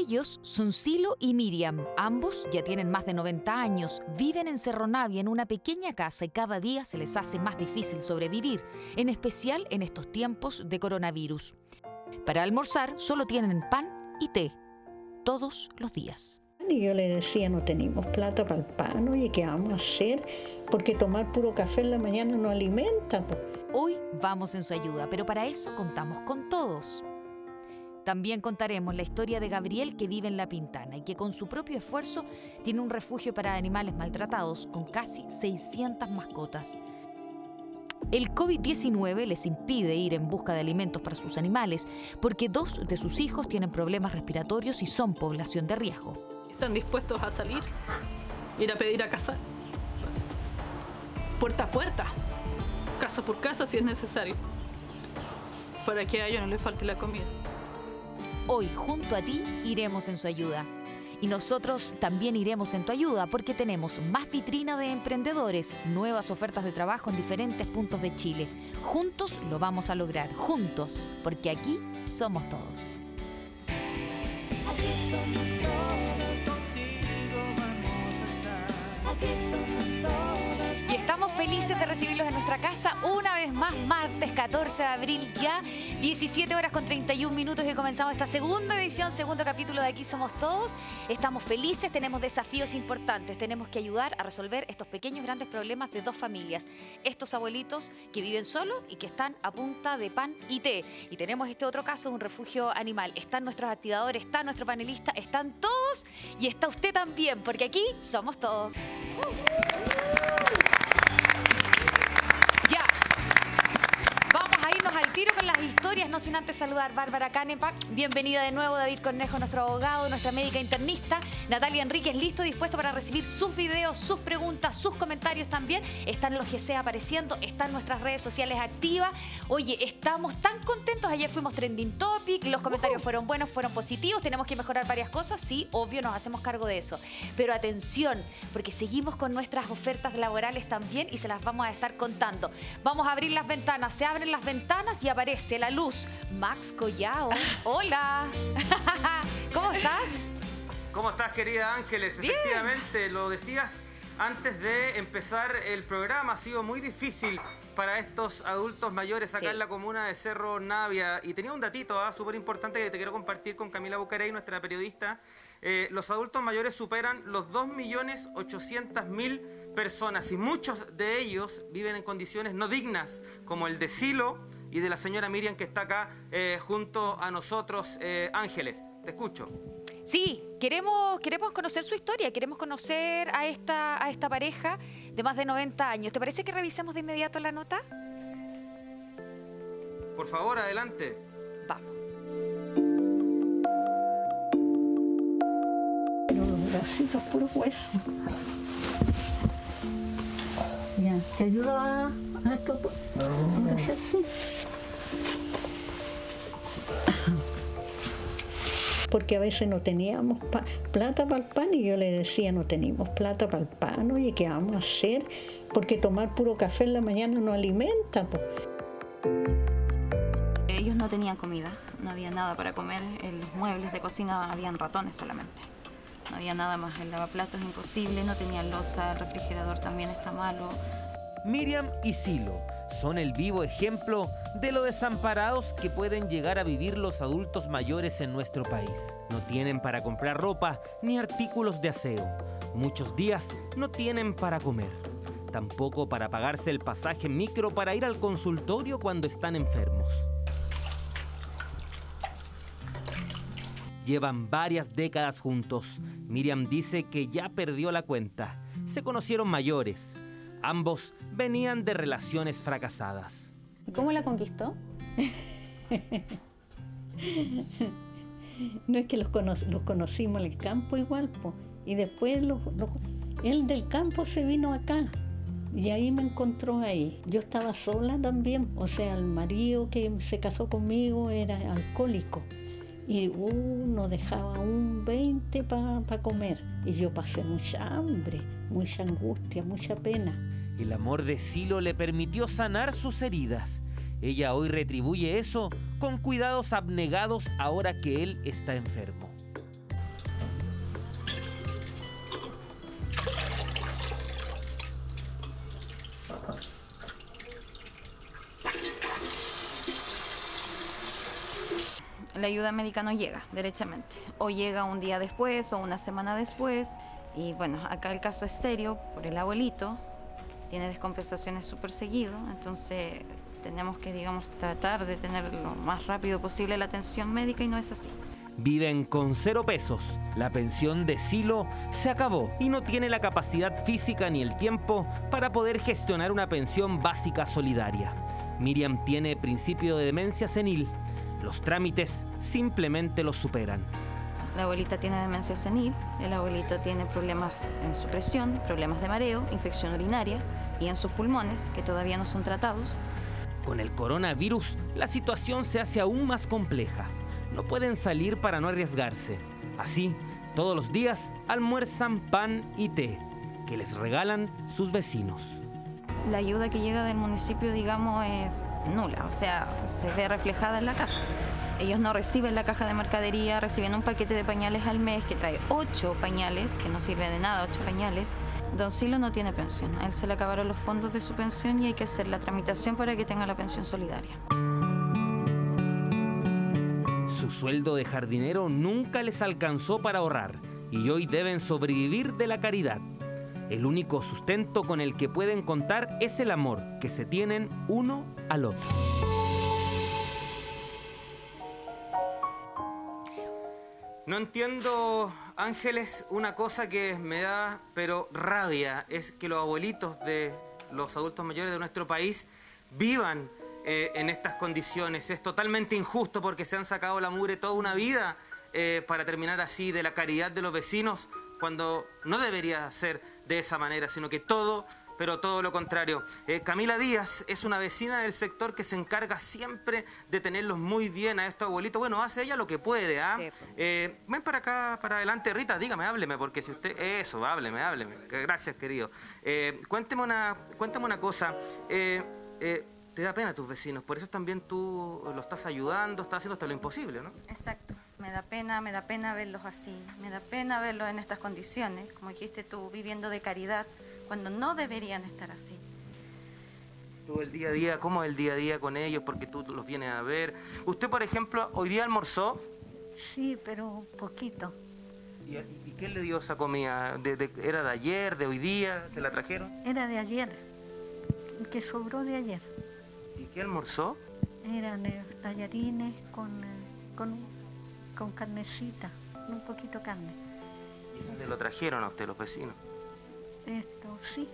Ellos son Silo y Miriam. Ambos ya tienen más de 90 años, viven en Cerro Navia en una pequeña casa y cada día se les hace más difícil sobrevivir, en especial en estos tiempos de coronavirus. Para almorzar solo tienen pan y té, todos los días. Y yo le decía, no tenemos plata para el pan, oye, ¿qué vamos a hacer? Porque tomar puro café en la mañana no alimenta. Hoy vamos en su ayuda, pero para eso contamos con todos. También contaremos la historia de Gabriel, que vive en La Pintana y que con su propio esfuerzo tiene un refugio para animales maltratados con casi 600 mascotas. El COVID-19 les impide ir en busca de alimentos para sus animales porque 2 de sus hijos tienen problemas respiratorios y son población de riesgo. Están dispuestos a salir, ir a pedir a casa, puerta a puerta, casa por casa si es necesario, para que a ellos no les falte la comida. Hoy, junto a ti, iremos en su ayuda. Y nosotros también iremos en tu ayuda porque tenemos más vitrina de emprendedores, nuevas ofertas de trabajo en diferentes puntos de Chile. Juntos lo vamos a lograr, juntos, porque aquí somos todos. Aquí somos todos, contigo vamos a estar. Aquí somos todos. Y estamos felices de recibirlos en nuestra casa una vez más, martes 14 de abril ya, 17 horas con 31 minutos y comenzamos esta segunda edición, segundo capítulo de Aquí Somos Todos. Estamos felices, tenemos desafíos importantes, tenemos que ayudar a resolver estos pequeños grandes problemas de 2 familias. Estos abuelitos que viven solos y que están a punta de pan y té. Y tenemos este otro caso, un refugio animal. Están nuestros activadores, está nuestro panelista, están todos y está usted también, porque aquí somos todos. Al tiro con las historias, no sin antes saludar a Bárbara Canepa. Bienvenida de nuevo, David Cornejo, nuestro abogado, nuestra médica internista. Natalia Enríquez, listo, dispuesto para recibir sus videos, sus preguntas, sus comentarios también. Están los GC apareciendo, están nuestras redes sociales activas. Oye, estamos tan contentos. Ayer fuimos trending topic, los comentarios fueron buenos, fueron positivos. Tenemos que mejorar varias cosas, sí, obvio, nos hacemos cargo de eso. Pero atención, porque seguimos con nuestras ofertas laborales también y se las vamos a estar contando. Vamos a abrir las ventanas, se abren las ventanas y aparece la luz. Max Collao. Hola. ¿Cómo estás? ¿Cómo estás, querida Ángeles? Bien. Efectivamente, lo decías antes de empezar el programa, ha sido muy difícil para estos adultos mayores acá en la comuna de Cerro Navia. Y tenía un datito súper importante que te quiero compartir con Camila Bucarey, nuestra periodista. Los adultos mayores superan los 2.800.000 personas y muchos de ellos viven en condiciones no dignas, como el de Silo y de la señora Miriam, que está acá junto a nosotros. Ángeles, te escucho. Sí, queremos conocer su historia, queremos conocer a esta pareja de más de 90 años. ¿Te parece que revisemos de inmediato la nota? Por favor, adelante. Vamos. Pero los bracitos puros huesos. Ya, ¿te ayuda a esto? No. Sí. Porque a veces no teníamos plata para el pan y yo le decía, no tenemos plata para el pan, oye, ¿qué vamos a hacer? Porque tomar puro café en la mañana no alimenta. Ellos no tenían comida, no había nada para comer, en los muebles de cocina habían ratones solamente. No había nada más, el lavaplatos es imposible, no tenían loza, el refrigerador también está malo. Miriam y Silo son el vivo ejemplo de lo desamparados que pueden llegar a vivir los adultos mayores en nuestro país. No tienen para comprar ropa ni artículos de aseo. Muchos días no tienen para comer. Tampoco para pagarse el pasaje micro para ir al consultorio cuando están enfermos. Llevan varias décadas juntos. Miriam dice que ya perdió la cuenta. Se conocieron mayores. Ambos venían de relaciones fracasadas. ¿Cómo la conquistó? No es que los conocimos en el campo igual, y después él del campo se vino acá y ahí me encontró ahí. Yo estaba sola también, o sea, el marido que se casó conmigo era alcohólico y no dejaba un 20 para comer y yo pasé mucha hambre, mucha angustia, mucha pena. El amor de Silo le permitió sanar sus heridas. Ella hoy retribuye eso con cuidados abnegados ahora que él está enfermo. la ayuda médica no llega derechamente, o llega un día después o una semana después. Y bueno, acá el caso es serio por el abuelito, tiene descompensaciones súper seguido, entonces tenemos que, digamos, tratar de tener lo más rápido posible la atención médica y no es así. Viven con 0 pesos. La pensión de Silo se acabó y no tiene la capacidad física ni el tiempo para poder gestionar una pensión básica solidaria. Miriam tiene principio de demencia senil. Los trámites simplemente los superan. La abuelita tiene demencia senil, el abuelito tiene problemas en su presión, problemas de mareo, infección urinaria y en sus pulmones, que todavía no son tratados. Con el coronavirus, la situación se hace aún más compleja. No pueden salir para no arriesgarse. Así, todos los días almuerzan pan y té, que les regalan sus vecinos. La ayuda que llega del municipio, digamos, es nula, o sea, se ve reflejada en la casa. Ellos no reciben la caja de mercadería, reciben un paquete de pañales al mes que trae 8 pañales, que no sirve de nada, 8 pañales. Don Silo no tiene pensión, a él se le acabaron los fondos de su pensión y hay que hacer la tramitación para que tenga la pensión solidaria. Su sueldo de jardinero nunca les alcanzó para ahorrar y hoy deben sobrevivir de la caridad. El único sustento con el que pueden contar es el amor que se tienen uno al otro. No entiendo, Ángeles, una cosa que me da, pero rabia, es que los abuelitos de los adultos mayores de nuestro país vivan en estas condiciones. Es totalmente injusto porque se han sacado la mugre toda una vida para terminar así de la caridad de los vecinos, cuando no debería ser de esa manera, sino que todo, pero todo lo contrario. Camila Díaz es una vecina del sector que se encarga siempre de tenerlos muy bien a estos abuelitos. Bueno, hace ella lo que puede, ¿ah? Sí. Ven para acá, para adelante, Rita, dígame, hábleme, porque si usted... Eso, hábleme. Gracias, querido. Cuénteme una cosa. Te da pena a tus vecinos, por eso también tú lo estás ayudando, estás haciendo hasta lo imposible, ¿no? Exacto, me da pena verlos así, me da pena verlos en estas condiciones, como dijiste tú, viviendo de caridad, cuando no deberían estar así. Tú el día a día, ¿cómo es el día a día con ellos? Porque tú los vienes a ver. Usted, por ejemplo, ¿hoy día almorzó? Sí, pero poquito. ¿Y qué le dio esa comida? ¿Era de ayer, de hoy día? ¿Te la trajeron? Era de ayer, que sobró de ayer. ¿Y qué almorzó? Eran tallarines con carnecita, un poquito carne. ¿Y se lo trajeron a usted, los vecinos? Esto, sí.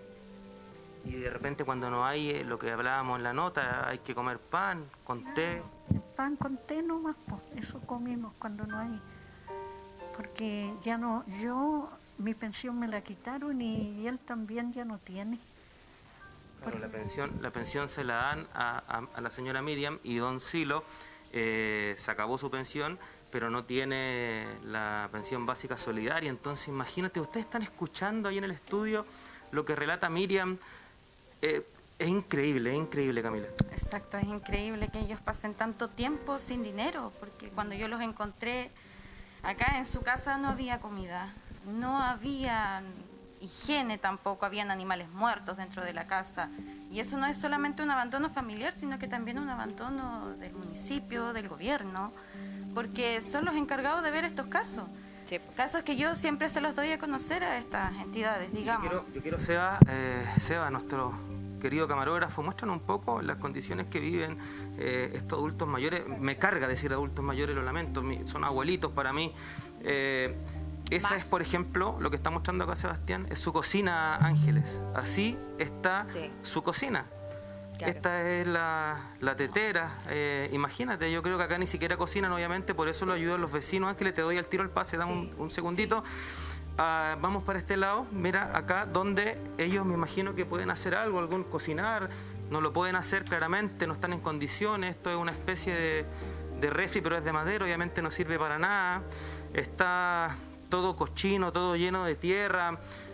Y de repente cuando no hay lo que hablábamos en la nota, hay que comer pan con té. Pan con té nomás, pues, eso comimos cuando no hay. Porque ya no, mi pensión me la quitaron y él también ya no tiene. Claro, la pensión se la dan a la señora Miriam y don Silo se acabó su pensión, pero no tiene la pensión básica solidaria. Entonces, imagínate, ustedes están escuchando ahí en el estudio lo que relata Miriam. Es increíble, Camila. Exacto, es increíble que ellos pasen tanto tiempo sin dinero, porque cuando yo los encontré acá en su casa no había comida, no había higiene tampoco, habían animales muertos dentro de la casa. Y eso no es solamente un abandono familiar, sino que también un abandono del municipio, del gobierno, porque son los encargados de ver estos casos. Sí. Casos que yo siempre se los doy a conocer a estas entidades, digamos. Yo quiero Seba, nuestro querido camarógrafo, muéstranos un poco las condiciones que viven estos adultos mayores. Me carga decir adultos mayores, lo lamento, son abuelitos para mí. Esa Max. es, por ejemplo, lo que está mostrando acá Sebastián, es su cocina, Ángeles. Así está Sí. su cocina. Claro. Esta es la tetera. Imagínate, yo creo que acá ni siquiera cocinan, obviamente, por eso lo ayudan los vecinos. Ángeles, te doy al tiro el pase, dame Sí, un segundito. Vamos para este lado, mira acá donde ellos me imagino que pueden hacer algo, algún cocinar, no lo pueden hacer claramente, no están en condiciones. Esto es una especie de refri, pero es de madera, obviamente no sirve para nada. Está todo cochino, todo lleno de tierra.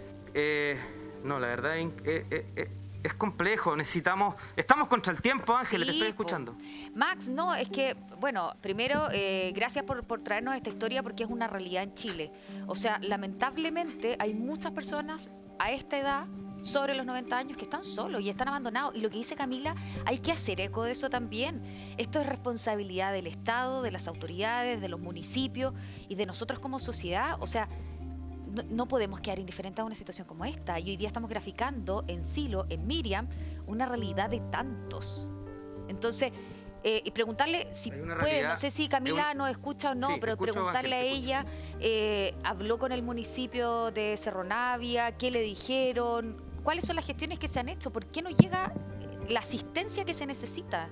No, la verdad es complejo, estamos contra el tiempo, Ángeles, te Sí, estoy escuchando. po. Max, no, es que, bueno, primero, gracias por traernos esta historia porque es una realidad en Chile. O sea, lamentablemente hay muchas personas a esta edad sobre los 90 años que están solos y están abandonados. Y lo que dice Camila, hay que hacer eco de eso también. Esto es responsabilidad del Estado, de las autoridades, de los municipios y de nosotros como sociedad. O sea, no podemos quedar indiferentes a una situación como esta. Y hoy día estamos graficando en Silo, en Miriam, una realidad de tantos. Entonces, y preguntarle si puede, no sé si Camila nos escucha o no, sí, pero preguntarle a ella, habló con el municipio de Cerro Navia, qué le dijeron, cuáles son las gestiones que se han hecho, por qué no llega la asistencia que se necesita.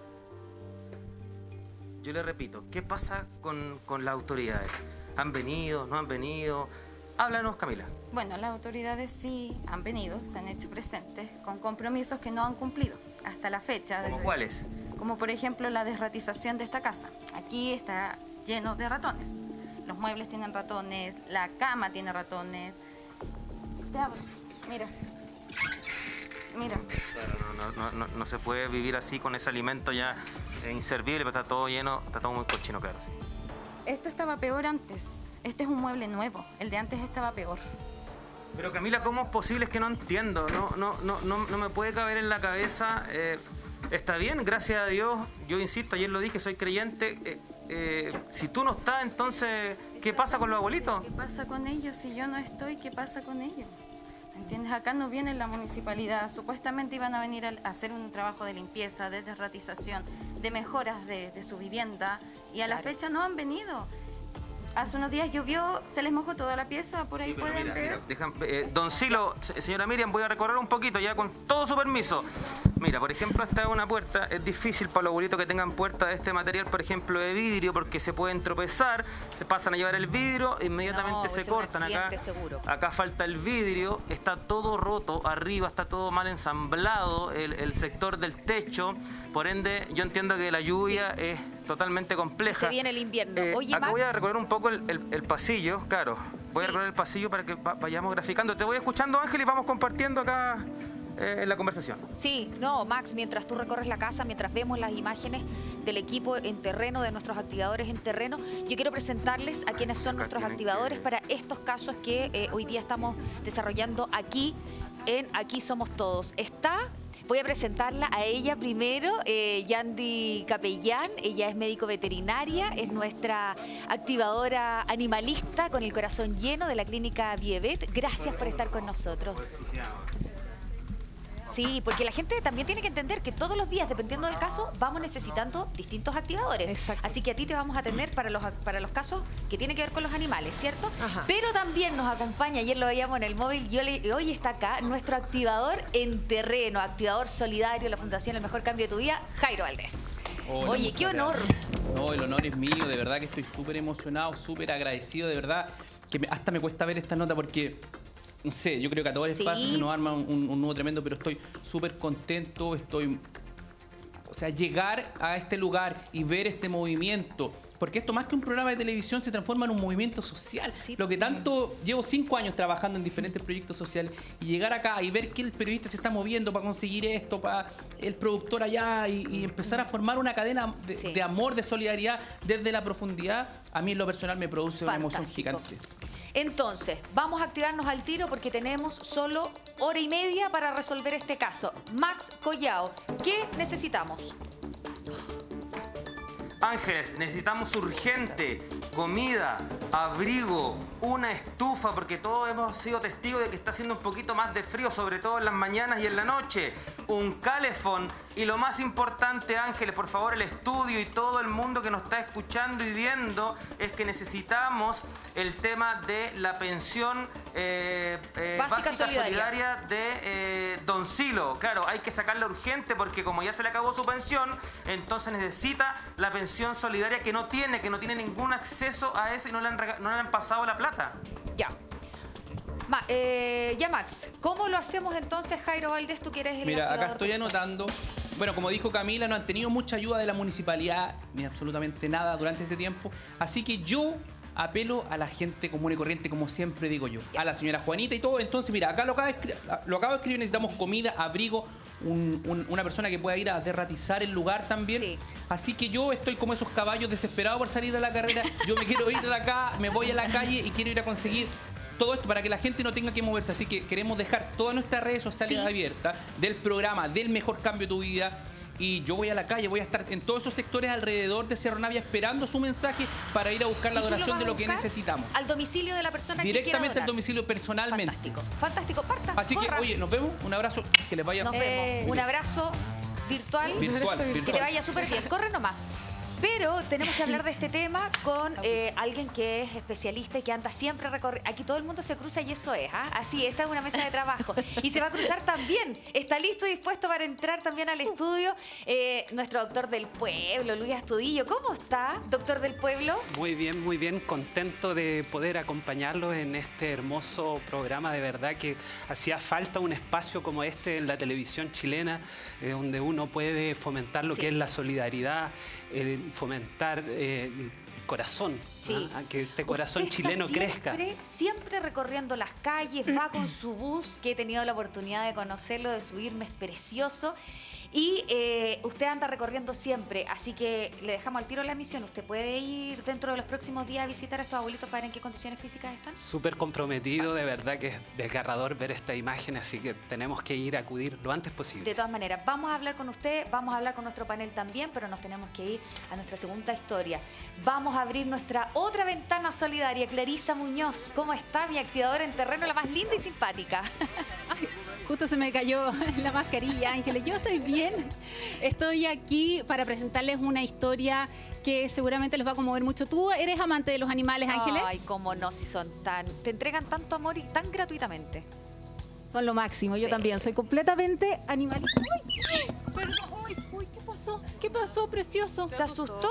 Yo le repito, ¿qué pasa con las autoridades? ¿Han venido, no han venido? Háblanos, Camila. Bueno, las autoridades sí han venido, se han hecho presentes con compromisos que no han cumplido hasta la fecha. ¿Cómo cuáles? Como por ejemplo la desratización de esta casa. Aquí está lleno de ratones. Los muebles tienen ratones, la cama tiene ratones. Te abro, mira. Mira. Claro, no se puede vivir así con ese alimento ya inservible, pero está todo lleno, está todo muy cochino, claro. Esto estaba peor antes. Este es un mueble nuevo, el de antes estaba peor. Pero Camila, ¿cómo es posible? Es que no entiendo, no me puede caber en la cabeza. Está bien, gracias a Dios, yo insisto, ayer lo dije, soy creyente. Si tú no estás, entonces, ¿qué pasa con los abuelitos? ¿Qué pasa con ellos? Si yo no estoy, ¿qué pasa con ellos? ¿Entiendes? Acá no viene la municipalidad, supuestamente iban a venir a hacer un trabajo de limpieza, de desratización, de mejoras de su vivienda, y a la fecha no han venido. Hace unos días llovió, se les mojó toda la pieza, por ahí sí, pueden ver. Don Silo, señora Miriam, voy a recorrer un poquito ya con todo su permiso. Mira, por ejemplo, esta es una puerta, es difícil para los abuelitos que tengan puertas de este material, por ejemplo, de vidrio, porque se pueden tropezar, se pasan a llevar el vidrio, inmediatamente se cortan acá. Seguro. Acá falta el vidrio, está todo roto, arriba está todo mal ensamblado, el sector del techo, por ende, yo entiendo que la lluvia es totalmente compleja. Se viene el invierno. Oye, acá Max, voy a recorrer un poco el pasillo, claro. Voy a recorrer el pasillo para que vayamos graficando. Te voy escuchando, Ángel, y vamos compartiendo acá en la conversación. Sí, no, Max, mientras tú recorres la casa, mientras vemos las imágenes del equipo en terreno, de nuestros activadores en terreno, yo quiero presentarles a quienes son nuestros activadores para estos casos que hoy día estamos desarrollando aquí en Aquí Somos Todos. Voy a presentarla a ella primero, Yandy Capellán. Ella es médico veterinaria, es nuestra activadora animalista con el corazón lleno de la clínica Bievet. Gracias por estar con nosotros. Sí, porque la gente también tiene que entender que todos los días, dependiendo del caso, vamos necesitando distintos activadores. Exacto. Así que a ti te vamos a atender para los casos que tienen que ver con los animales, ¿cierto? Ajá. Pero también nos acompaña, ayer lo veíamos en el móvil, hoy está acá nuestro activador en terreno, activador solidario de la Fundación El Mejor Cambio de tu Vida, Jairo Valdés. Hola, oye, qué honor. No, el honor es mío, de verdad que estoy súper emocionado, súper agradecido, de verdad, que hasta me cuesta ver esta nota porque... No sé, yo creo que a todo el espacio se nos arma un nuevo tremendo, pero estoy súper contento, o sea, llegar a este lugar y ver este movimiento, porque esto más que un programa de televisión se transforma en un movimiento social. Sí. Lo que tanto, llevo 5 años trabajando en diferentes proyectos sociales y llegar acá y ver que el periodista se está moviendo para conseguir esto, para el productor allá y empezar a formar una cadena de amor, de solidaridad desde la profundidad, a mí en lo personal me produce una emoción gigante. Entonces, vamos a activarnos al tiro porque tenemos solo 1h30 para resolver este caso. Max Collao, ¿qué necesitamos? Ángeles, necesitamos urgente comida, abrigo, una estufa, porque todos hemos sido testigos de que está haciendo un poquito más de frío, sobre todo en las mañanas y en la noche. Un calefón y lo más importante, Ángeles, por favor, el estudio y todo el mundo que nos está escuchando y viendo, es que necesitamos el tema de la pensión básica solidaria de Don Silo. Claro, hay que sacarla urgente porque como ya se le acabó su pensión, entonces necesita la pensión solidaria que no tiene ningún acceso a eso y no le han pasado la plata. Ya. Ya, Max, ¿cómo lo hacemos entonces, Jairo Valdés? Tú quieres el Mira, acá estoy anotando. Bueno, como dijo Camila, no han tenido mucha ayuda de la municipalidad, ni absolutamente nada durante este tiempo. Así que yo apelo a la gente común y corriente, como siempre digo yo. A la señora Juanita y todo. Entonces, mira, acá lo acabo de escribir, necesitamos comida, abrigo, una persona que pueda ir a derratizar el lugar también. Sí. Así que yo estoy como esos caballos desesperados por salir a la carrera. Yo me quiero ir de acá, me voy a la calle y quiero ir a conseguir todo esto para que la gente no tenga que moverse. Así que queremos dejar todas nuestras redes sociales abiertas del programa del Mejor Cambio de tu Vida. Y yo voy a la calle, voy a estar en todos esos sectores alrededor de Cerro Navia esperando su mensaje para ir a buscar la donación de lo que necesitamos. Al domicilio de la persona que quiera Directamente al domicilio personalmente. Fantástico, fantástico. Parta, Así que, corra. oye, nos vemos. Un abrazo. Que les vaya Nos vemos. Un abrazo virtual. Que te vaya súper bien. Corre nomás. Pero tenemos que hablar de este tema con alguien que es especialista y que anda siempre recorriendo. Aquí todo el mundo se cruza y eso es, ¿ah? Así, esta es una mesa de trabajo. Y se va a cruzar también. Está listo y dispuesto para entrar también al estudio nuestro doctor del pueblo, Luis Astudillo. ¿Cómo está, doctor del pueblo? Muy bien. Contento de poder acompañarlos en este hermoso programa. De verdad que hacía falta un espacio como este en la televisión chilena, donde uno puede fomentar lo que es la solidaridad, fomentar el corazón, que este corazón chileno crezca. Siempre recorriendo las calles, va con su bus, que he tenido la oportunidad de conocerlo, de subirme, es precioso. Y usted anda recorriendo siempre, así que le dejamos al tiro la misión. ¿Usted puede ir dentro de los próximos días a visitar a estos abuelitos para ver en qué condiciones físicas están? Súper comprometido, de verdad que es desgarrador ver esta imagen, así que tenemos que ir a acudir lo antes posible. De todas maneras, vamos a hablar con usted, vamos a hablar con nuestro panel también, pero nos tenemos que ir a nuestra segunda historia. Vamos a abrir nuestra otra ventana solidaria. Clarisa Muñoz, ¿cómo está mi activadora en terreno, la más linda y simpática? Ay, justo se me cayó la mascarilla, Ángeles. Yo estoy bien. Estoy aquí para presentarles una historia que seguramente los va a conmover mucho. ¿Tú eres amante de los animales, Ángeles? Ay, cómo no, si son te entregan tanto amor y tan gratuitamente. Son lo máximo, yo también. Soy completamente animalista. ¡Uy! Perdón, uy, ¿qué pasó? ¿Qué pasó, precioso? Se asustó.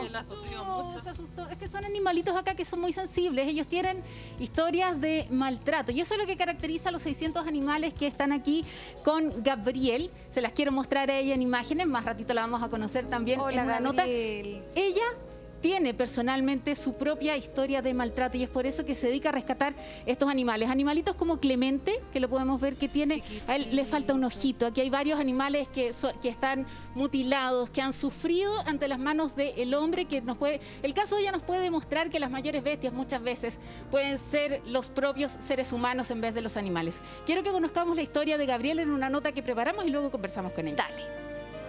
Se asustó. Es que son animalitos acá que son muy sensibles. Ellos tienen historias de maltrato. Y eso es lo que caracteriza a los 600 animales que están aquí con Gabriel. Se las quiero mostrar a ella en imágenes. Más ratito la vamos a conocer también en una nota. Ella tiene personalmente su propia historia de maltrato y es por eso que se dedica a rescatar estos animales. Animalitos como Clemente, que lo podemos ver que tiene, a él le falta un ojito. Aquí hay varios animales que están mutilados, que han sufrido ante las manos del hombre, que nos puede... El caso de ella nos puede demostrar que las mayores bestias muchas veces pueden ser los propios seres humanos en vez de los animales. Quiero que conozcamos la historia de Gabriel en una nota que preparamos y luego conversamos con ella. Dale.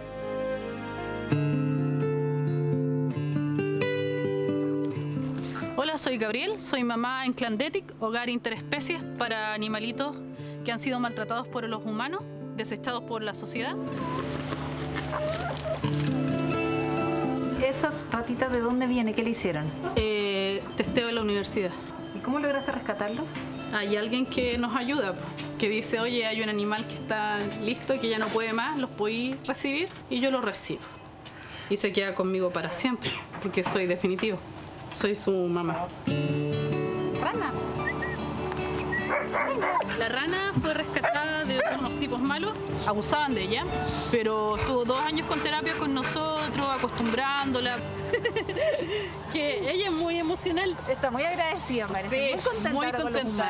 Hola, soy Gabriel, soy mamá en Clandetic, hogar interespecies para animalitos que han sido maltratados por los humanos, desechados por la sociedad. ¿Esa ratita de dónde viene? ¿Qué le hicieron? Testeo en la universidad. ¿Y cómo lograste rescatarlos? Hay alguien que nos ayuda, que dice, oye, hay un animal que está listo y que ya no puede más, ¿los podéis recibir? Y yo los recibo. Y se queda conmigo para siempre, porque soy definitivo. Soy su mamá. Rana. La rana fue rescatada de unos tipos malos, abusaban de ella, pero estuvo 2 años con terapia con nosotros, acostumbrándola. Que ella es muy emocional. Está muy agradecida, parece. Sí, muy contenta.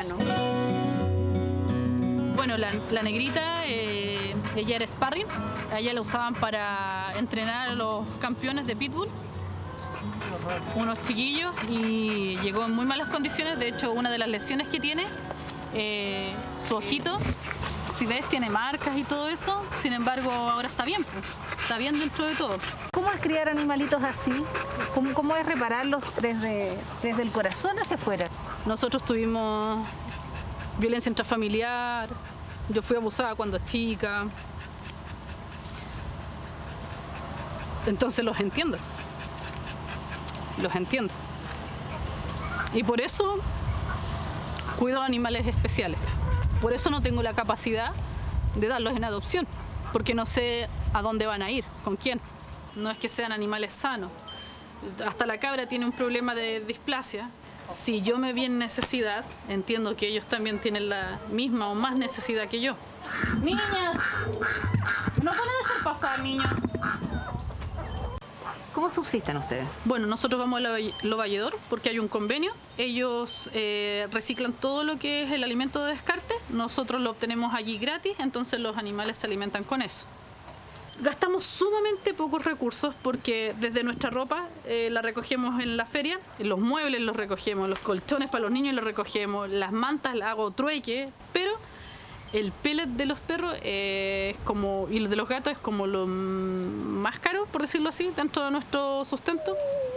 Bueno, la negrita, ella era sparring, a ella la usaban para entrenar a los campeones de pitbull. Unos chiquillos, y llegó en muy malas condiciones. De hecho, una de las lesiones que tiene, su ojito, si ves, tiene marcas y todo eso. Sin embargo, ahora está bien, pues. Está bien dentro de todo. ¿Cómo es criar animalitos así? ¿Cómo es repararlos desde el corazón hacia afuera? Nosotros tuvimos violencia intrafamiliar, yo fui abusada cuando chica. Entonces los entiendo. Los entiendo. Y por eso cuido animales especiales. Por eso no tengo la capacidad de darlos en adopción, porque no sé a dónde van a ir, con quién. No es que sean animales sanos. Hasta la cabra tiene un problema de displasia. Si yo me vi en necesidad, entiendo que ellos también tienen la misma o más necesidad que yo. Niñas, no pueden dejar pasar, niños. ¿Cómo subsisten ustedes? Bueno, nosotros vamos a Lo Valledor porque hay un convenio. Ellos reciclan todo lo que es el alimento de descarte. Nosotros lo obtenemos allí gratis, entonces los animales se alimentan con eso. Gastamos sumamente pocos recursos porque desde nuestra ropa la recogemos en la feria, los muebles los recogemos, los colchones para los niños los recogemos, las mantas las hago trueque, pero el pellet de los perros es como, y el de los gatos es como lo más caro, por decirlo así, dentro de nuestro sustento.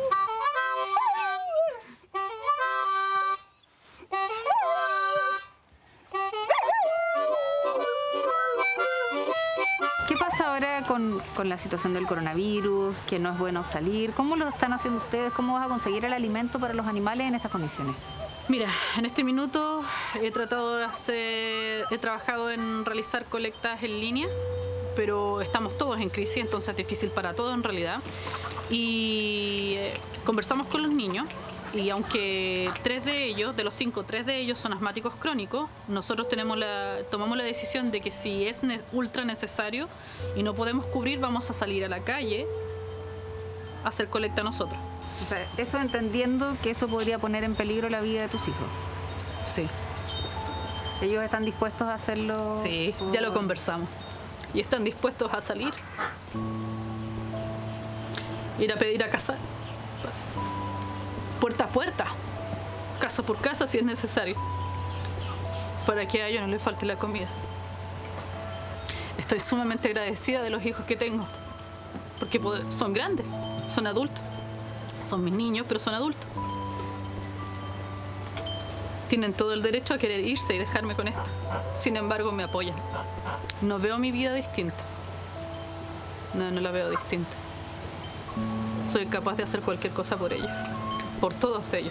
¿Qué pasa ahora con la situación del coronavirus, que no es bueno salir? ¿Cómo lo están haciendo ustedes? ¿Cómo vas a conseguir el alimento para los animales en estas condiciones? Mira, en este minuto he trabajado en realizar colectas en línea, pero estamos todos en crisis, entonces es difícil para todos en realidad. Y conversamos con los niños. Y aunque 3 de ellos, de los 5, 3 de ellos son asmáticos crónicos, nosotros tomamos la decisión de que si es ultra necesario y no podemos cubrir, vamos a salir a la calle a hacer colecta nosotros. O sea, eso entendiendo que eso podría poner en peligro la vida de tus hijos. Sí. ¿Ellos están dispuestos a hacerlo? Sí, ya lo conversamos. Y están dispuestos a salir. Ir a pedir a casa. Puerta a puerta, casa por casa si es necesario, para que a ellos no les falte la comida. Estoy sumamente agradecida de los hijos que tengo, porque son grandes, son adultos, son mis niños, pero son adultos. Tienen todo el derecho a querer irse y dejarme con esto. Sin embargo, me apoyan. No veo mi vida distinta. No la veo distinta. Soy capaz de hacer cualquier cosa por ellos. Por todos ellos.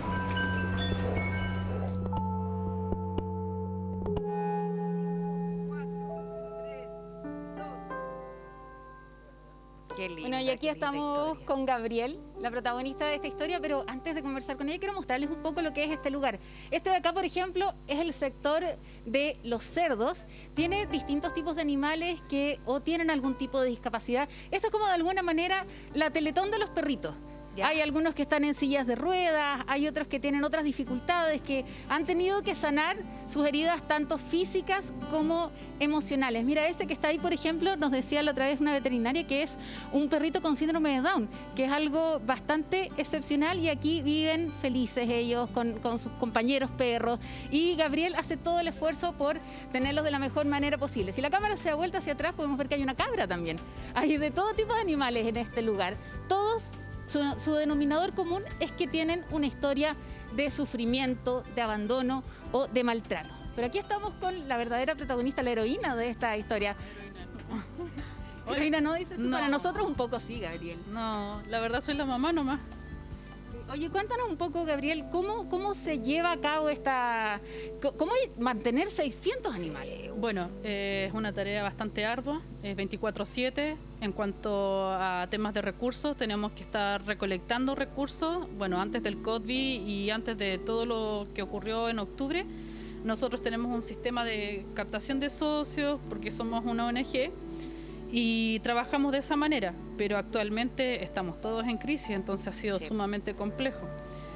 Qué linda, Bueno, y aquí qué linda estamos historia. con Gabriel, la protagonista de esta historia, pero antes de conversar con ella quiero mostrarles un poco lo que es este lugar. Este de acá, por ejemplo, es el sector de los cerdos. Tiene distintos tipos de animales que o tienen algún tipo de discapacidad. Esto es como de alguna manera la Teletón de los perritos. Ya. Hay algunos que están en sillas de ruedas, hay otros que tienen otras dificultades, que han tenido que sanar sus heridas tanto físicas como emocionales. Mira, ese que está ahí, por ejemplo, nos decía la otra vez una veterinaria que es un perrito con síndrome de Down, que es algo bastante excepcional, y aquí viven felices ellos con sus compañeros perros, y Gabriel hace todo el esfuerzo por tenerlos de la mejor manera posible. Si la cámara se da vuelta hacia atrás podemos ver que hay una cabra también. Hay de todo tipo de animales en este lugar. Todos, su denominador común es que tienen una historia de sufrimiento, de abandono o de maltrato. Pero aquí estamos con la verdadera protagonista, la heroína de esta historia. Heroína, ¿no? Dices tú, No. para nosotros un poco sí, Gabriel. No, la verdad soy la mamá nomás. Oye, cuéntanos un poco, Gabriel, ¿cómo se lleva a cabo cómo mantener 600 animales? Bueno, es una tarea bastante ardua, es 24/7. En cuanto a temas de recursos, tenemos que estar recolectando recursos. Bueno, antes del COVID y antes de todo lo que ocurrió en octubre, nosotros tenemos un sistema de captación de socios porque somos una ONG y trabajamos de esa manera, pero actualmente estamos todos en crisis, entonces ha sido sumamente complejo.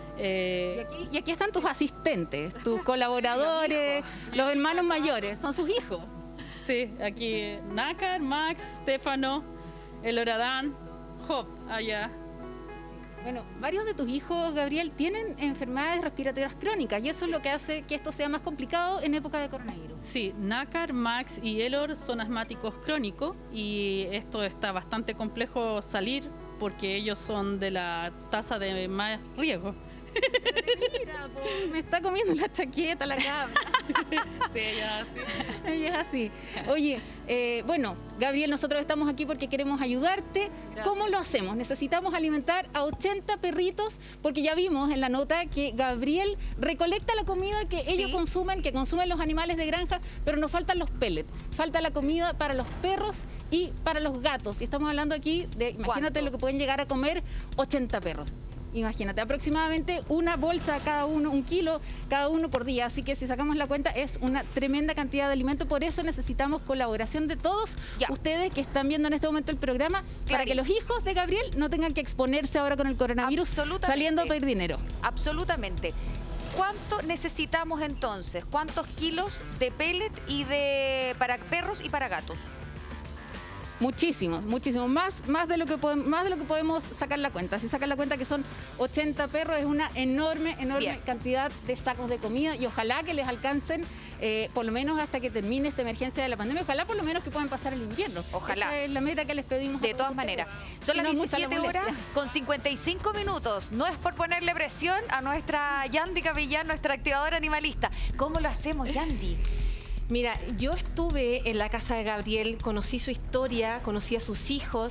Y aquí están tus asistentes, tus colaboradores, los hermanos mayores, son sus hijos. Sí, aquí Nácar, Max, Stefano, El Oradán, Job, allá. Bueno, varios de tus hijos, Gabriel, tienen enfermedades respiratorias crónicas y eso es lo que hace que esto sea más complicado en época de coronavirus. Sí, Nácar, Max y Elor son asmáticos crónicos y esto está bastante complejo salir porque ellos son de la tasa de más riesgo. Mira, me está comiendo la chaqueta la cabra. Sí, ella así. Ella es así. Oye, bueno, Gabriel, nosotros estamos aquí porque queremos ayudarte. Gracias. ¿Cómo lo hacemos? Necesitamos alimentar a 80 perritos porque ya vimos en la nota que Gabriel recolecta la comida que ellos consumen, que consumen los animales de granja, pero nos faltan los pellets. Falta la comida para los perros y para los gatos. Y estamos hablando aquí de, imagínate ¿Cuánto? lo que pueden llegar a comer 80 perros. Imagínate, aproximadamente una bolsa cada uno, 1 kilo cada uno por día. Así que si sacamos la cuenta es una tremenda cantidad de alimento. Por eso necesitamos colaboración de todos ustedes que están viendo en este momento el programa, para que los hijos de Gabriel no tengan que exponerse ahora con el coronavirus saliendo a pedir dinero. Absolutamente. ¿Cuánto necesitamos entonces? ¿Cuántos kilos de pellet y para perros y para gatos? Muchísimos, muchísimos. Más de lo que podemos sacar la cuenta. Si sacan la cuenta que son 80 perros, es una enorme Bien. cantidad de sacos de comida y ojalá que les alcancen por lo menos hasta que termine esta emergencia de la pandemia. Ojalá por lo menos que puedan pasar el invierno. Ojalá. Esa es la meta que les pedimos. De todas maneras. Son las 17 horas con 55 minutos. No es por ponerle presión a nuestra Yandy Capellán, nuestra activadora animalista. ¿Cómo lo hacemos, Yandy? Mira, yo estuve en la casa de Gabriel, conocí su historia, conocí a sus hijos,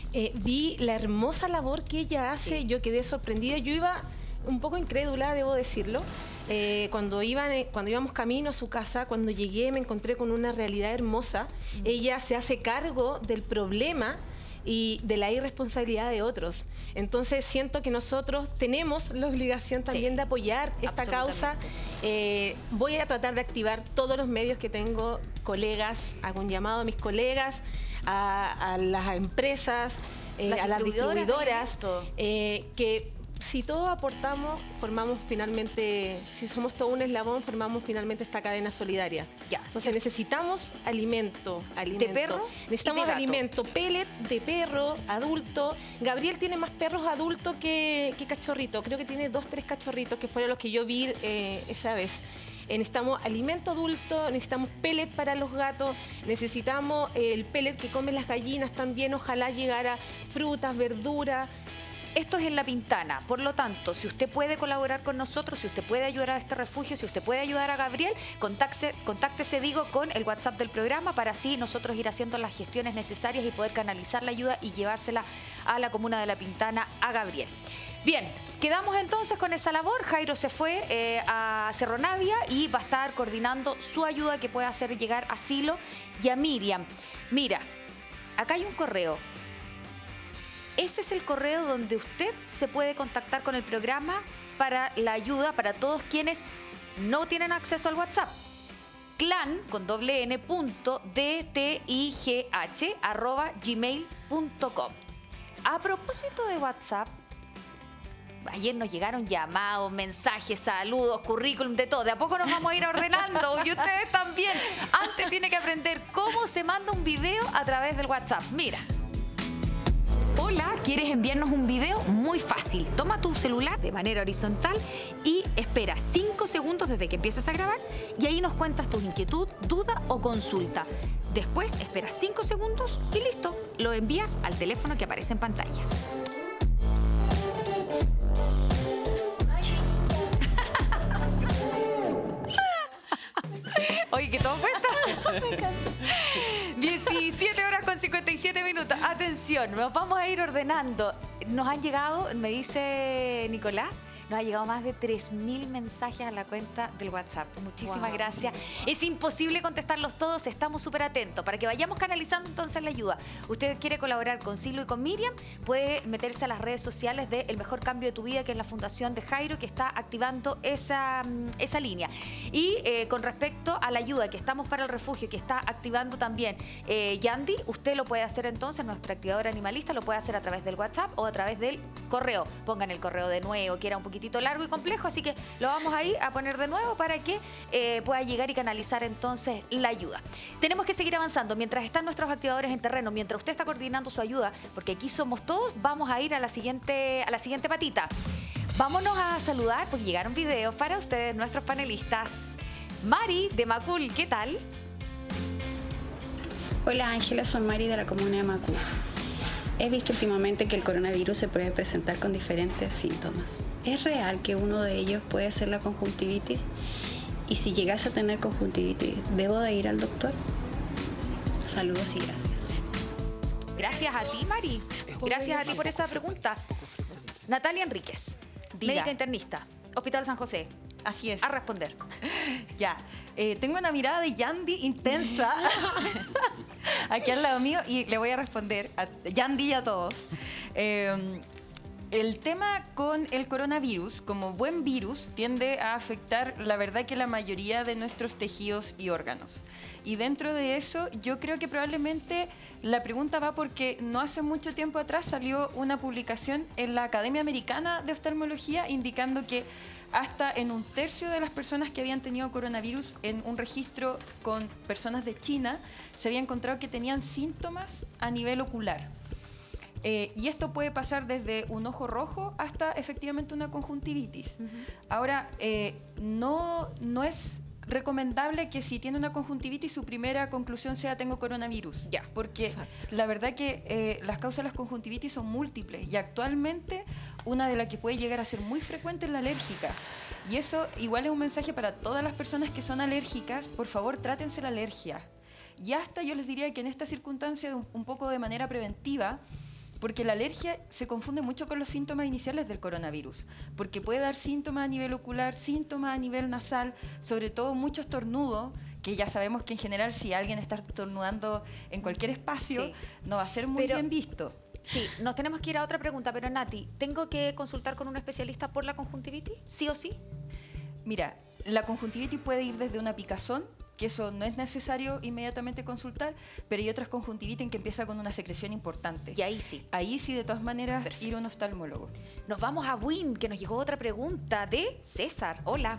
vi la hermosa labor que ella hace, yo quedé sorprendida. Yo iba un poco incrédula, debo decirlo. Cuando íbamos camino a su casa, cuando llegué me encontré con una realidad hermosa. Ella se hace cargo del problema y de la irresponsabilidad de otros. Entonces siento que nosotros tenemos la obligación también de apoyar esta causa. Voy a tratar de activar todos los medios que tengo, colegas, hago un llamado a mis colegas, a las empresas, a las distribuidoras, que si todos aportamos, formamos finalmente, si somos todo un eslabón, formamos finalmente esta cadena solidaria. Entonces necesitamos alimento. ¿De perro? Necesitamos alimento, pellet de perro, adulto. Gabriel tiene más perros adultos que cachorritos. Creo que tiene 2, 3 cachorritos, que fueron los que yo vi esa vez. Necesitamos alimento adulto, necesitamos pellet para los gatos, necesitamos el pellet que comen las gallinas también, ojalá llegara frutas, verduras. Esto es en La Pintana, por lo tanto, si usted puede colaborar con nosotros, si usted puede ayudar a este refugio, si usted puede ayudar a Gabriel, contáctese, digo, con el WhatsApp del programa para así nosotros ir haciendo las gestiones necesarias y poder canalizar la ayuda y llevársela a la comuna de La Pintana, a Gabriel. Bien, quedamos entonces con esa labor. Jairo se fue a Cerro Navia y va a estar coordinando su ayuda que pueda hacer llegar a Silo y a Miriam. Mira, acá hay un correo. Ese es el correo donde usted se puede contactar con el programa para la ayuda para todos quienes no tienen acceso al WhatsApp. clan@gmail.com. A propósito de WhatsApp, ayer nos llegaron llamados, mensajes, saludos, currículum, de todo. De a poco nos vamos a ir ordenando y ustedes también. Antes tiene que aprender cómo se manda un video a través del WhatsApp. Mira. Hola, ¿quieres enviarnos un video? Muy fácil. Toma tu celular de manera horizontal y espera 5 segundos desde que empieces a grabar y ahí nos cuentas tu inquietud, duda o consulta. Después esperas 5 segundos y listo. Lo envías al teléfono que aparece en pantalla. Oye, que todo cuesta. Me encanta. 17 horas con 57 minutos. Atención, nos vamos a ir ordenando. Nos han llegado, me dice Nicolás, nos ha llegado más de 3.000 mensajes a la cuenta del WhatsApp. Muchísimas gracias. Es imposible contestarlos todos, estamos súper atentos para que vayamos canalizando entonces la ayuda. Usted quiere colaborar con Silo y con Miriam, puede meterse a las redes sociales de El Mejor Cambio de tu Vida, que es la fundación de Jairo, que está activando esa línea. Y con respecto a la ayuda que estamos para el refugio, que está activando también Yandy, usted lo puede hacer entonces, nuestra activadora animalista, lo puede hacer a través del WhatsApp o a través del correo. Pongan el correo de nuevo, que era un poquitito largo y complejo, así que lo vamos a ir a poner de nuevo para que pueda llegar y canalizar entonces la ayuda. Tenemos que seguir avanzando. Mientras están nuestros activadores en terreno, mientras usted está coordinando su ayuda, porque aquí somos todos, vamos a ir a la siguiente patita. Vámonos a saludar porque llegaron videos para ustedes, nuestros panelistas. Mari de Macul, ¿qué tal? Hola Ángela, soy Mari de la comuna de Macul. He visto últimamente que el coronavirus se puede presentar con diferentes síntomas. ¿Es real que uno de ellos puede ser la conjuntivitis? Y si llegase a tener conjuntivitis, ¿debo de ir al doctor? Saludos y gracias. Gracias a ti, Mari. Gracias a ti por esa pregunta. Natalia Enríquez, médica internista, Hospital San José. Así es. A responder. Ya. Tengo una mirada de Yandy intensa aquí al lado mío y le voy a responder a Yandy y a todos. El tema con el coronavirus, como buen virus, tiende a afectar, la verdad, que la mayoría de nuestros tejidos y órganos. Y dentro de eso, yo creo que probablemente la pregunta va porque no hace mucho tiempo atrás salió una publicación en la Academia Americana de Oftalmología indicando que hasta en 1/3 de las personas que habían tenido coronavirus en un registro con personas de China, se había encontrado que tenían síntomas a nivel ocular. Y esto puede pasar desde un ojo rojo hasta efectivamente una conjuntivitis. Ahora, no es recomendable que si tiene una conjuntivitis su primera conclusión sea tengo coronavirus. Porque la verdad que las causas de las conjuntivitis son múltiples y actualmente una de las que puede llegar a ser muy frecuente es la alérgica. Y eso igual es un mensaje para todas las personas que son alérgicas. Por favor, trátense la alergia. Y hasta yo les diría que en esta circunstancia un poco de manera preventiva, porque la alergia se confunde mucho con los síntomas iniciales del coronavirus, porque puede dar síntomas a nivel ocular, síntomas a nivel nasal, sobre todo mucho estornudo, que ya sabemos que en general si alguien está estornudando en cualquier espacio, no va a ser muy bien visto. Sí, nos tenemos que ir a otra pregunta, pero Nati, ¿tengo que consultar con un especialista por la conjuntivitis? ¿Sí o sí? Mira, la conjuntivitis puede ir desde una picazón, que eso no es necesario inmediatamente consultar, pero hay otras conjuntivitis en que empieza con una secreción importante. Y ahí sí. Ahí sí, de todas maneras, ir a un oftalmólogo. Nos vamos a Buin, que nos llegó otra pregunta de César. Hola.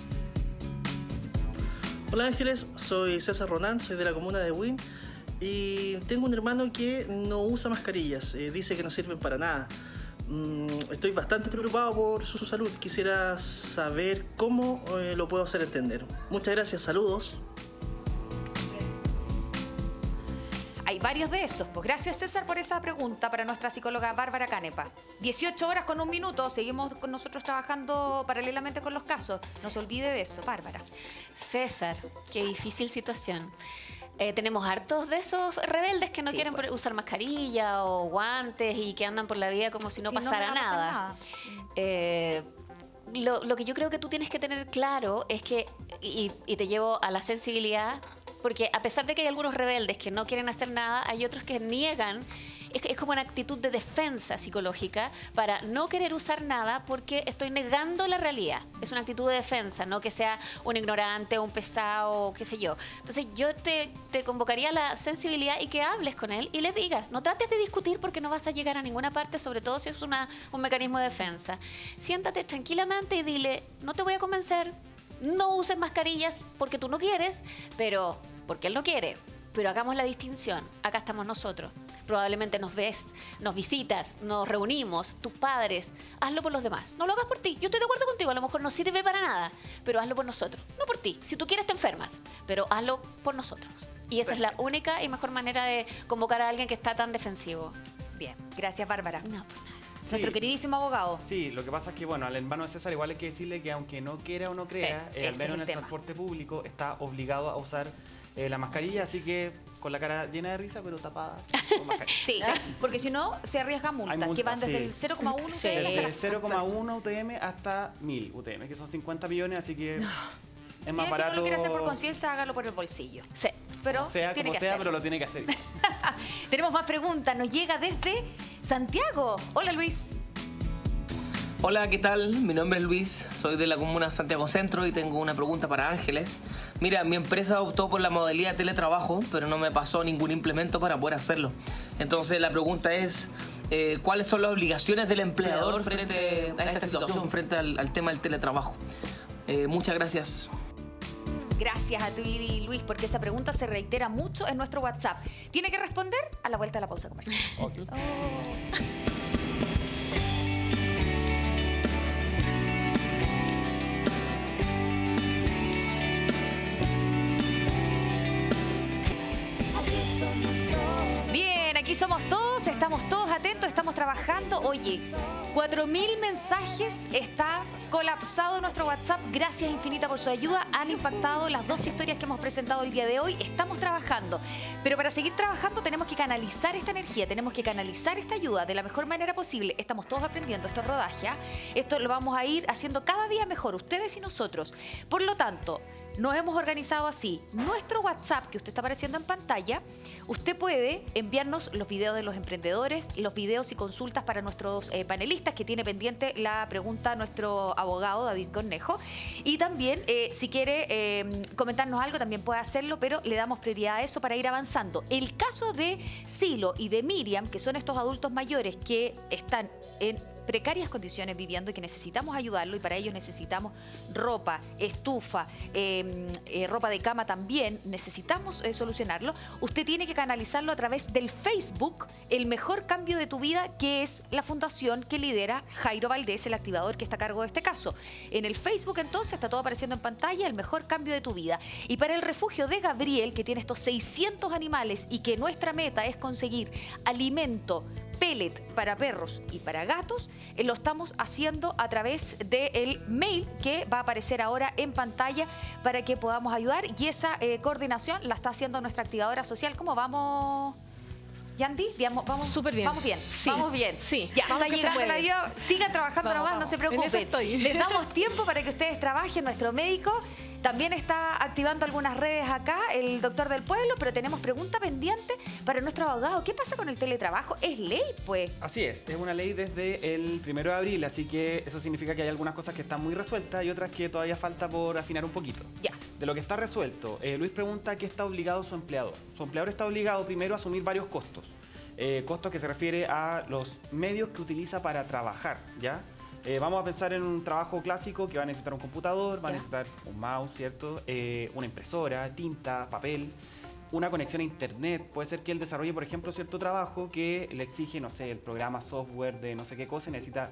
Hola Ángeles, soy César Ronan, soy de la comuna de Buin y tengo un hermano que no usa mascarillas, dice que no sirven para nada. Estoy bastante preocupado por su salud. Quisiera saber cómo lo puedo hacer entender. Muchas gracias, saludos. Hay varios de esos. Pues gracias, César, por esa pregunta para nuestra psicóloga Bárbara Canepa. 18 horas con 1 minuto. Seguimos con nosotros trabajando paralelamente con los casos. No se olvide de eso, Bárbara. César, qué difícil situación. Tenemos hartos de esos rebeldes que no quieren usar mascarilla o guantes y que andan por la vida como si no pasara nada. Lo que yo creo que tú tienes que tener claro es que, y te llevo a la sensibilidad, porque a pesar de que hay algunos rebeldes que no quieren hacer nada, hay otros que niegan. Es como una actitud de defensa psicológica para no querer usar nada porque estoy negando la realidad. Es una actitud de defensa, no que sea un ignorante o un pesado, qué sé yo. Entonces yo te convocaría a la sensibilidad y que hables con él y le digas, no trates de discutir porque no vas a llegar a ninguna parte, sobre todo si es un mecanismo de defensa. Siéntate tranquilamente y dile, no te voy a convencer, no uses mascarillas porque tú no quieres, pero porque él no quiere. Pero hagamos la distinción, acá estamos nosotros. Probablemente nos ves, nos visitas, nos reunimos, tus padres. Hazlo por los demás. No lo hagas por ti. Yo estoy de acuerdo contigo, a lo mejor no sirve para nada, pero hazlo por nosotros. No por ti. Si tú quieres te enfermas, pero hazlo por nosotros. Y esa es la única y mejor manera de convocar a alguien que está tan defensivo. Bien, gracias Bárbara. No, por nada. Nuestro queridísimo abogado. Sí, lo que pasa es que, bueno, al hermano de César igual hay que decirle que aunque no quiera o no crea, al menos en el transporte público está obligado a usar la mascarilla, así que con la cara llena de risa, pero tapada con mascarilla. Sí, porque si no, se arriesga multas, que van desde el 0,1 UTM. Desde 0,1 UTM hasta 1000 UTM, que son 50 millones, así que es más barato. Si no lo quiere hacer por conciencia, hágalo por el bolsillo. Sí, pero sea tiene como que sea, pero lo tiene que hacer. Tenemos más preguntas, nos llega desde Santiago. Hola Luis. Hola, ¿qué tal? Mi nombre es Luis, soy de la comuna Santiago Centro y tengo una pregunta para Ángeles. Mira, mi empresa optó por la modalidad de teletrabajo, pero no me pasó ningún implemento para poder hacerlo. Entonces la pregunta es, ¿cuáles son las obligaciones del empleador frente a esta situación, frente al tema del teletrabajo? Muchas gracias. Gracias a ti, Luis, porque esa pregunta se reitera mucho en nuestro WhatsApp. Tiene que responder a la vuelta de la pausa comercial. Okay. Aquí somos todos, estamos todos atentos, estamos trabajando. Oye, 4.000 mensajes, está colapsado nuestro WhatsApp. Gracias infinita por su ayuda. Han impactado las 2 historias que hemos presentado el día de hoy. Estamos trabajando, pero para seguir trabajando tenemos que canalizar esta energía, tenemos que canalizar esta ayuda de la mejor manera posible. Estamos todos aprendiendo, esto es rodaje. Esto lo vamos a ir haciendo cada día mejor, ustedes y nosotros. Por lo tanto, nos hemos organizado así. Nuestro WhatsApp, que usted está apareciendo en pantalla, usted puede enviarnos los videos de los emprendedores, los videos y consultas para nuestros panelistas, que tiene pendiente la pregunta a nuestro abogado David Cornejo. Y también, si quiere comentarnos algo, también puede hacerlo, pero le damos prioridad a eso para ir avanzando. El caso de Silo y de Miriam, que son estos adultos mayores que están en precarias condiciones viviendo y que necesitamos ayudarlo, y para ellos necesitamos ropa, estufa, ropa de cama también, necesitamos solucionarlo. Usted tiene que canalizarlo a través del Facebook El Mejor Cambio de tu Vida, que es la fundación que lidera Jairo Valdés, el activador que está a cargo de este caso. En el Facebook entonces está todo apareciendo en pantalla, El Mejor Cambio de tu Vida. Y para el refugio de Gabriel, que tiene estos 600 animales y que nuestra meta es conseguir alimento, pellet para perros y para gatos, lo estamos haciendo a través del mail que va a aparecer ahora en pantalla para que podamos ayudar, y esa coordinación la está haciendo nuestra activadora social. ¿Cómo vamos, Yandy? Vamos súper bien. Vamos bien. Sí. Vamos bien. Sí. Ya Vamos, está que se llegando puede. la ayuda. Sigan trabajando Vamos, nomás, vamos. no se En preocupen. eso estoy. Les damos tiempo para que ustedes trabajen. Nuestro médico también está activando algunas redes acá, el doctor del pueblo, pero tenemos pregunta pendiente para nuestro abogado. ¿Qué pasa con el teletrabajo? ¿Es ley, pues? Así es una ley desde el 1 de abril, así que eso significa que hay algunas cosas que están muy resueltas y otras que todavía falta por afinar un poquito. Ya. De lo que está resuelto, Luis pregunta qué está obligado su empleador. Su empleador está obligado primero a asumir varios costos. Costos que se refiere a los medios que utiliza para trabajar, ¿ya? Vamos a pensar en un trabajo clásico que va a necesitar un computador, va a necesitar un mouse, ¿cierto? Una impresora, tinta, papel, una conexión a internet. Puede ser que él desarrolle, por ejemplo, cierto trabajo que le exige, no sé, el programa software de no sé qué cosa, y necesita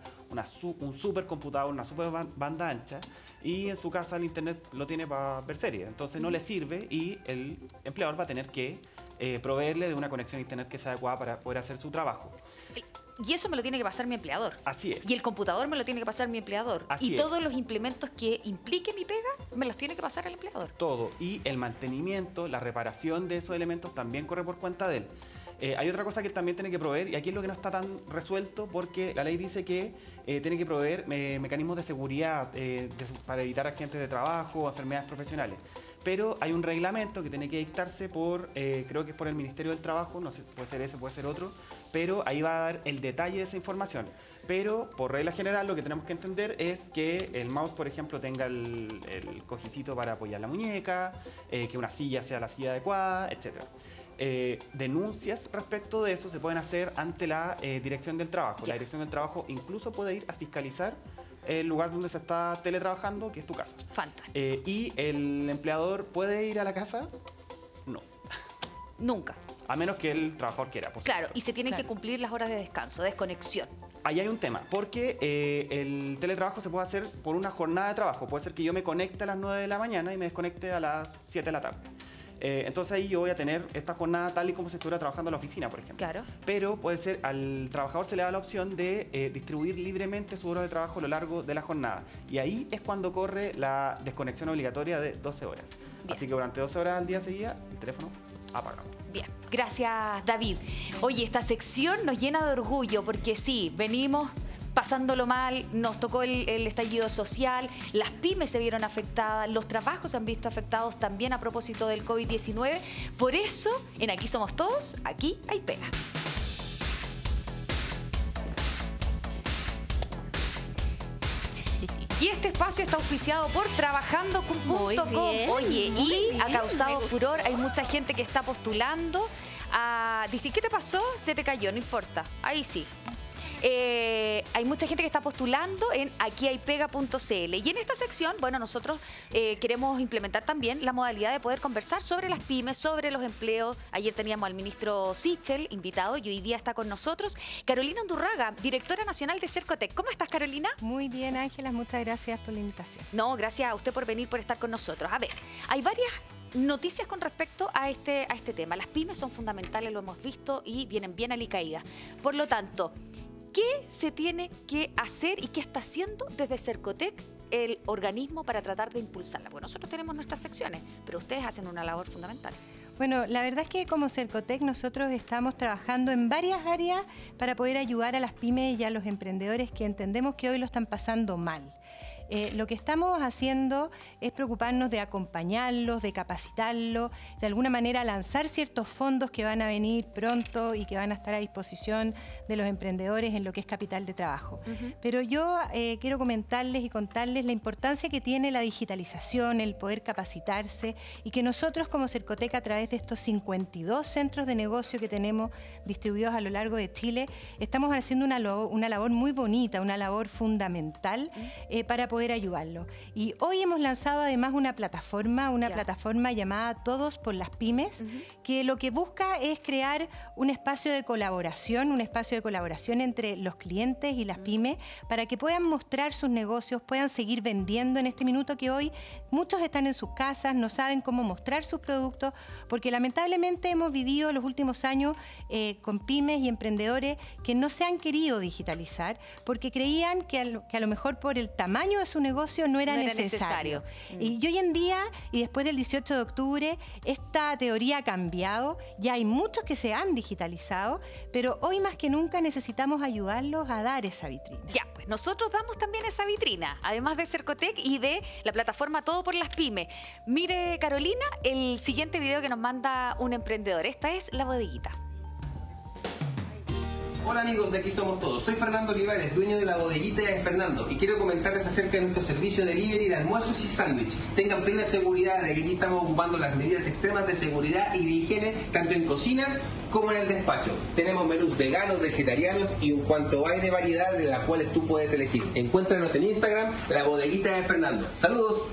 un supercomputador, una super banda ancha, y en su casa el internet lo tiene para ver series. Entonces no le sirve y el empleador va a tener que proveerle de una conexión a internet que sea adecuada para poder hacer su trabajo. Y eso me lo tiene que pasar mi empleador. Así es. Y el computador me lo tiene que pasar mi empleador. Así y es. todos los implementos que implique mi pega, me los tiene que pasar el empleador. Todo. Y el mantenimiento, la reparación de esos elementos también corre por cuenta de él. Hay otra cosa que él también tiene que proveer, y aquí es lo que no está tan resuelto, porque la ley dice que tiene que proveer mecanismos de seguridad para evitar accidentes de trabajo o enfermedades profesionales. Pero hay un reglamento que tiene que dictarse por, creo que es por el Ministerio del Trabajo, no sé, puede ser ese, puede ser otro, pero ahí va a dar el detalle de esa información. Pero por regla general lo que tenemos que entender es que el mouse, por ejemplo, tenga el cojicito para apoyar la muñeca, que una silla sea la silla adecuada, etc. Denuncias respecto de eso se pueden hacer ante la Dirección del Trabajo. La Dirección del Trabajo incluso puede ir a fiscalizar el lugar donde se está teletrabajando, que es tu casa. Fantástico. ¿Y el empleador puede ir a la casa? No. Nunca. A menos que el trabajador quiera. Claro, y se tienen que cumplir las horas de descanso, desconexión. Ahí hay un tema, porque el teletrabajo se puede hacer por una jornada de trabajo. Puede ser que yo me conecte a las 9 de la mañana y me desconecte a las 7 de la tarde. Entonces ahí yo voy a tener esta jornada tal y como si estuviera trabajando en la oficina, por ejemplo. Claro. Pero puede ser, al trabajador se le da la opción de distribuir libremente su hora de trabajo a lo largo de la jornada. Y ahí es cuando corre la desconexión obligatoria de 12 horas. Bien. Así que durante 12 horas al día seguida, el teléfono apagado. Bien, gracias David. Oye, esta sección nos llena de orgullo porque sí, venimos pasándolo mal, nos tocó el estallido social, las pymes se vieron afectadas, los trabajos se han visto afectados también a propósito del COVID-19. Por eso, en Aquí Somos Todos, aquí hay pega. Y este espacio está auspiciado por trabajando.com. Oye, y ha causado furor. Hay mucha gente que está postulando a... ¿Qué te pasó? Se te cayó, no importa. Ahí sí. Hay mucha gente que está postulando en aquiaypega.cl. Y en esta sección, bueno, nosotros queremos implementar también la modalidad de poder conversar sobre las pymes, sobre los empleos. Ayer teníamos al ministro Sichel invitado y hoy día está con nosotros Carolina Undurraga, directora nacional de Cercotec. ¿Cómo estás, Carolina? Muy bien, Ángela, muchas gracias por la invitación. No, gracias a usted por venir, por estar con nosotros. A ver, hay varias noticias con respecto a este tema. Las pymes son fundamentales, lo hemos visto, y vienen bien alicaídas. Por lo tanto, ¿qué se tiene que hacer y qué está haciendo desde Cercotec, el organismo, para tratar de impulsarla? Porque nosotros tenemos nuestras secciones, pero ustedes hacen una labor fundamental. Bueno, la verdad es que como Cercotec nosotros estamos trabajando en varias áreas para poder ayudar a las pymes y a los emprendedores que entendemos que hoy lo están pasando mal. Lo que estamos haciendo es preocuparnos de acompañarlos, de capacitarlos, de alguna manera lanzar ciertos fondos que van a venir pronto y que van a estar a disposición de los emprendedores en lo que es capital de trabajo. Pero yo quiero comentarles y contarles la importancia que tiene la digitalización, el poder capacitarse, y que nosotros como Cercotec, a través de estos 52 centros de negocio que tenemos distribuidos a lo largo de Chile, estamos haciendo una labor muy bonita, una labor fundamental para poder ayudarlos. Y hoy hemos lanzado además una plataforma llamada Todos por las Pymes, que lo que busca es crear un espacio de colaboración, entre los clientes y las pymes, para que puedan mostrar sus negocios, puedan seguir vendiendo en este minuto que hoy muchos están en sus casas, no saben cómo mostrar sus productos, porque lamentablemente hemos vivido los últimos años con pymes y emprendedores que no se han querido digitalizar porque creían que a lo mejor por el tamaño de su negocio no era necesario. Y hoy en día, y después del 18 de octubre, esta teoría ha cambiado, ya hay muchos que se han digitalizado, pero hoy más que nunca necesitamos ayudarlos a dar esa vitrina. Ya, pues nosotros damos también esa vitrina, además de Cercotec y de la plataforma Todo por las Pymes. Mire, Carolina, el siguiente video que nos manda un emprendedor. Esta es La Bodeguita. Hola amigos, de Aquí Somos Todos. Soy Fernando Olivares, dueño de La Bodeguita de Fernando, y quiero comentarles acerca de nuestro servicio de delivery de almuerzos y sándwich. Tengan plena seguridad de que aquí estamos ocupando las medidas extremas de seguridad y de higiene, tanto en cocina como en el despacho. Tenemos menús veganos, vegetarianos y un cuanto hay de variedad de las cuales tú puedes elegir. Encuéntranos en Instagram, La Bodeguita de Fernando. ¡Saludos!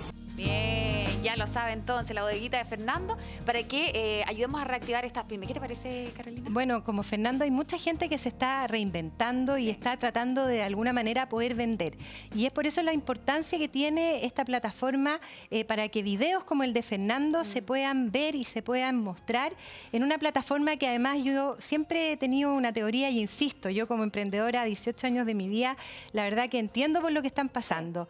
Bien, ya lo sabe entonces, La Bodeguita de Fernando, para que ayudemos a reactivar estas pymes. ¿Qué te parece, Carolina? Bueno, como Fernando, hay mucha gente que se está reinventando y está tratando de alguna manera poder vender. Y es por eso la importancia que tiene esta plataforma para que videos como el de Fernando se puedan ver y se puedan mostrar en una plataforma que además yo siempre he tenido una teoría y insisto, yo como emprendedora a 18 años de mi vida, la verdad que entiendo por lo que están pasando.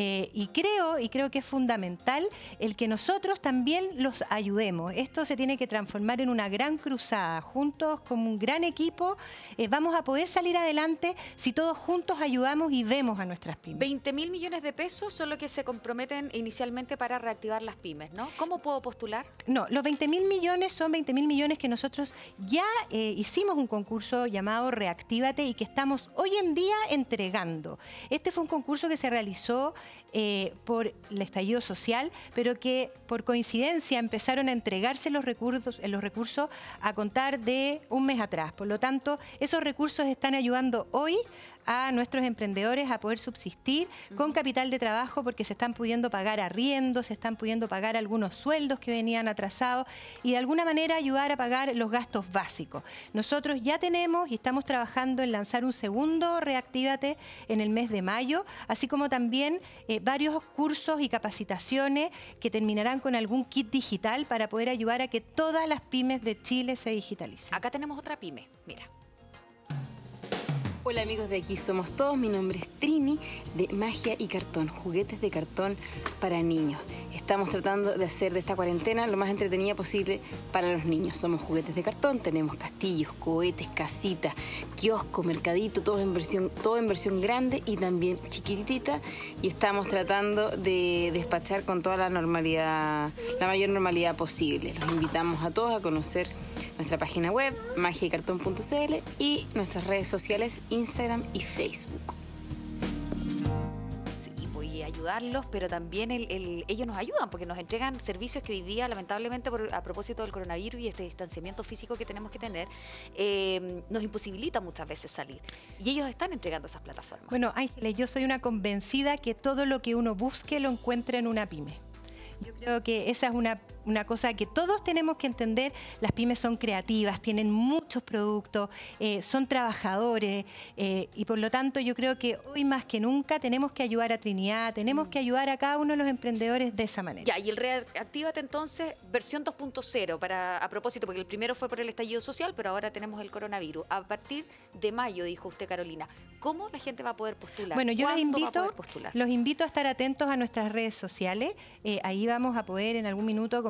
Y creo que es fundamental el que nosotros también los ayudemos. Esto se tiene que transformar en una gran cruzada. Juntos, como un gran equipo, vamos a poder salir adelante si todos juntos ayudamos y vemos a nuestras pymes. 20.000 millones de pesos son lo que se comprometen inicialmente para reactivar las pymes, ¿no? ¿Cómo puedo postular? No, los 20.000 millones son 20.000 millones que nosotros ya hicimos un concurso llamado Reactívate y que estamos hoy en día entregando. Este fue un concurso que se realizó por el estallido social, pero que por coincidencia empezaron a entregarse los recursos a contar de un mes atrás. Por lo tanto, esos recursos están ayudando hoy a nuestros emprendedores a poder subsistir con capital de trabajo, porque se están pudiendo pagar arriendos, se están pudiendo pagar algunos sueldos que venían atrasados y de alguna manera ayudar a pagar los gastos básicos. Nosotros ya tenemos y estamos trabajando en lanzar un segundo Reactívate en el mes de mayo, así como también varios cursos y capacitaciones que terminarán con algún kit digital para poder ayudar a que todas las pymes de Chile se digitalicen. Acá tenemos otra pyme, mira. Hola amigos de Aquí Somos Todos, mi nombre es Trini de Magia y Cartón, juguetes de cartón para niños. Estamos tratando de hacer de esta cuarentena lo más entretenida posible para los niños. Somos juguetes de cartón, tenemos castillos, cohetes, casitas, kiosco, mercadito, todo en versión grande y también chiquitita, y estamos tratando de despachar con toda la normalidad, la mayor normalidad posible. Los invitamos a todos a conocer nuestra página web, magiaycartón.cl, y nuestras redes sociales, Instagram y Facebook. Sí, voy a ayudarlos, pero también ellos nos ayudan porque nos entregan servicios que hoy día, lamentablemente, a propósito del coronavirus y este distanciamiento físico que tenemos que tener, nos imposibilita muchas veces salir. Y ellos están entregando esas plataformas. Bueno, Ángeles, yo soy una convencida que todo lo que uno busque lo encuentra en una pyme. Yo creo que esa es una cosa que todos tenemos que entender. Las pymes son creativas, tienen muchos productos, son trabajadores y por lo tanto yo creo que hoy más que nunca tenemos que ayudar a Trinidad, tenemos que ayudar a cada uno de los emprendedores de esa manera. Ya, y el Reactívate entonces, versión 2.0, a propósito, porque el primero fue por el estallido social, pero ahora tenemos el coronavirus. A partir de mayo, dijo usted, Carolina, ¿cómo la gente va a poder postular? Bueno, yo los invito a estar atentos a nuestras redes sociales. Ahí vamos a poder en algún minuto comunicar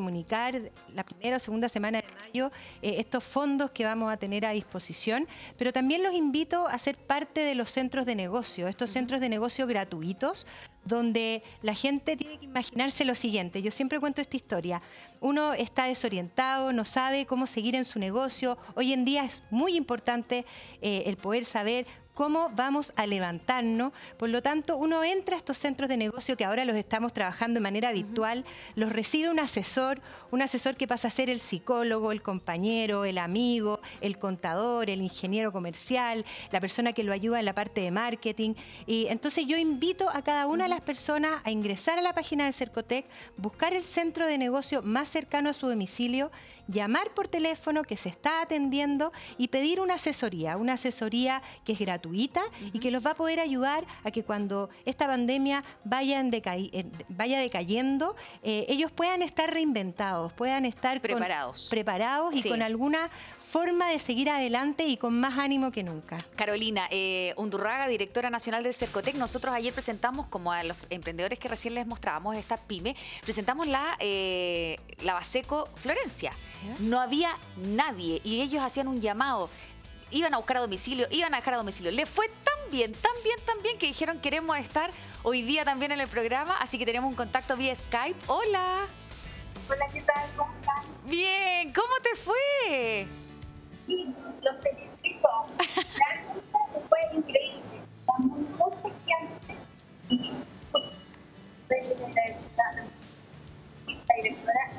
comunicar la primera o segunda semana de mayo estos fondos que vamos a tener a disposición, pero también los invito a ser parte de los centros de negocio, estos centros de negocio gratuitos, donde la gente tiene que imaginarse lo siguiente. Yo siempre cuento esta historia. Uno está desorientado, no sabe cómo seguir en su negocio. Hoy en día es muy importante el poder saber cómo vamos a levantarnos. Por lo tanto, uno entra a estos centros de negocio que ahora los estamos trabajando de manera virtual, los recibe un asesor que pasa a ser el psicólogo, el compañero, el amigo, el contador, el ingeniero comercial, la persona que lo ayuda en la parte de marketing. Y entonces yo invito a cada una de las personas a ingresar a la página de Cercotec, buscar el centro de negocio más cercano a su domicilio, llamar por teléfono que se está atendiendo y pedir una asesoría que es gratuita y que los va a poder ayudar a que cuando esta pandemia vaya decayendo, ellos puedan estar reinventados, puedan estar preparados y con alguna forma de seguir adelante y con más ánimo que nunca. Carolina Undurraga, directora nacional del Cercotec, nosotros ayer presentamos, como a los emprendedores que recién les mostrábamos, esta pyme, presentamos la Baseco Florencia. No había nadie y ellos hacían un llamado. Iban a buscar a domicilio, iban a dejar a domicilio. Les fue tan bien que dijeron queremos estar hoy día también en el programa, así que tenemos un contacto vía Skype. Hola. Hola, ¿qué tal? ¿Cómo están? Bien, ¿cómo te fue? Sí, los felicito. Realmente fue increíble. Con mucha gente y la directora,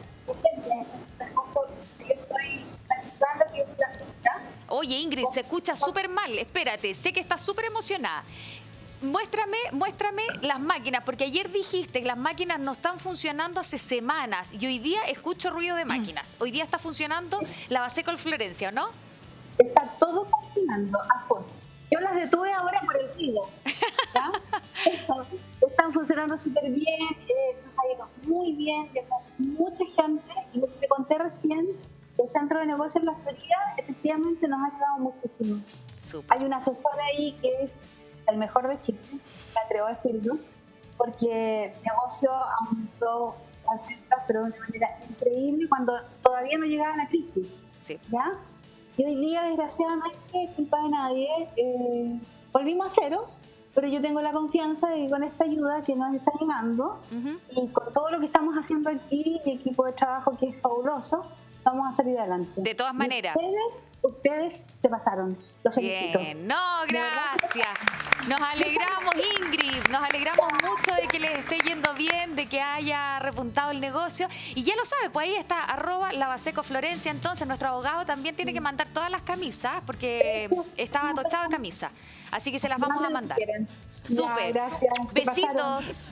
Oye, Ingrid, se escucha súper mal. Espérate, sé que estás súper emocionada. Muéstrame las máquinas, porque ayer dijiste que las máquinas no están funcionando hace semanas y hoy día escucho ruido de máquinas. Hoy día está funcionando la Baseco Florencia, ¿no? Está todo funcionando a fondo. Yo las detuve ahora por el ruido. ¿Ya? Están funcionando súper bien, nos ha ido muy bien, llegó mucha gente y lo que te conté recién, el centro de negocios en la Florida efectivamente nos ha ayudado muchísimo. Super. Hay un asesor ahí que es el mejor de Chile, me atrevo a decirlo, porque el negocio aumentó las ventas, pero de una manera increíble cuando todavía no llegaba la crisis. Sí. ¿Ya? Y hoy día, desgraciadamente, culpa de nadie, volvimos a cero, pero yo tengo la confianza de que con esta ayuda que nos está llegando y con todo lo que estamos haciendo aquí, el equipo de trabajo que es fabuloso, vamos a salir adelante. De todas maneras. Ustedes se pasaron. Los felicito. Bien, no, gracias. Nos alegramos, Ingrid, nos alegramos mucho de que les esté yendo bien, de que haya repuntado el negocio. Y ya lo sabe, pues ahí está, @labaseco Florencia. Entonces, nuestro abogado también tiene que mandar todas las camisas, porque estaba atochado de camisa. Así que se las vamos a mandar. Súper. Gracias. Besitos.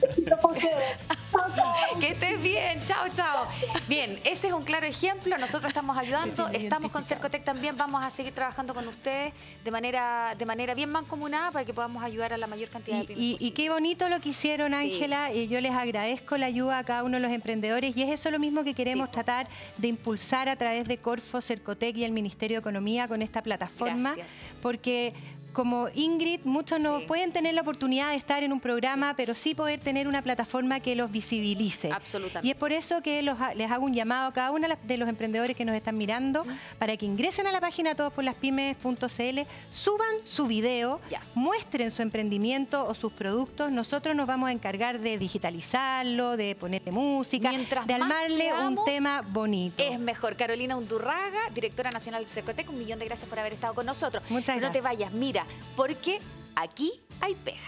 Que estés bien. Chao, chao. Bien, ese es un claro ejemplo. Nosotros estamos ayudando, estamos con Cercotec también. Vamos a seguir trabajando con ustedes de manera bien mancomunada para que podamos ayudar a la mayor cantidad de pymes y qué bonito lo que hicieron, Ángela. Y yo les agradezco la ayuda a cada uno de los emprendedores. Y es eso lo mismo que queremos tratar de impulsar a través de Corfo, Cercotec y el Ministerio de Economía con esta plataforma. Gracias. Porque como Ingrid, muchos no pueden tener la oportunidad de estar en un programa, pero sí poder tener una plataforma que los visibilice. Absolutamente. Y es por eso que les hago un llamado a cada uno de los emprendedores que nos están mirando para que ingresen a la página todosporlaspymes.cl, suban su video, muestren su emprendimiento o sus productos. Nosotros nos vamos a encargar de digitalizarlo, de ponerle música, de armarle un tema bonito. Es mejor. Carolina Undurraga, directora nacional de Cercotec, 1.000.000 de gracias por haber estado con nosotros. Muchas gracias. No te vayas, mira, porque aquí hay pega.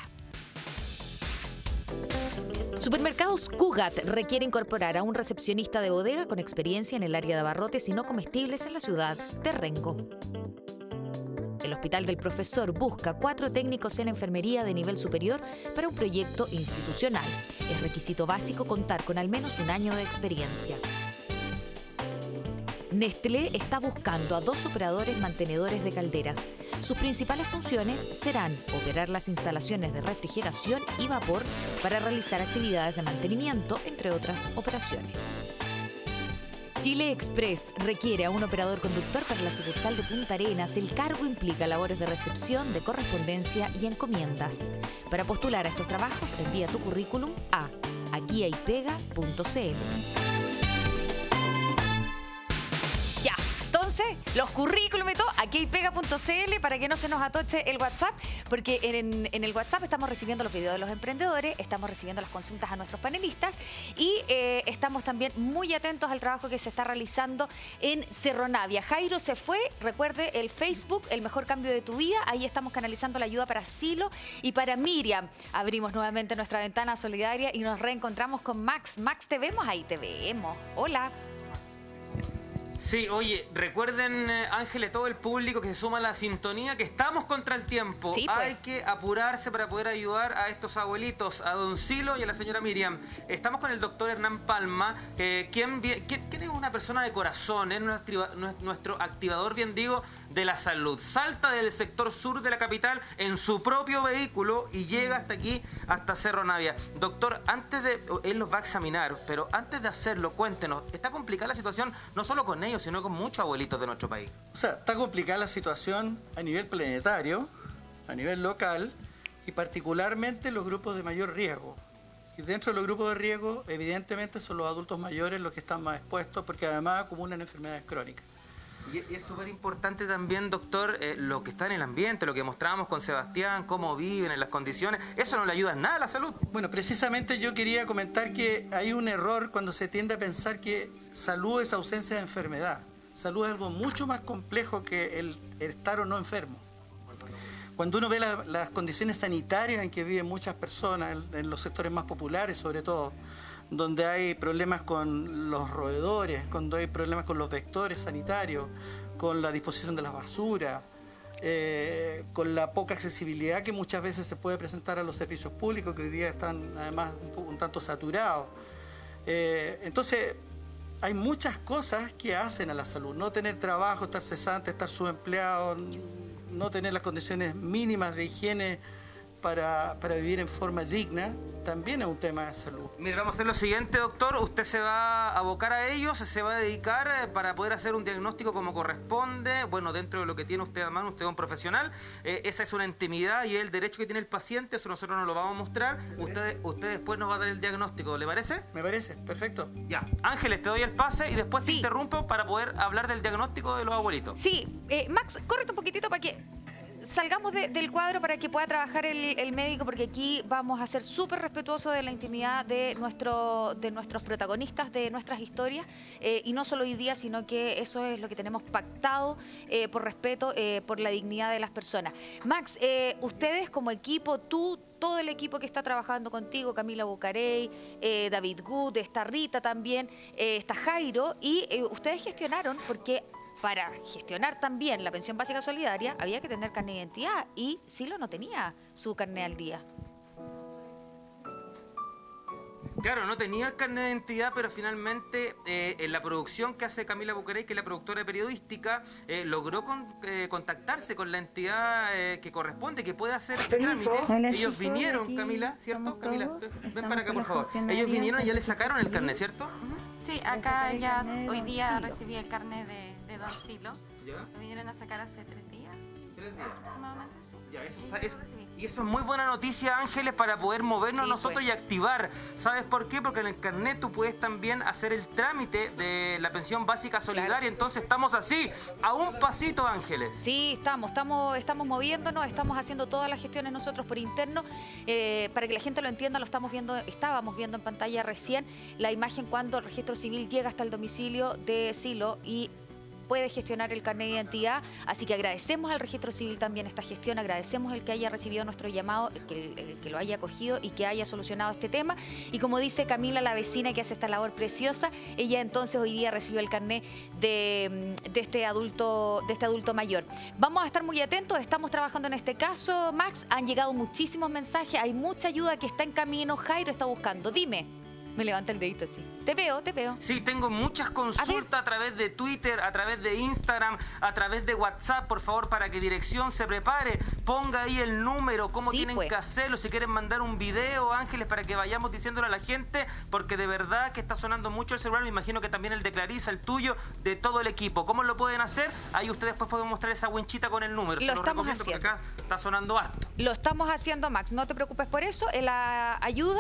Supermercados Cugat requiere incorporar a un recepcionista de bodega con experiencia en el área de abarrotes y no comestibles en la ciudad de Rengo. El Hospital del Profesor busca 4 técnicos en enfermería de nivel superior para un proyecto institucional. Es requisito básico contar con al menos 1 año de experiencia. Nestlé está buscando a 2 operadores mantenedores de calderas. Sus principales funciones serán operar las instalaciones de refrigeración y vapor para realizar actividades de mantenimiento, entre otras operaciones. Chile Express requiere a un operador conductor para la sucursal de Punta Arenas. El cargo implica labores de recepción, de correspondencia y encomiendas. Para postular a estos trabajos, envía tu currículum a aquiaypega.cl. entonces los currículum y todo, aquí hay pega.cl para que no se nos atoche el WhatsApp, porque en el WhatsApp estamos recibiendo los videos de los emprendedores, estamos recibiendo las consultas a nuestros panelistas y estamos también muy atentos al trabajo que se está realizando en Cerro Navia. Jairo se fue, recuerde el Facebook, El Mejor Cambio de tu Vida, ahí estamos canalizando la ayuda para Silo y para Miriam. Abrimos nuevamente nuestra ventana solidaria y nos reencontramos con Max. Max, te vemos ahí, te vemos. Hola. Sí, oye, recuerden, Ángeles, todo el público que se suma a la sintonía, que estamos contra el tiempo. Sí, pues. Hay que apurarse para poder ayudar a estos abuelitos, a don Silo y a la señora Miriam. Estamos con el doctor Hernán Palma, quien es una persona de corazón, es nuestro activador, bien digo, de la salud. Salta del sector sur de la capital en su propio vehículo y llega hasta aquí, hasta Cerro Navia. Doctor, él los va a examinar, pero antes de hacerlo, cuéntenos, ¿está complicada la situación no solo con ellos, sino con muchos abuelitos de nuestro país? O sea, está complicada la situación a nivel planetario, a nivel local y particularmente los grupos de mayor riesgo. Y dentro de los grupos de riesgo, evidentemente, son los adultos mayores los que están más expuestos porque además acumulan enfermedades crónicas. Y es súper importante también, doctor, lo que está en el ambiente, lo que mostrábamos con Sebastián, cómo viven, en las condiciones. Eso no le ayuda en nada a la salud. Bueno, precisamente yo quería comentar que hay un error cuando se tiende a pensar que salud es ausencia de enfermedad. Salud es algo mucho más complejo que el estar o no enfermo. Cuando uno ve las condiciones sanitarias en que viven muchas personas, en los sectores más populares sobre todo, donde hay problemas con los roedores, cuando hay problemas con los vectores sanitarios, con la disposición de las basuras, con la poca accesibilidad que muchas veces se puede presentar a los servicios públicos, que hoy día están además un tanto saturados. Entonces, hay muchas cosas que hacen a la salud. No tener trabajo, estar cesante, estar subempleado, no tener las condiciones mínimas de higiene para vivir en forma digna, también es un tema de salud. Mire, vamos a hacer lo siguiente, doctor. Usted se va a abocar a ellos, se va a dedicar para poder hacer un diagnóstico como corresponde. Bueno, dentro de lo que tiene usted a mano, usted es un profesional. Esa es una intimidad y el derecho que tiene el paciente, eso nosotros no lo vamos a mostrar. Usted después nos va a dar el diagnóstico, ¿le parece? Me parece, perfecto. Ya. Ángeles, te doy el pase y después te interrumpo para poder hablar del diagnóstico de los abuelitos. Sí, Max, córrete un poquitito para que salgamos del cuadro para que pueda trabajar el médico, porque aquí vamos a ser súper respetuosos de la intimidad de nuestros protagonistas, de nuestras historias, y no solo hoy día, sino que eso es lo que tenemos pactado por respeto, por la dignidad de las personas. Max, ustedes como equipo, todo el equipo que está trabajando contigo, Camila Bucarey, David Good, está Rita también, está Jairo, y ustedes gestionaron, porque para gestionar también la pensión básica solidaria había que tener carnet de identidad y Silo no tenía su carnet al día. Claro, no tenía el carnet de identidad, pero finalmente en la producción que hace Camila Bucarey, que es la productora periodística, logró contactarse con la entidad que corresponde, que puede hacer este trámite. Hola, ellos chicos, vinieron, Camila, ¿cierto? Camila, ven para acá, por favor. Ellos funcionarios vinieron y ya le sacaron el carnet, ¿cierto? Sí, acá ya hoy día recibí el carnet de don Silo. ¿Ya? Lo vinieron a sacar hace 3 días. 3 días. Aproximadamente, sí. Ya, y eso es muy buena noticia, Ángeles, para poder movernos nosotros y activar. ¿Sabes por qué? Porque en el carnet tú puedes también hacer el trámite de la pensión básica solidaria. Claro. Entonces estamos así, a un pasito, Ángeles. Sí, estamos moviéndonos, estamos haciendo todas las gestiones nosotros por interno. Para que la gente lo entienda, estábamos viendo en pantalla recién la imagen cuando el registro civil llega hasta el domicilio de Silo y puede gestionar el carnet de identidad, así que agradecemos al registro civil también esta gestión, agradecemos el que haya recibido nuestro llamado, el que lo haya acogido y que haya solucionado este tema. Y como dice Camila, la vecina que hace esta labor preciosa, ella entonces hoy día recibió el carnet de este adulto mayor. Vamos a estar muy atentos, estamos trabajando en este caso, Max, han llegado muchísimos mensajes, hay mucha ayuda que está en camino, Jairo está buscando, dime. Me levanta el dedito así. Te veo. Sí, tengo muchas consultas a través de Twitter, a través de Instagram, a través de WhatsApp. Por favor, para que dirección se prepare, ponga ahí el número, cómo tienen que hacerlo. Si quieren mandar un video, Ángeles, para que vayamos diciéndolo a la gente, porque de verdad que está sonando mucho el celular. Me imagino que también el de Clarisa, el tuyo, de todo el equipo. ¿Cómo lo pueden hacer? Ahí ustedes después pueden mostrar esa winchita con el número. Lo estamos haciendo. Porque acá está sonando harto. Lo estamos haciendo, Max. No te preocupes por eso. La ayuda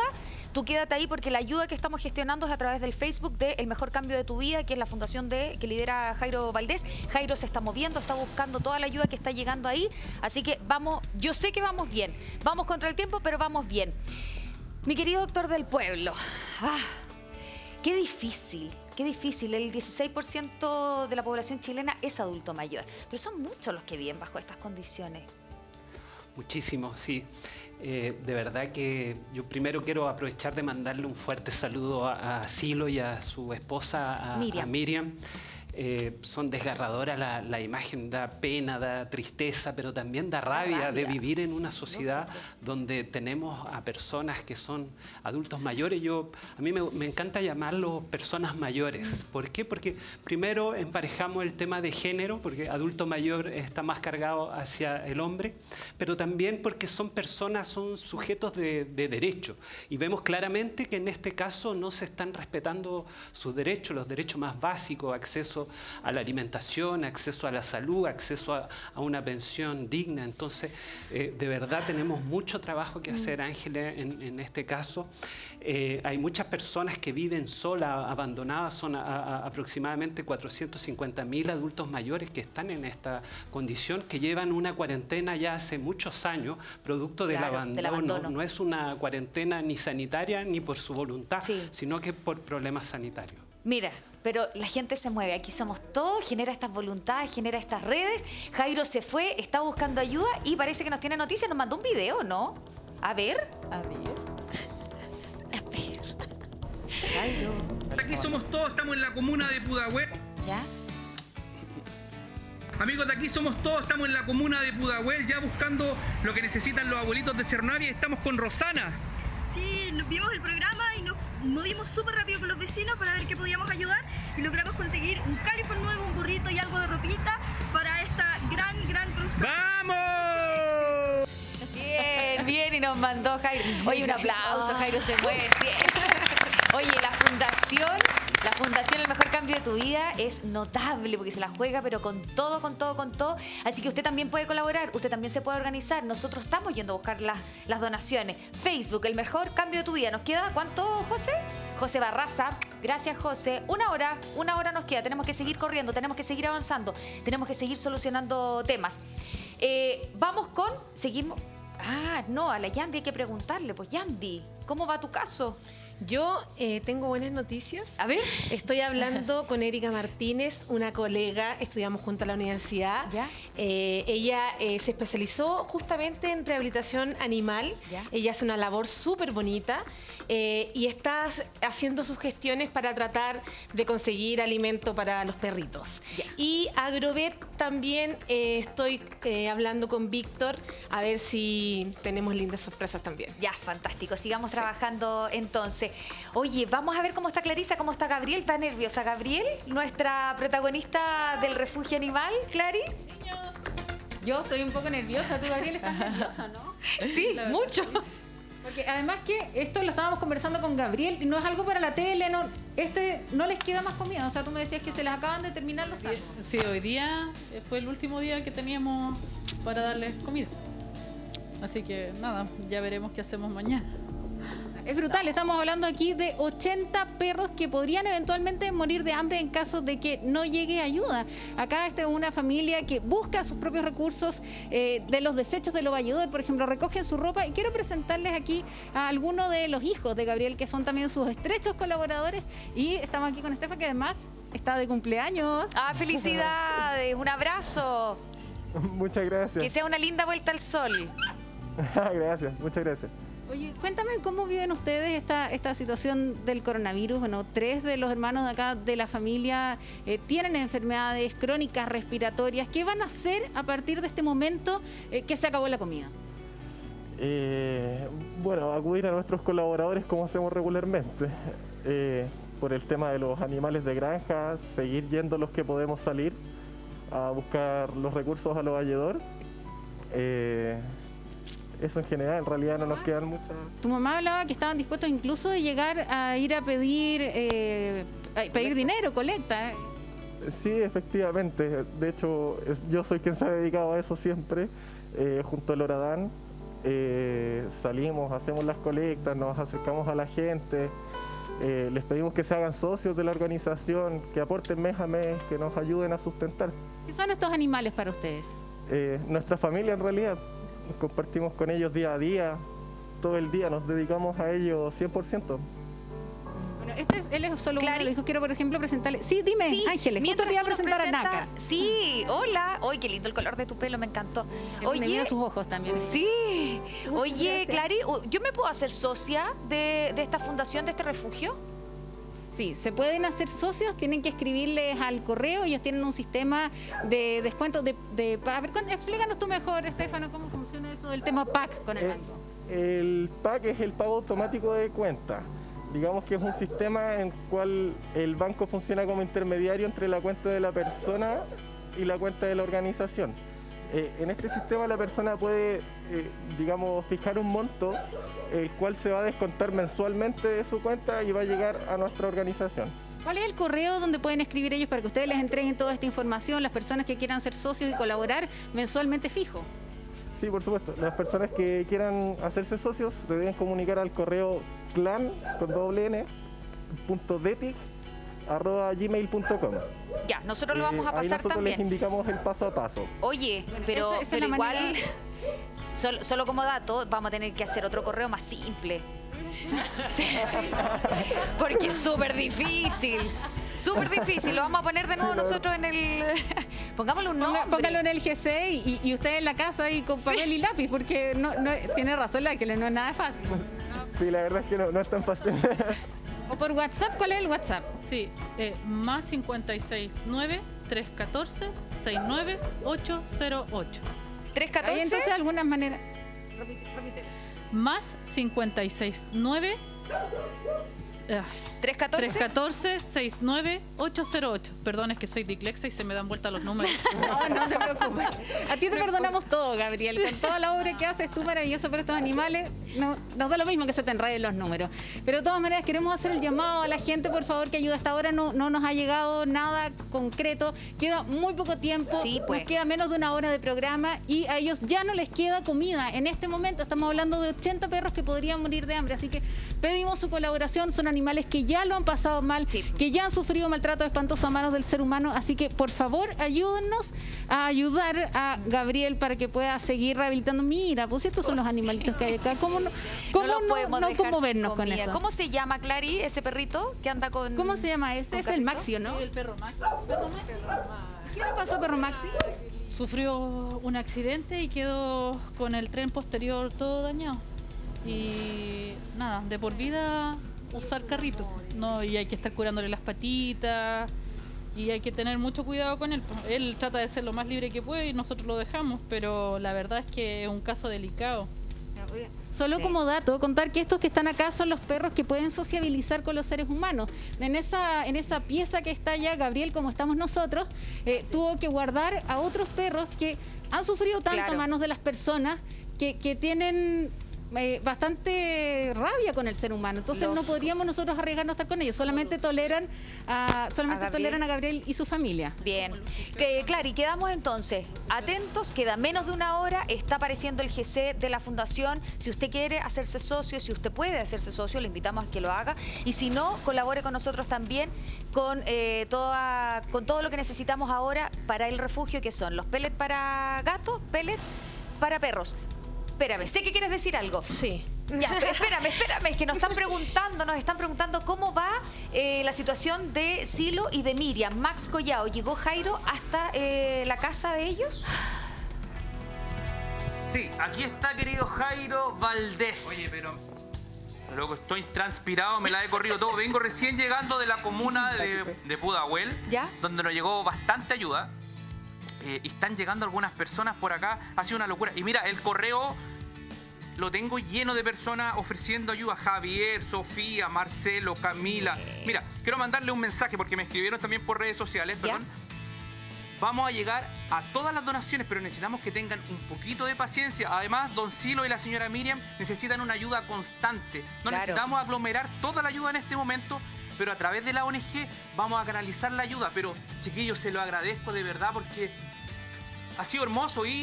Tú quédate ahí porque la ayuda que estamos gestionando es a través del Facebook de El Mejor Cambio de tu Vida, que es la fundación que lidera Jairo Valdés. Jairo se está moviendo, está buscando toda la ayuda que está llegando ahí. Así que vamos, yo sé que vamos bien. Vamos contra el tiempo, pero vamos bien. Mi querido doctor del pueblo, qué difícil. Qué difícil, el 16% de la población chilena es adulto mayor, pero son muchos los que viven bajo estas condiciones. Muchísimo, sí. De verdad que yo primero quiero aprovechar de mandarle un fuerte saludo a Silo y a su esposa, a Miriam. Son desgarradoras la imagen, da pena, da tristeza, pero también da rabia de vivir en una sociedad donde tenemos a personas que son adultos mayores. A mí me encanta llamarlos personas mayores. ¿Por qué? Porque primero emparejamos el tema de género, porque adulto mayor está más cargado hacia el hombre, pero también porque son personas, son sujetos de derecho. Y vemos claramente que en este caso no se están respetando sus derechos, los derechos más básicos, acceso a la alimentación, acceso a la salud, acceso a una pensión digna. Entonces, de verdad tenemos mucho trabajo que hacer, Ángeles, en este caso. Hay muchas personas que viven solas, abandonadas, son aproximadamente 450.000 adultos mayores que están en esta condición, que llevan una cuarentena ya hace muchos años, producto del abandono. No es una cuarentena ni sanitaria ni por su voluntad, sino que por problemas sanitarios. Mira, pero la gente se mueve, aquí somos todos, genera estas voluntades, genera estas redes. Jairo se fue, está buscando ayuda y parece que nos tiene noticias, nos mandó un video, ¿no? A ver. Jairo. Aquí somos todos, estamos en la comuna de Pudahuel. ¿Ya? Amigos, de aquí somos todos, estamos en la comuna de Pudahuel, ya buscando lo que necesitan los abuelitos de Cerro Navia. Estamos con Rosana. Sí, vimos el programa y nos movimos súper rápido con los vecinos para ver qué podíamos ayudar y logramos conseguir un califón nuevo, un burrito y algo de ropita para esta gran cruzada. ¡Vamos! Bien, y nos mandó Jairo. Oye, un aplauso, Jairo se mueve siempre. Oye, la fundación El Mejor Cambio de tu Vida es notable porque se la juega, pero con todo. Así que usted también puede colaborar, usted también se puede organizar. Nosotros estamos yendo a buscar las donaciones. Facebook, El Mejor Cambio de tu Vida. ¿Nos queda cuánto, José? José Barraza. Gracias, José. Una hora nos queda. Tenemos que seguir corriendo, tenemos que seguir avanzando, tenemos que seguir solucionando temas. Seguimos. A la Yandy hay que preguntarle. Pues, Yandy, ¿cómo va tu caso? Yo tengo buenas noticias. A ver. Estoy hablando con Erika Martínez, una colega, estudiamos juntas en la universidad. ¿Ya? Ella se especializó justamente en rehabilitación animal. ¿Ya? Ella hace una labor súper bonita y está haciendo sus gestiones para tratar de conseguir alimento para los perritos. ¿Ya? Y Agrovet también estoy hablando con Víctor a ver si tenemos lindas sorpresas también. Ya, fantástico. Sigamos trabajando entonces. Oye, vamos a ver cómo está Clarisa, cómo está Gabriel. ¿Está nerviosa Gabriel? Nuestra protagonista del refugio animal, Clary. Yo estoy un poco nerviosa. ¿Tú, Gabriel, estás nerviosa, no? Sí, mucho. Porque además que esto lo estábamos conversando con Gabriel, no es algo para la tele, no les queda más comida. O sea, tú me decías que se les acaban de terminar los salmos. Sí, hoy día fue el último día que teníamos para darles comida. Así que nada, ya veremos qué hacemos mañana. Es brutal, estamos hablando aquí de 80 perros que podrían eventualmente morir de hambre en caso de que no llegue ayuda. Acá esta es una familia que busca sus propios recursos de los desechos del Valledor, por ejemplo, recogen su ropa. Y quiero presentarles aquí a algunos de los hijos de Gabriel, que son también sus estrechos colaboradores. Y estamos aquí con Estefa, que además está de cumpleaños. ¡Felicidades! ¡Un abrazo! Muchas gracias. Que sea una linda vuelta al sol. Gracias, muchas gracias. Oye, cuéntame cómo viven ustedes esta situación del coronavirus. Bueno, 3 de los hermanos de acá de la familia tienen enfermedades crónicas respiratorias. ¿Qué van a hacer a partir de este momento que se acabó la comida? Bueno, acudir a nuestros colaboradores como hacemos regularmente. Por el tema de los animales de granja, seguir yendo los que podemos salir a buscar los recursos a los Valledor. Eso en general, en realidad no nos quedan muchas... Tu mamá hablaba que estaban dispuestos incluso de llegar a ir a pedir dinero, colecta. Sí, efectivamente. De hecho, yo soy quien se ha dedicado a eso siempre, junto al Oradán. salimos, hacemos las colectas, nos acercamos a la gente, les pedimos que se hagan socios de la organización, que aporten mes a mes, que nos ayuden a sustentar. ¿Qué son estos animales para ustedes? Nuestra familia en realidad, compartimos con ellos día a día, todo el día, nos dedicamos a ellos 100%. Bueno, él es solo uno de los hijos. Quiero, por ejemplo, presentarle... Sí, dime, Ángeles, justo te iba a presentar a Naka. Sí, hola. Oye, qué lindo el color de tu pelo, me encantó. Oye, mira sus ojos también. Sí. Oye, Clary, ¿yo me puedo hacer socia de esta fundación, de este refugio? Sí, se pueden hacer socios, tienen que escribirles al correo, ellos tienen un sistema de descuento a ver, explícanos tú mejor, Estefano, cómo funciona eso del tema PAC con el banco. El PAC es el pago automático de cuenta. Digamos que es un sistema en el cual el banco funciona como intermediario entre la cuenta de la persona y la cuenta de la organización. En este sistema la persona puede, digamos, fijar un monto, el cual se va a descontar mensualmente de su cuenta y va a llegar a nuestra organización. ¿Cuál es el correo donde pueden escribir ellos para que ustedes les entreguen toda esta información, las personas que quieran ser socios y colaborar mensualmente fijo? Sí, por supuesto. Las personas que quieran hacerse socios deben comunicar al correo clan.detic@gmail.com. Ya, nosotros lo vamos a pasar nosotros también. Les indicamos el paso a paso. Oye, pero igual, solo como dato, vamos a tener que hacer otro correo más simple. Sí. Porque es súper difícil. Súper difícil. Lo vamos a poner de nuevo nosotros en el... Pongámosle un nombre. Póngalo en el GC y usted en la casa y con papel y lápiz, porque no tiene razón la que no es nada fácil. Sí, la verdad es que no es tan fácil. ¿O por WhatsApp? ¿Cuál es el WhatsApp? Sí, más 569 314 69808. 314. Entonces, algunas maneras. Repite. Más 569 314 69808. Perdón, es que soy dislexa y se me dan vuelta los números. No te preocupes. A ti te perdonamos todo, Gabriel. Con toda la obra que haces tú maravilloso por estos animales, nos da lo mismo que se te enreden los números. Pero de todas maneras queremos hacer el llamado a la gente, por favor, que ayude. Hasta ahora no nos ha llegado nada concreto. Queda muy poco tiempo. Sí, pues. Nos queda menos de una hora de programa y a ellos ya no les queda comida. En este momento estamos hablando de 80 perros que podrían morir de hambre. Así que pedimos su colaboración. Son animales que ya lo han pasado mal, que ya han sufrido maltrato espantoso a manos del ser humano. Así que, por favor, ayúdennos a ayudar a Gabriel para que pueda seguir rehabilitando. Mira, pues estos son los animalitos que hay acá. ¿Cómo no conmovernos con eso? ¿Cómo se llama, Clary, ese perrito que anda con... ¿Cómo se llama ese? Es el Maxi, ¿no? El perro Maxi. ¿Qué le pasó a perro Maxi? Sufrió un accidente y quedó con el tren posterior todo dañado. Y nada, de por vida usar carrito, ¿no? Y hay que estar curándole las patitas y hay que tener mucho cuidado con él. Él trata de ser lo más libre que puede y nosotros lo dejamos, pero la verdad es que es un caso delicado. Solo como dato, contar que estos que están acá son los perros que pueden sociabilizar con los seres humanos. En esa pieza que está allá, Gabriel, como estamos nosotros, tuvo que guardar a otros perros que han sufrido tanto a manos de las personas que tienen bastante rabia con el ser humano. Entonces no podríamos nosotros arriesgarnos a estar con ellos. Solamente toleran a Gabriel y su familia. Bien. Clary, quedamos entonces atentos. Queda menos de una hora. Está apareciendo el GC de la Fundación. Si usted quiere hacerse socio, si usted puede hacerse socio, le invitamos a que lo haga. Y si no, colabore con nosotros también con todo lo que necesitamos ahora para el refugio, que son los pellets para gatos, pellets para perros. Espérame, sé que quieres decir algo. Sí. Ya, pero espérame, es que nos están preguntando cómo va la situación de Silo y de Miriam. Max Collao, ¿llegó Jairo hasta la casa de ellos? Sí, aquí está, querido Jairo Valdés. Oye, pero loco, estoy transpirado, me la he corrido todo. Vengo recién llegando de la comuna de Pudahuel, donde nos llegó bastante ayuda. Y están llegando algunas personas por acá. Ha sido una locura. Y mira, el correo lo tengo lleno de personas ofreciendo ayuda. Javier, Sofía, Marcelo, Camila. Mira, quiero mandarle un mensaje porque me escribieron también por redes sociales. Perdón. Vamos a llegar a todas las donaciones, pero necesitamos que tengan un poquito de paciencia. Además, don Silo y la señora Miriam necesitan una ayuda constante. No necesitamos aglomerar toda la ayuda en este momento, pero a través de la ONG vamos a canalizar la ayuda. Pero, chiquillos, se lo agradezco de verdad porque ha sido hermoso ir,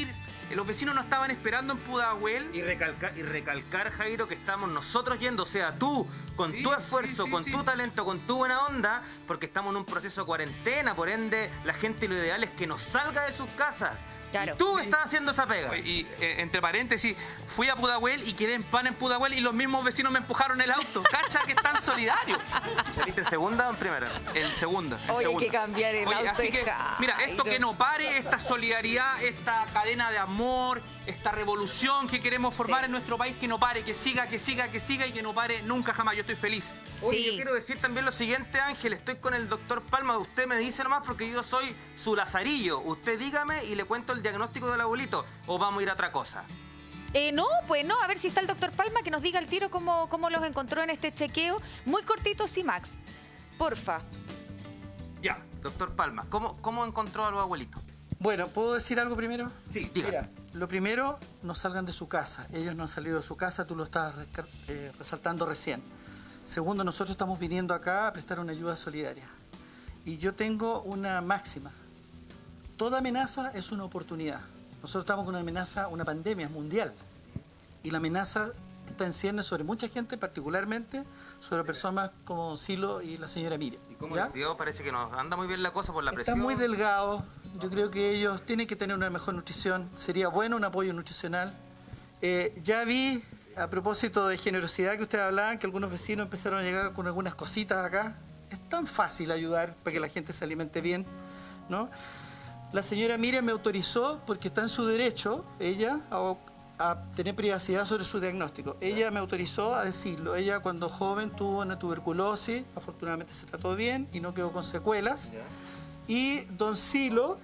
Los vecinos no estaban esperando en Pudahuel. Y recalcar, Jairo, que estamos nosotros yendo, o sea, tú, con tu esfuerzo, con tu talento, con tu buena onda, porque estamos en un proceso de cuarentena, por ende, la gente lo ideal es que nos salga de sus casas. Claro. Y tú estás haciendo esa pega. Y entre paréntesis, fui a Pudahuel y quedé en pan en Pudahuel y los mismos vecinos me empujaron el auto. Cacha que tan solidarios. ¿Saliste en segunda o en primera? En segunda. Oye, hay que cambiar el auto. Así que, mira, esto que no pare, esta solidaridad, esta cadena de amor, esta revolución que queremos formar en nuestro país, que no pare, que siga y que no pare nunca jamás. Yo estoy feliz. Oye, yo quiero decir también lo siguiente, Ángel. Estoy con el doctor Palma. Usted me dice nomás porque yo soy su lazarillo. Usted dígame y le cuento el diagnóstico del abuelito. ¿O vamos a ir a otra cosa? No, pues no. A ver si está el doctor Palma que nos diga al tiro cómo los encontró en este chequeo. Muy cortito, sí, Max. Porfa. Ya, doctor Palma, ¿cómo encontró a los abuelitos? Bueno, ¿puedo decir algo primero? Sí, mira, lo primero, no salgan de su casa. Ellos no han salido de su casa, tú lo estabas resaltando recién. Segundo, nosotros estamos viniendo acá a prestar una ayuda solidaria. Y yo tengo una máxima. Toda amenaza es una oportunidad. Nosotros estamos con una amenaza, una pandemia mundial. Y la amenaza está en ciernes sobre mucha gente, particularmente sobre personas como Silo y la señora Miriam. ¿Y cómo les dio? Parece que nos anda muy bien la cosa por la presión. Están muy delgados. Yo creo que ellos tienen que tener una mejor nutrición. Sería bueno un apoyo nutricional. Ya vi, a propósito de generosidad que ustedes hablaban, que algunos vecinos empezaron a llegar con algunas cositas acá. Es tan fácil ayudar para que la gente se alimente bien, ¿no? La señora Miriam me autorizó, porque está en su derecho, ella, a tener privacidad sobre su diagnóstico. Ella me autorizó a decirlo. Ella cuando joven tuvo una tuberculosis, afortunadamente se trató bien y no quedó con secuelas. Y don Silo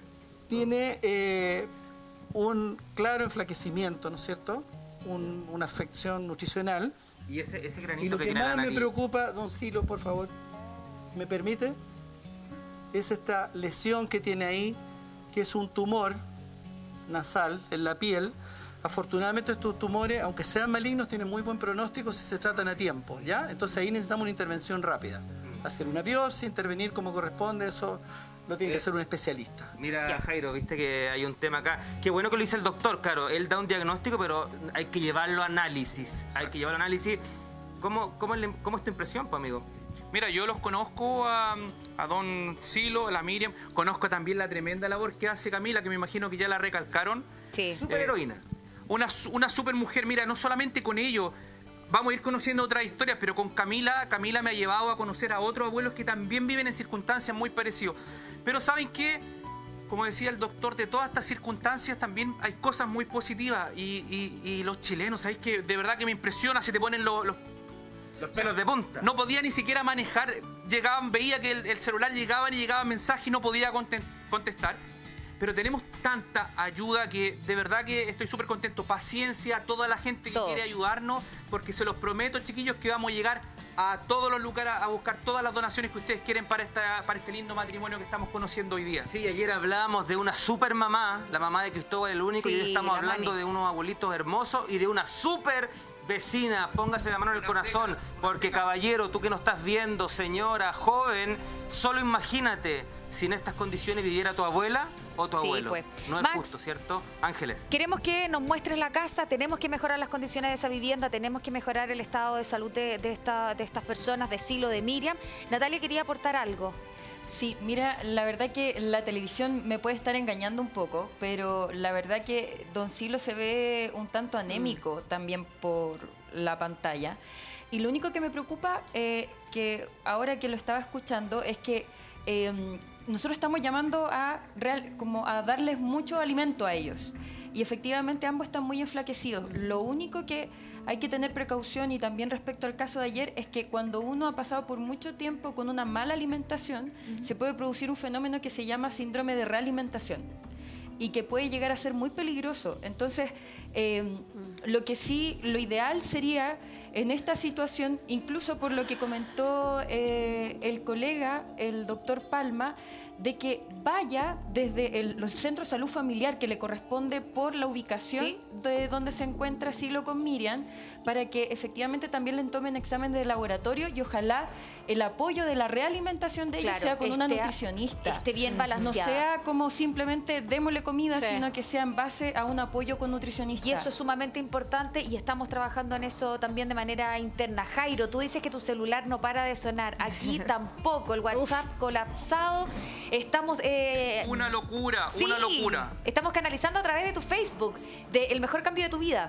tiene un claro enflaquecimiento, ¿no es cierto? Una afección nutricional. Y ese granito y lo que tiene la más me nariz. preocupa, don Silo, por favor, ¿me permite? Es esta lesión que tiene ahí, que es un tumor nasal en la piel. Afortunadamente estos tumores, aunque sean malignos, tienen muy buen pronóstico si se tratan a tiempo, ¿ya? Entonces ahí necesitamos una intervención rápida. Hacer una biopsia, intervenir como corresponde, eso lo tiene que hacer un especialista. Mira, Jairo, viste que hay un tema acá. Qué bueno que lo dice el doctor, claro, él da un diagnóstico, pero hay que llevarlo a análisis. Hay que llevarlo a análisis. ¿Cómo es tu impresión, pues, amigo? Mira, yo los conozco a don Silo, a la Miriam, conozco también la tremenda labor que hace Camila, que me imagino que ya la recalcaron. Sí. Super heroína. Una super mujer, mira, no solamente con ellos, vamos a ir conociendo otras historias, pero con Camila me ha llevado a conocer a otros abuelos que también viven en circunstancias muy parecidas. Pero ¿saben qué? Como decía el doctor, de todas estas circunstancias también hay cosas muy positivas y los chilenos, ¿sabéis que de verdad que me impresiona? Se te ponen los pelos de punta. No podía ni siquiera manejar, llegaban, veía que el celular llegaba mensajes y no podía contestar. Pero tenemos tanta ayuda que de verdad que estoy súper contento. Paciencia a toda la gente que quiere ayudarnos, porque se los prometo, chiquillos, que vamos a llegar a todos los lugares a buscar todas las donaciones que ustedes quieren para este lindo matrimonio que estamos conociendo hoy día. Sí, ayer hablábamos de una super mamá, la mamá de Cristóbal el Único, y hoy estamos hablando de unos abuelitos hermosos y de una super vecina. Póngase la mano en el corazón, porque caballero, tú que nos estás viendo, señora, joven, solo imagínate si en estas condiciones viviera tu abuela o tu abuelo. Pues. No es Max, justo, ¿cierto? Ángeles. Queremos que nos muestres la casa, tenemos que mejorar las condiciones de esa vivienda, tenemos que mejorar el estado de salud de estas personas, de Silo, de Miriam. Natalia quería aportar algo. Sí, mira, la verdad que la televisión me puede estar engañando un poco, pero la verdad que don Silo se ve un tanto anémico también por la pantalla. Y lo único que me preocupa, que ahora que lo estaba escuchando, es que nosotros estamos llamando como a darles mucho alimento a ellos. Y efectivamente ambos están muy enflaquecidos. Lo único que hay que tener precaución, y también respecto al caso de ayer, es que cuando uno ha pasado por mucho tiempo con una mala alimentación, se puede producir un fenómeno que se llama síndrome de realimentación y que puede llegar a ser muy peligroso. Entonces, Lo que sí, lo ideal sería en esta situación, incluso por lo que comentó el colega, el doctor Palma, de que vaya desde el centro de salud familiar que le corresponde por la ubicación de donde se encuentra Silo con Miriam, para que efectivamente también le tomen examen de laboratorio y ojalá el apoyo de la realimentación de ella sea con una nutricionista. Esté bien balanceada. No sea como simplemente démosle comida, sino que sea en base a un apoyo con nutricionista. Y eso es sumamente importante y estamos trabajando en eso también de manera interna. Jairo, tú dices que tu celular no para de sonar. Aquí tampoco, el WhatsApp colapsado. Estamos... una locura, una locura. Estamos canalizando a través de tu Facebook, de El Mejor Cambio de tu Vida.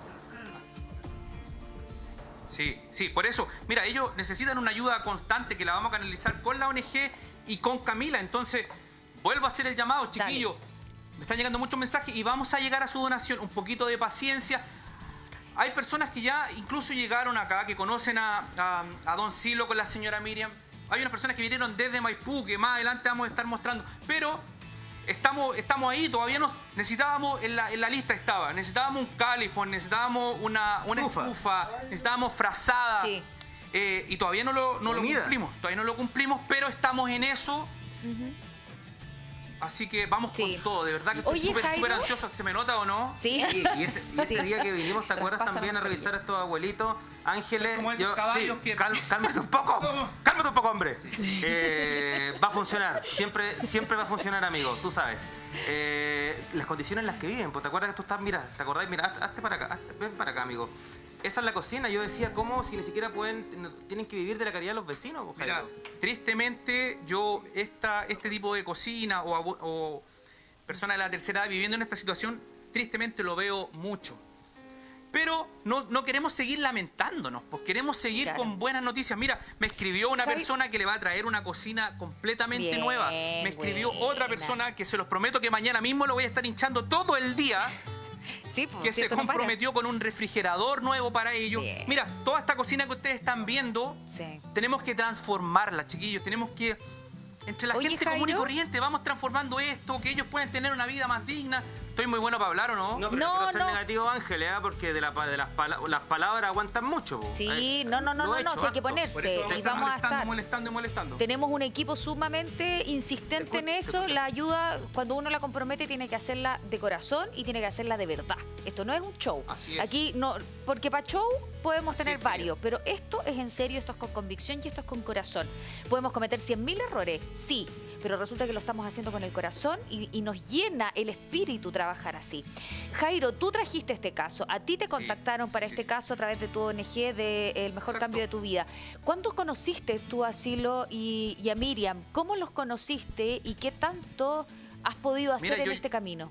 Sí, sí, por eso, mira, ellos necesitan una ayuda constante que la vamos a canalizar con la ONG y con Camila. Entonces, vuelvo a hacer el llamado, chiquillos. Me están llegando muchos mensajes y vamos a llegar a su donación. Un poquito de paciencia. Hay personas que ya incluso llegaron acá, que conocen a don Silo con la señora Miriam. Hay unas personas que vinieron desde Maipú, que más adelante vamos a estar mostrando. Pero estamos ahí, todavía necesitábamos, en la lista estaba, necesitábamos un califón, necesitábamos una estufa, necesitábamos frazada. Y todavía no lo cumplimos, pero estamos en eso. Así que vamos con todo, de verdad que estoy súper ansioso, ¿se me nota o no? Sí. Y ese día que vinimos, ¿te acuerdas también a revisar a estos abuelitos? Ángeles, cálmate un poco, hombre. Va a funcionar, siempre va a funcionar, amigo, tú sabes. Las condiciones en las que viven, pues te acuerdas que tú estás, mira, ¿te acordás? Mira, hazte para acá, ven para acá, amigo. Esa es la cocina. Yo decía, ¿cómo si ni siquiera tienen que vivir de la caridad de los vecinos? Mira, tristemente, yo este tipo de cocina o personas de la tercera edad viviendo en esta situación, tristemente lo veo mucho. Pero no queremos seguir lamentándonos, pues queremos seguir con buenas noticias. Mira, me escribió una persona que le va a traer una cocina completamente nueva. Me escribió otra persona que se los prometo que mañana mismo lo voy a estar hinchando todo el día. Sí, pues, que se comprometió con un refrigerador nuevo para ellos. Mira, toda esta cocina que ustedes están viendo, tenemos que transformarla, chiquillos. Tenemos que, entre la gente común y corriente, vamos transformando esto, que ellos puedan tener una vida más digna. ¿Estoy muy bueno para hablar o no? No, pero no ser negativo, Ángel, porque las palabras aguantan mucho. Sí, no, si hay que ponerse. Y vamos a estar molestando. Tenemos un equipo sumamente insistente en eso. La ayuda, cuando uno la compromete, tiene que hacerla de corazón y tiene que hacerla de verdad. Esto no es un show. Así es. Aquí no, porque para show podemos tener varios, pero esto es en serio, esto es con convicción y esto es con corazón. Podemos cometer 100.000 errores, sí, pero resulta que lo estamos haciendo con el corazón y nos llena el espíritu trabajar así. Jairo, tú trajiste este caso, a ti te contactaron para este caso a través de tu ONG de El Mejor Cambio de tu Vida. ¿Cuándo conociste tú a Silo y a Miriam? ¿Cómo los conociste y qué tanto has podido hacer en este camino?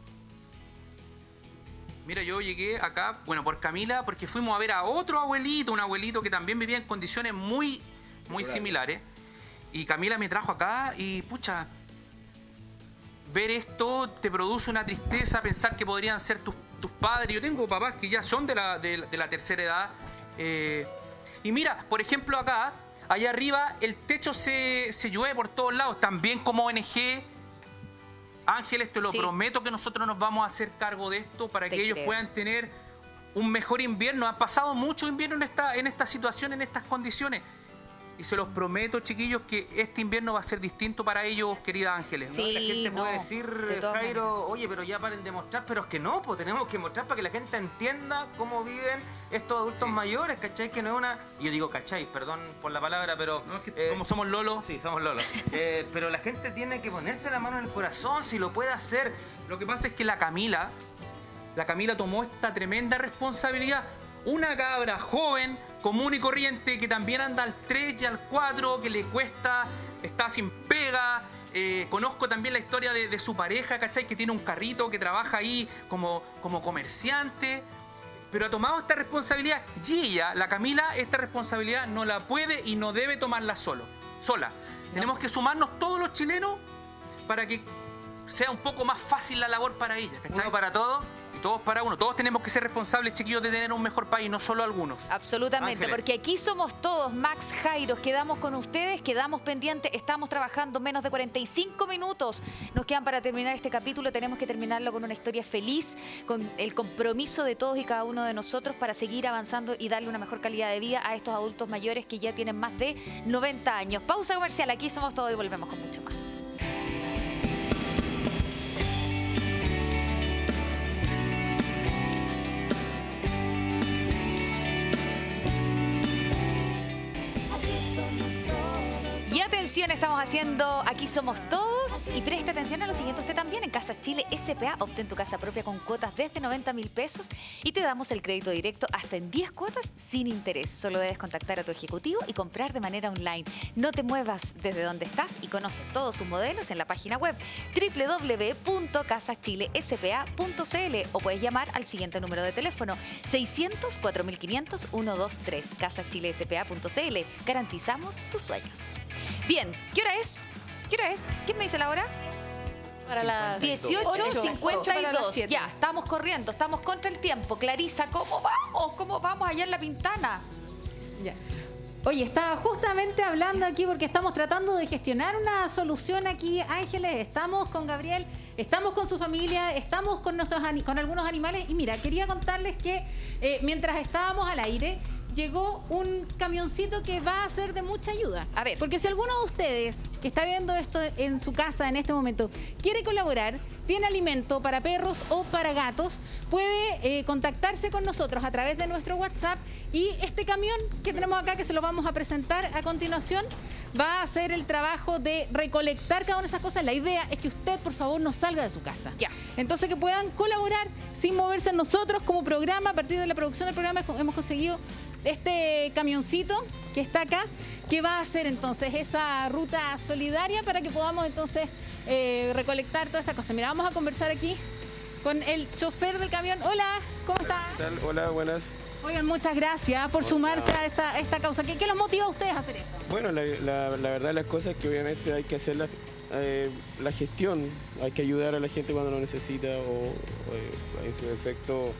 Mira, yo llegué acá, bueno, por Camila, porque fuimos a ver a otro abuelito, un abuelito que también vivía en condiciones muy similares. Y Camila me trajo acá y, pucha, ver esto te produce una tristeza, pensar que podrían ser tus padres. Yo tengo papás que ya son de la tercera edad. Y mira, por ejemplo, acá, allá arriba, el techo se llueve por todos lados. También como ONG, Ángeles, te lo prometo que nosotros nos vamos a hacer cargo de esto para que ellos puedan tener un mejor invierno. Han pasado mucho invierno en esta situación, en estas condiciones. Y se los prometo, chiquillos, que este invierno va a ser distinto para ellos, querida Ángeles. Sí, la gente puede decir, Jairo, oye, pero ya paren de mostrar, pero es que no, pues tenemos que mostrar para que la gente entienda cómo viven estos adultos mayores, ¿cachai? Que no es una... Yo digo, ¿cachai? Perdón por la palabra, pero... No, es que como somos lolos. Sí, somos lolos. Pero la gente tiene que ponerse la mano en el corazón, si lo puede hacer. Lo que pasa es que la Camila tomó esta tremenda responsabilidad. Una cabra joven, común y corriente, que también anda al 3 y al 4, que le cuesta, está sin pega. Conozco también la historia de su pareja, ¿cachai? Que tiene un carrito, que trabaja ahí como comerciante. Pero ha tomado esta responsabilidad y ella, la Camila, esta responsabilidad no la puede y no debe tomarla sola. Tenemos que sumarnos todos los chilenos para que sea un poco más fácil la labor para ella, ¿cachai? Uno para todos todos para uno. Todos tenemos que ser responsables, chiquillos, de tener un mejor país, no solo algunos. Absolutamente, Ángeles. porque aquí somos todos. Max, Jairo, quedamos con ustedes, quedamos pendientes, estamos trabajando menos de 45 minutos. Nos quedan para terminar este capítulo, tenemos que terminarlo con una historia feliz, con el compromiso de todos y cada uno de nosotros para seguir avanzando y darle una mejor calidad de vida a estos adultos mayores que ya tienen más de 90 años. Pausa comercial, aquí somos todos y volvemos con mucho más. Y atención, estamos haciendo Aquí Somos Todos y preste atención a lo siguiente usted también. En Casas Chile S.p.A. obtén tu casa propia con cuotas desde 90.000 pesos y te damos el crédito directo hasta en 10 cuotas sin interés. Solo debes contactar a tu ejecutivo y comprar de manera online. No te muevas desde donde estás y conoce todos sus modelos en la página web www.casaschilespa.cl o puedes llamar al siguiente número de teléfono 600 4500 123. Casaschilespa.cl. Garantizamos tus sueños. Bien, ¿qué hora es? ¿Qué hora es? ¿Quién me dice la hora? Para las 18:52. Ya, estamos corriendo, estamos contra el tiempo. Clarisa, ¿cómo vamos? ¿Cómo vamos allá en La Pintana? Ya. Oye, estaba justamente hablando aquí porque estamos tratando de gestionar una solución aquí, Ángeles. Estamos con Gabriel, estamos con su familia, estamos con algunos animales. Y mira, quería contarles que mientras estábamos al aire, llegó un camioncito que va a ser de mucha ayuda. A ver. Porque si alguno de ustedes que está viendo esto en su casa en este momento quiere colaborar, tiene alimento para perros o para gatos, puede contactarse con nosotros a través de nuestro WhatsApp y este camión que tenemos acá, que se lo vamos a presentar a continuación, va a hacer el trabajo de recolectar cada una de esas cosas. La idea es que usted, por favor, no salga de su casa. Ya. Entonces, que puedan colaborar sin moverse. Nosotros como programa, a partir de la producción del programa, hemos conseguido este camioncito que está acá, que va a hacer entonces esa ruta solidaria para que podamos entonces recolectar todas estas cosas. Mira, vamos a conversar aquí con el chofer del camión. Hola, ¿cómo está? ¿Qué tal? Hola, buenas. Oigan, muchas gracias por sumarse a esta causa. ¿Qué los motiva a ustedes a hacer esto? Bueno, la verdad de las cosas es que obviamente hay que hacer la gestión, hay que ayudar a la gente cuando lo necesita o en su efecto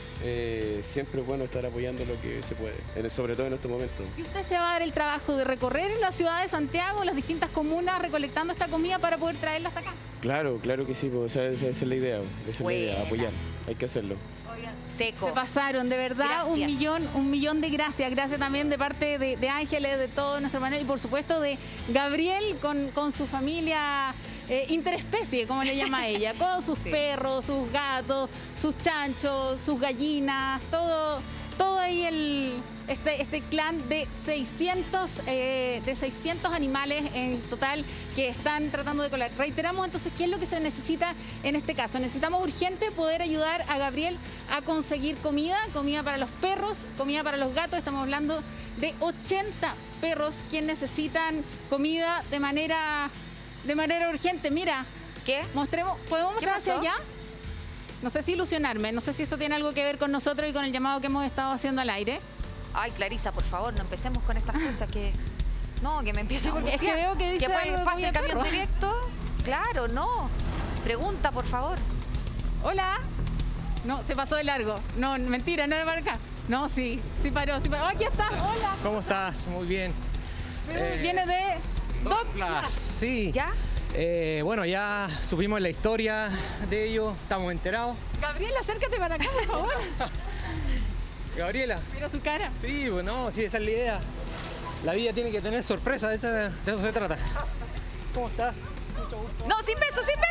siempre es bueno estar apoyando lo que se puede, sobre todo en estos momentos. ¿Y usted se va a dar el trabajo de recorrer la ciudad de Santiago, las distintas comunas, recolectando esta comida para poder traerla hasta acá? Claro que sí, pues, esa es la idea, apoyar, hay que hacerlo. Seco. Se pasaron, de verdad, gracias. un millón de gracias. Gracias también de parte de Ángeles, de todo nuestro panel y por supuesto de Gabriel con su familia interespecie, como le llama ella, con sus perros, sus gatos, sus chanchos, sus gallinas, todo ahí este clan de 600 animales en total que están tratando de colar. Reiteramos entonces qué es lo que se necesita en este caso. Necesitamos urgente poder ayudar a Gabriel a conseguir comida para los perros, comida para los gatos. Estamos hablando de 80 perros que necesitan comida de manera urgente. Mira, ¿qué? ¿Podemos mostrar hacia allá? No sé si ilusionarme, no sé si esto tiene algo que ver con nosotros y con el llamado que hemos estado haciendo al aire. Ay, Clarisa, por favor, no empecemos con estas cosas que... No, que me empiezo a porque es que veo que dice que pase el camión directo. Claro, no. Pregunta, por favor. Hola. No, se pasó de largo. No, mentira, no era para acá. No, sí paró. Oh, aquí está, hola. ¿Cómo estás? Muy bien. Viene de Douglas. Sí. ¿Ya? Bueno, ya supimos la historia de ellos, estamos enterados. Gabriela, acércate para acá, por favor. Gabriela. Mira su cara. Sí, bueno, sí, esa es la idea. La vida tiene que tener sorpresa, de eso se trata. ¿Cómo estás? Mucho gusto. No, sin beso, sin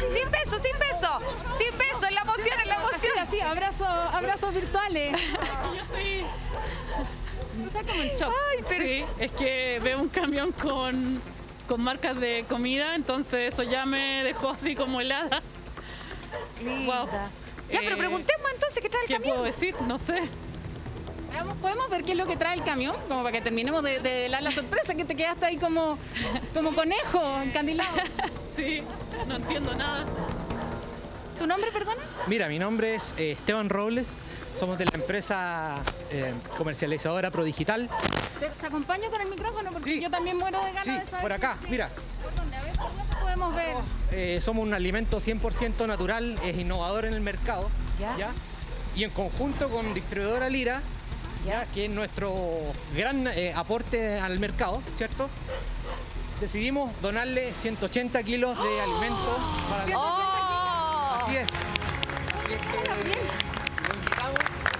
beso, en la emoción, Sí, abrazos virtuales. Yo estoy... Está como en shock. Ay, pero... Sí, es que veo un camión con marcas de comida, entonces eso ya me dejó así como helada. Wow. Ya, pero preguntemos entonces qué trae el camión. ¿Qué puedo decir? No sé. ¿Podemos ver qué es lo que trae el camión? Como para que terminemos de la sorpresa, que te quedaste ahí como conejo, encandilado. Sí, no entiendo nada. ¿Tu nombre, perdona? Mira, mi nombre es Esteban Robles, somos de la empresa comercializadora ProDigital. ¿Te acompaño con el micrófono? Porque sí. Yo también muero de ganas de saber. Por acá, mira. ¿Por dónde? A ver, ¿por dónde podemos ver? somos un alimento 100% natural, es innovador en el mercado. ¿Ya? Y en conjunto con Distribuidora Lira, ¿ya? Que es nuestro gran aporte al mercado, ¿cierto? Decidimos donarle 180 kilos de alimento para el... Así es. Así es que lo invitamos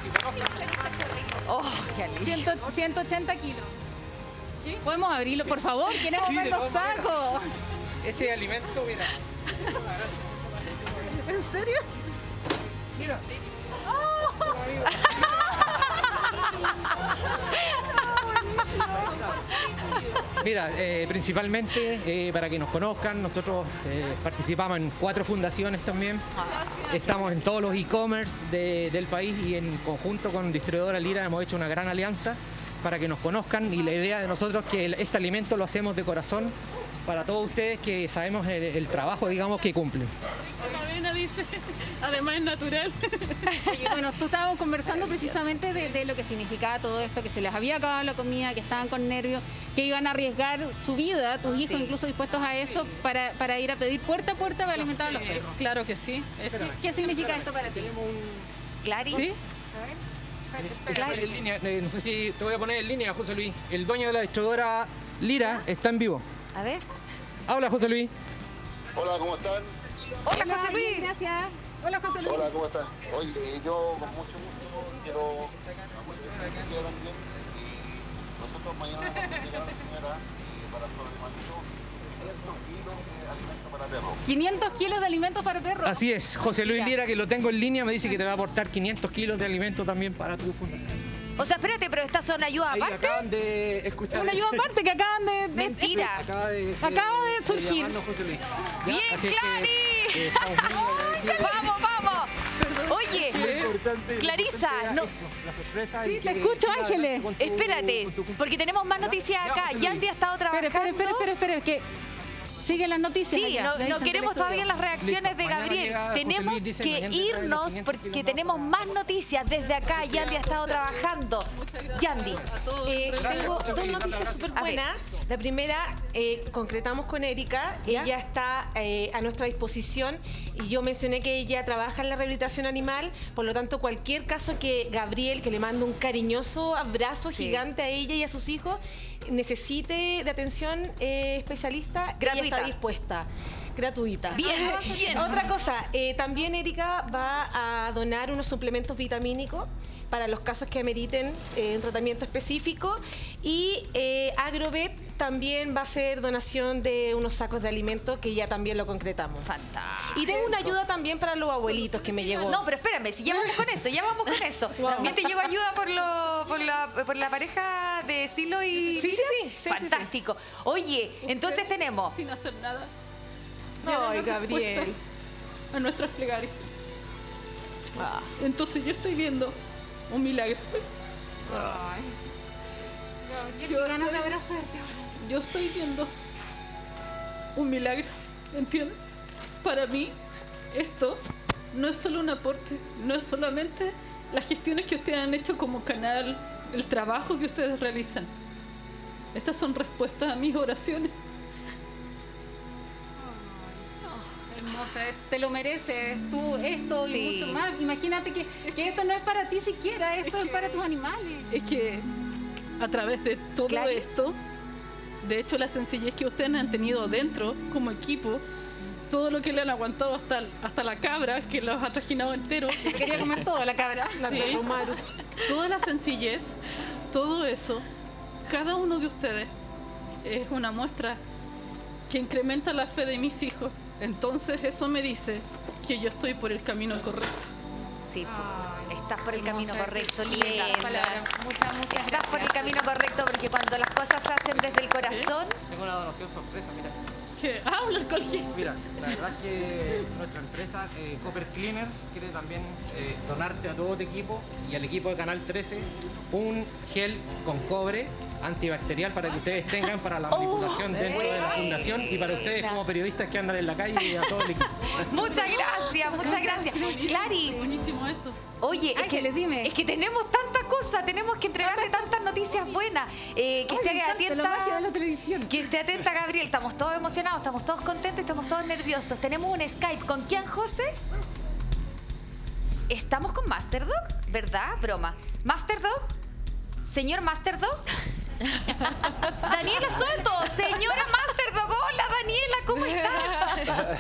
a que conozcan. 180 kilos. ¿Qué? ¿Podemos abrirlo, por favor? Queremos ver los sacos. Este alimento, mira. ¿En serio? Mira. Mira, principalmente para que nos conozcan, nosotros participamos en 4 fundaciones también. Estamos en todos los e-commerce del país y en conjunto con Distribuidora Lira hemos hecho una gran alianza para que nos conozcan, y la idea de nosotros es que este alimento lo hacemos de corazón para todos ustedes que sabemos el trabajo, digamos, que cumplen. Dice, además es natural. Oye, bueno, tú estábamos conversando precisamente de lo que significaba todo esto, que se les había acabado la comida, que estaban con nervios, que iban a arriesgar su vida, tus hijos incluso dispuestos a eso, para ir a pedir puerta a puerta para alimentar a los perros. Claro que sí. ¿Qué significa esto para ti? Clary. ¿Sí? En línea, no sé si te voy a poner en línea, José Luis. El dueño de la distribuidora Lira está en vivo. A ver. Habla, José Luis. Hola, ¿cómo están? Hola, José Luis. Gracias. Hola, José Luis. Hola, ¿cómo están? Oye, yo con mucho gusto quiero una iniciativa también. Y nosotros mañana vamos a llegar a la señora para su animalito 500 kilos de alimento para perros. 500 kilos de alimentos para perros. Así es, José Luis Lira, que lo tengo en línea, me dice que te va a aportar 500 kilos de alimento también para tu fundación. O sea, espérate, pero ¿estas son ayudas aparte? Acaban de escuchar. Una ayuda aparte que acaban de... Mentira. Acaba de surgir. Bien, Clary. Vamos, vamos. Oye, Clarisa, no. La sorpresa. Sí, te escucho, Ángeles. Espérate, porque tenemos más noticias acá. Yandy ha estado trabajando. Espera, que siguen las noticias. Sí, no queremos todavía las reacciones de Gabriel. Tenemos que irnos porque tenemos más noticias desde acá. Yandy ha estado trabajando. Yandy. Tengo 2 noticias súper buenas. La primera, concretamos con Erika. Ella está a nuestra disposición y yo mencioné que ella trabaja en la rehabilitación animal. Por lo tanto, cualquier caso que Gabriel, que le mando un cariñoso abrazo gigante a ella y a sus hijos, necesite de atención especialista, gratuita. Ella está dispuesta. Gratuita. Bien, bien. Otra cosa, también Erika va a donar unos suplementos vitamínicos para los casos que ameriten un tratamiento específico, y Agrovet también va a hacer donación de unos sacos de alimento, que ya también lo concretamos. Fantástico. Y tengo una ayuda también para los abuelitos que me llegó. No, pero espérame, si ya vamos con eso, Wow. También te llegó ayuda por la pareja de Silo y... Sí. Fantástico. Oye, entonces tenemos... Sin hacer nada. Ay, Gabriel. A nuestras plegarias. Entonces yo estoy viendo un milagro. Ay. Gabriel, qué ganas de abrazarte. Yo estoy viendo un milagro, ¿entiendes? Para mí, esto no es solo un aporte, no es solamente las gestiones que ustedes han hecho como canal, el trabajo que ustedes realizan. Estas son respuestas a mis oraciones. Hermosa, te lo mereces, tú, esto y mucho más. Imagínate que esto no es para ti siquiera, esto es para tus animales. Es que a través de todo esto, de hecho la sencillez que ustedes han tenido dentro como equipo, todo lo que le han aguantado hasta la cabra, que los ha trajinado entero. Quería comer toda la cabra. Sí. Toda la sencillez, todo eso, cada uno de ustedes es una muestra que incrementa la fe de mis hijos. Entonces eso me dice que yo estoy por el camino correcto. Sí, estás por el camino correcto, linda. Muchas Estás gracias. por el camino correcto, porque cuando las cosas se hacen desde el corazón... Tengo una donación sorpresa, mira. ¿Qué? Habla el colegio. Mira, la verdad es que nuestra empresa, Copper Cleaner, quiere también donarte a todo tu equipo y al equipo de Canal 13 un gel con cobre antibacterial para que ustedes tengan para la manipulación dentro de la fundación y para ustedes como periodistas que andan en la calle y a todo el equipo. Muchas gracias. Clary. Buenísimo eso. Oye, Ángeles, dime. Es que tenemos tantas cosas, tenemos que entregarle tantas noticias buenas. buena. Que esté atenta. Que esté atenta, Gabriel. Estamos todos emocionados, estamos todos contentos, estamos todos nerviosos. Tenemos un Skype. ¿Con quién, José? Estamos con Master Dog, ¿verdad? Broma. ¿Master Dog? ¿Señor Master Dog? Daniela Soto, señora Master Dog. Hola, Daniela, ¿cómo estás?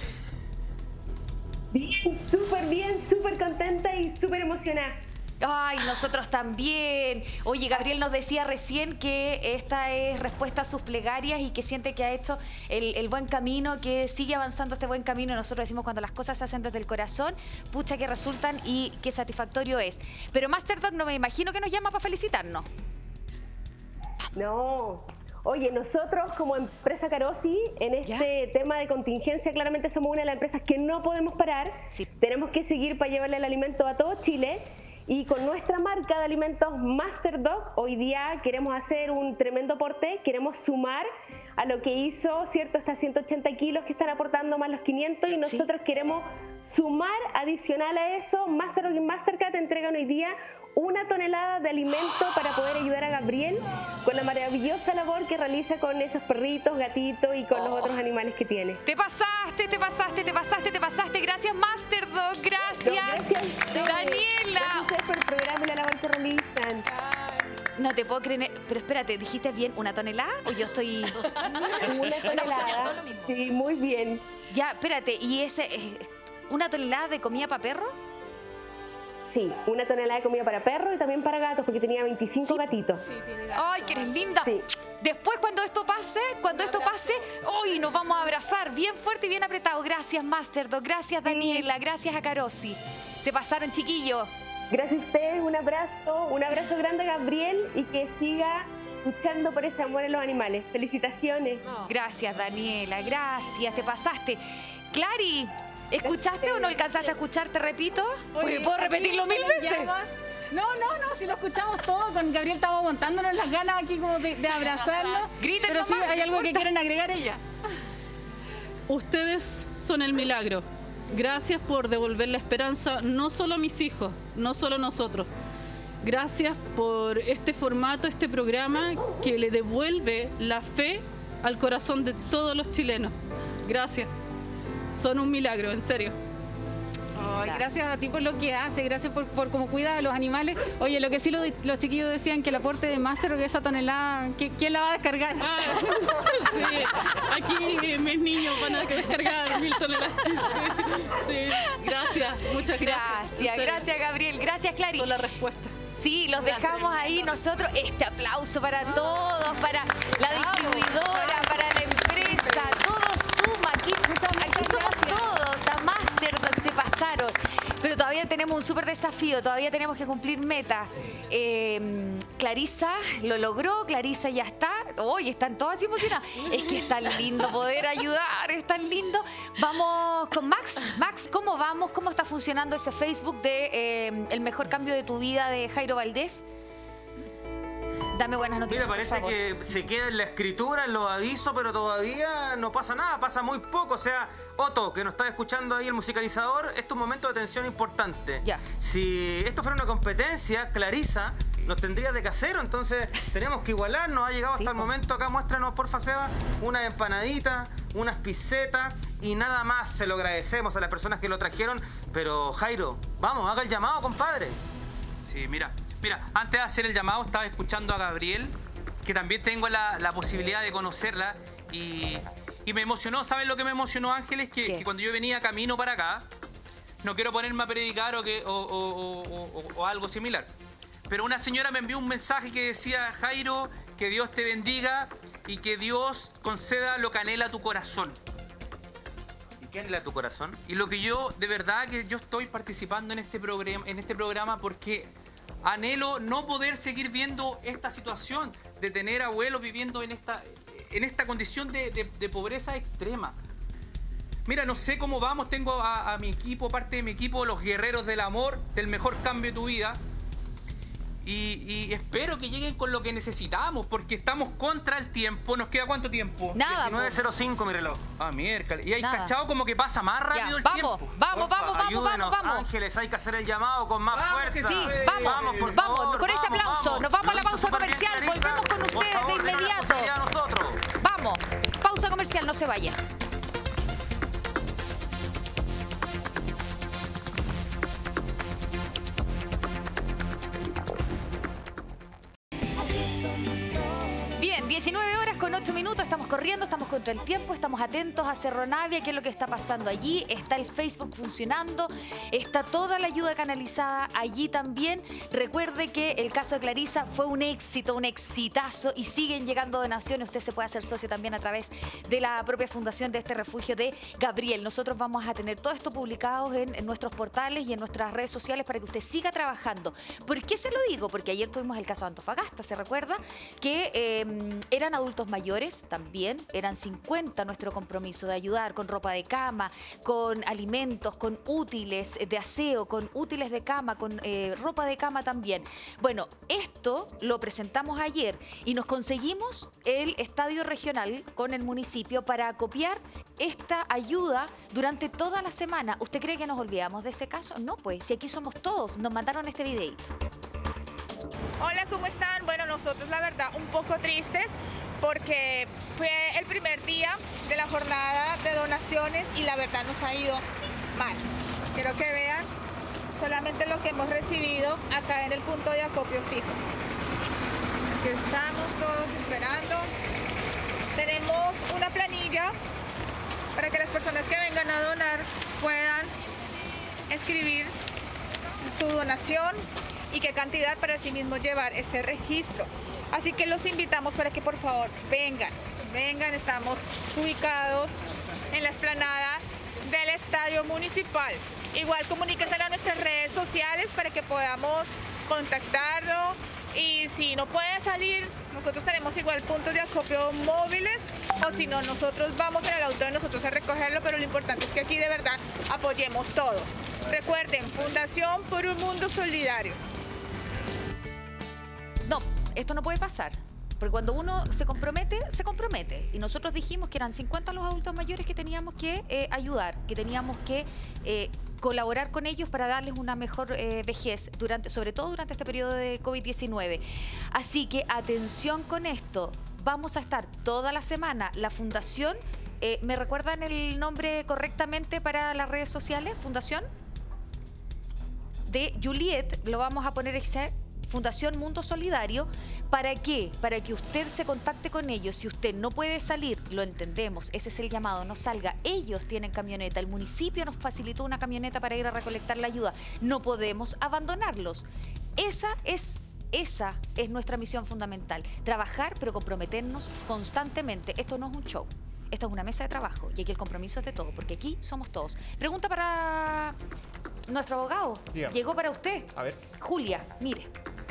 Bien, súper contenta y súper emocionada. Ay, nosotros también. Oye, Gabriel nos decía recién que esta es respuesta a sus plegarias y que siente que ha hecho el buen camino, que sigue avanzando este buen camino. Nosotros decimos cuando las cosas se hacen desde el corazón, pucha que resultan y qué satisfactorio es. Pero Master Dog no me imagino que nos llama para felicitarnos. No. Oye, nosotros como empresa Carosi, en este tema de contingencia, claramente somos una de las empresas que no podemos parar. Sí. Tenemos que seguir para llevarle el alimento a todo Chile. Y con nuestra marca de alimentos Master Dog, hoy día queremos hacer un tremendo aporte. Queremos sumar a lo que hizo, ¿cierto? Estas 180 kilos que están aportando más los 500. Y nosotros queremos sumar adicional a eso. Master Dog y Mastercard entregan hoy día 1 tonelada de alimento para poder ayudar a Gabriel con la maravillosa labor que realiza con esos perritos, gatitos y con los otros animales que tiene. Te pasaste. Gracias, Master Dog. Gracias, Daniela. Gracias por el programa y la labor que realizan. No te puedo creer. Pero espérate, ¿dijiste bien 1 tonelada o yo estoy...? 1 tonelada. Sí, muy bien. Ya, espérate. ¿Y ese 1 tonelada de comida para perro? Sí, 1 tonelada de comida para perros y también para gatos, porque tenía 25 gatitos. Sí, ¡ay, que eres linda! Sí. Después, cuando esto pase, hoy nos vamos a abrazar bien fuerte y bien apretado. Gracias, Master Dog. Gracias, Daniela. Gracias a Carosi. Se pasaron, chiquillos. Gracias a ustedes. Un abrazo grande a Gabriel y que siga luchando por ese amor en los animales. Felicitaciones. Gracias, Daniela. Gracias, te pasaste. Clary, ¿escuchaste o no alcanzaste a escuchar? Te repito. Oye, ¿puedo repetirlo 1000 veces? No, si lo escuchamos todo. Con Gabriel estamos montándonos las ganas aquí como de abrazarlo. Griten pero nomás, sí, hay algo que quieren agregar ella. Ustedes son el milagro. Gracias por devolver la esperanza, no solo a mis hijos, no solo a nosotros. Gracias por este formato, este programa que le devuelve la fe al corazón de todos los chilenos. Gracias. Son un milagro, en serio. Ay, gracias a ti por lo que haces, gracias por cómo cuidas a los animales. Oye, lo que sí los chiquillos decían que el aporte de Master, que esa tonelada, ¿quién la va a descargar? Sí, aquí mis niños van a descargar 1000 toneladas. Sí, gracias, muchas gracias. Gracias, Gabriel, gracias, Clary. Son la respuesta. Sí, los dejamos ahí nosotros. Este aplauso para todos, para la distribuidora, para la empresa, todo suma. Aquí somos todos, a Master Dog se pasaron. Pero todavía tenemos un súper desafío, todavía tenemos que cumplir metas. Clarisa lo logró, Clarisa ya está. Hoy están todas emocionadas. Es que es tan lindo poder ayudar, es tan lindo. Vamos con Max. Max, ¿cómo vamos? ¿Cómo está funcionando ese Facebook de El mejor cambio de tu vida de Jairo Valdés? Dame buenas noticias. Mira, parece que se queda en la escritura, en los avisos, pero todavía no pasa nada, pasa muy poco. O sea, Otto, que nos está escuchando ahí el musicalizador, este es un momento de tensión importante. Ya. Si esto fuera una competencia, Clarisa nos tendría de casero, entonces tenemos que igualarnos. Ha llegado hasta el momento. Acá muéstranos, porfa, Seba, unas empanaditas, unas pizzetas y nada más. Se lo agradecemos a las personas que lo trajeron. Pero, Jairo, vamos, haga el llamado, compadre. Sí, mira, antes de hacer el llamado estaba escuchando a Gabriel, que también tengo la posibilidad de conocerla y me emocionó. ¿Saben lo que me emocionó, Ángeles? Que cuando yo venía camino para acá, no quiero ponerme a predicar o algo similar, pero una señora me envió un mensaje que decía: Jairo, que Dios te bendiga y que Dios conceda lo que anhela tu corazón. ¿Y qué anhela tu corazón? Y lo que yo, de verdad, que yo estoy participando en este programa porque anhelo no poder seguir viendo esta situación de tener abuelos viviendo en esta condición de pobreza extrema. Mira, no sé cómo vamos, tengo a mi equipo, parte de mi equipo, los guerreros del amor, del mejor cambio de tu vida. Y espero que lleguen con lo que necesitamos, porque estamos contra el tiempo. ¿Nos queda cuánto tiempo? Nada. 19:05 mi reloj. Ah, miércoles. Y hay cachado como que pasa más rápido el tiempo. Vamos. Ángeles, hay que hacer el llamado con más fuerza. Sí, vamos, con este aplauso. Nos vamos a la pausa comercial. Volvemos con ustedes de inmediato. Vamos, pausa comercial, no se vaya. Bien, 19 horas con 8 minutos, estamos corriendo, estamos contra el tiempo, estamos atentos a Cerro Navia, qué es lo que está pasando allí, está el Facebook funcionando, está toda la ayuda canalizada allí también. Recuerde que el caso de Clarisa fue un éxito, un exitazo y siguen llegando donaciones. Usted se puede hacer socio también a través de la propia fundación de este refugio de Gabriel. Nosotros vamos a tener todo esto publicado en nuestros portales y en nuestras redes sociales para que usted siga trabajando. ¿Por qué se lo digo? Porque ayer tuvimos el caso de Antofagasta, ¿se recuerda? Que eran adultos mayores también, eran 50 nuestro compromiso de ayudar con ropa de cama, con alimentos, con útiles de aseo, con útiles de cama, con ropa de cama también. Bueno, esto lo presentamos ayer y nos conseguimos el estadio regional con el municipio para acopiar esta ayuda durante toda la semana. ¿Usted cree que nos olvidamos de ese caso? No, pues, si aquí somos todos, nos mandaron este videito. Hola, ¿cómo están? Bueno, nosotros la verdad un poco tristes porque fue el primer día de la jornada de donaciones y la verdad nos ha ido mal. Quiero que vean solamente lo que hemos recibido acá en el punto de acopio fijo. Aquí estamos todos esperando. Tenemos una planilla para que las personas que vengan a donar puedan escribir su donación y qué cantidad para sí mismo llevar ese registro. Así que los invitamos para que por favor vengan, estamos ubicados en la explanada del Estadio Municipal. Igual comuníquense a nuestras redes sociales para que podamos contactarlo y si no puede salir, nosotros tenemos igual puntos de acopio móviles o si no, nosotros vamos en el auto de nosotros a recogerlo, pero lo importante es que aquí de verdad apoyemos todos. Recuerden, Fundación por un Mundo Solidario. No, esto no puede pasar. Porque cuando uno se compromete, se compromete. Y nosotros dijimos que eran 50 los adultos mayores que teníamos que ayudar, que teníamos que colaborar con ellos para darles una mejor vejez, sobre todo durante este periodo de COVID-19. Así que atención con esto. Vamos a estar toda la semana. La fundación, ¿me recuerdan el nombre correctamente para las redes sociales? Fundación de Juliet, lo vamos a poner ese Fundación Mundo Solidario. ¿Para qué? Para que usted se contacte con ellos. Si usted no puede salir, lo entendemos, ese es el llamado, no salga. Ellos tienen camioneta, el municipio nos facilitó una camioneta para ir a recolectar la ayuda. No podemos abandonarlos. Esa es nuestra misión fundamental. Trabajar, pero comprometernos constantemente. Esto no es un show. Esta es una mesa de trabajo y aquí el compromiso es de todos, porque aquí somos todos. Pregunta para nuestro abogado. Dígame. Llegó para usted. A ver. Julia, mire.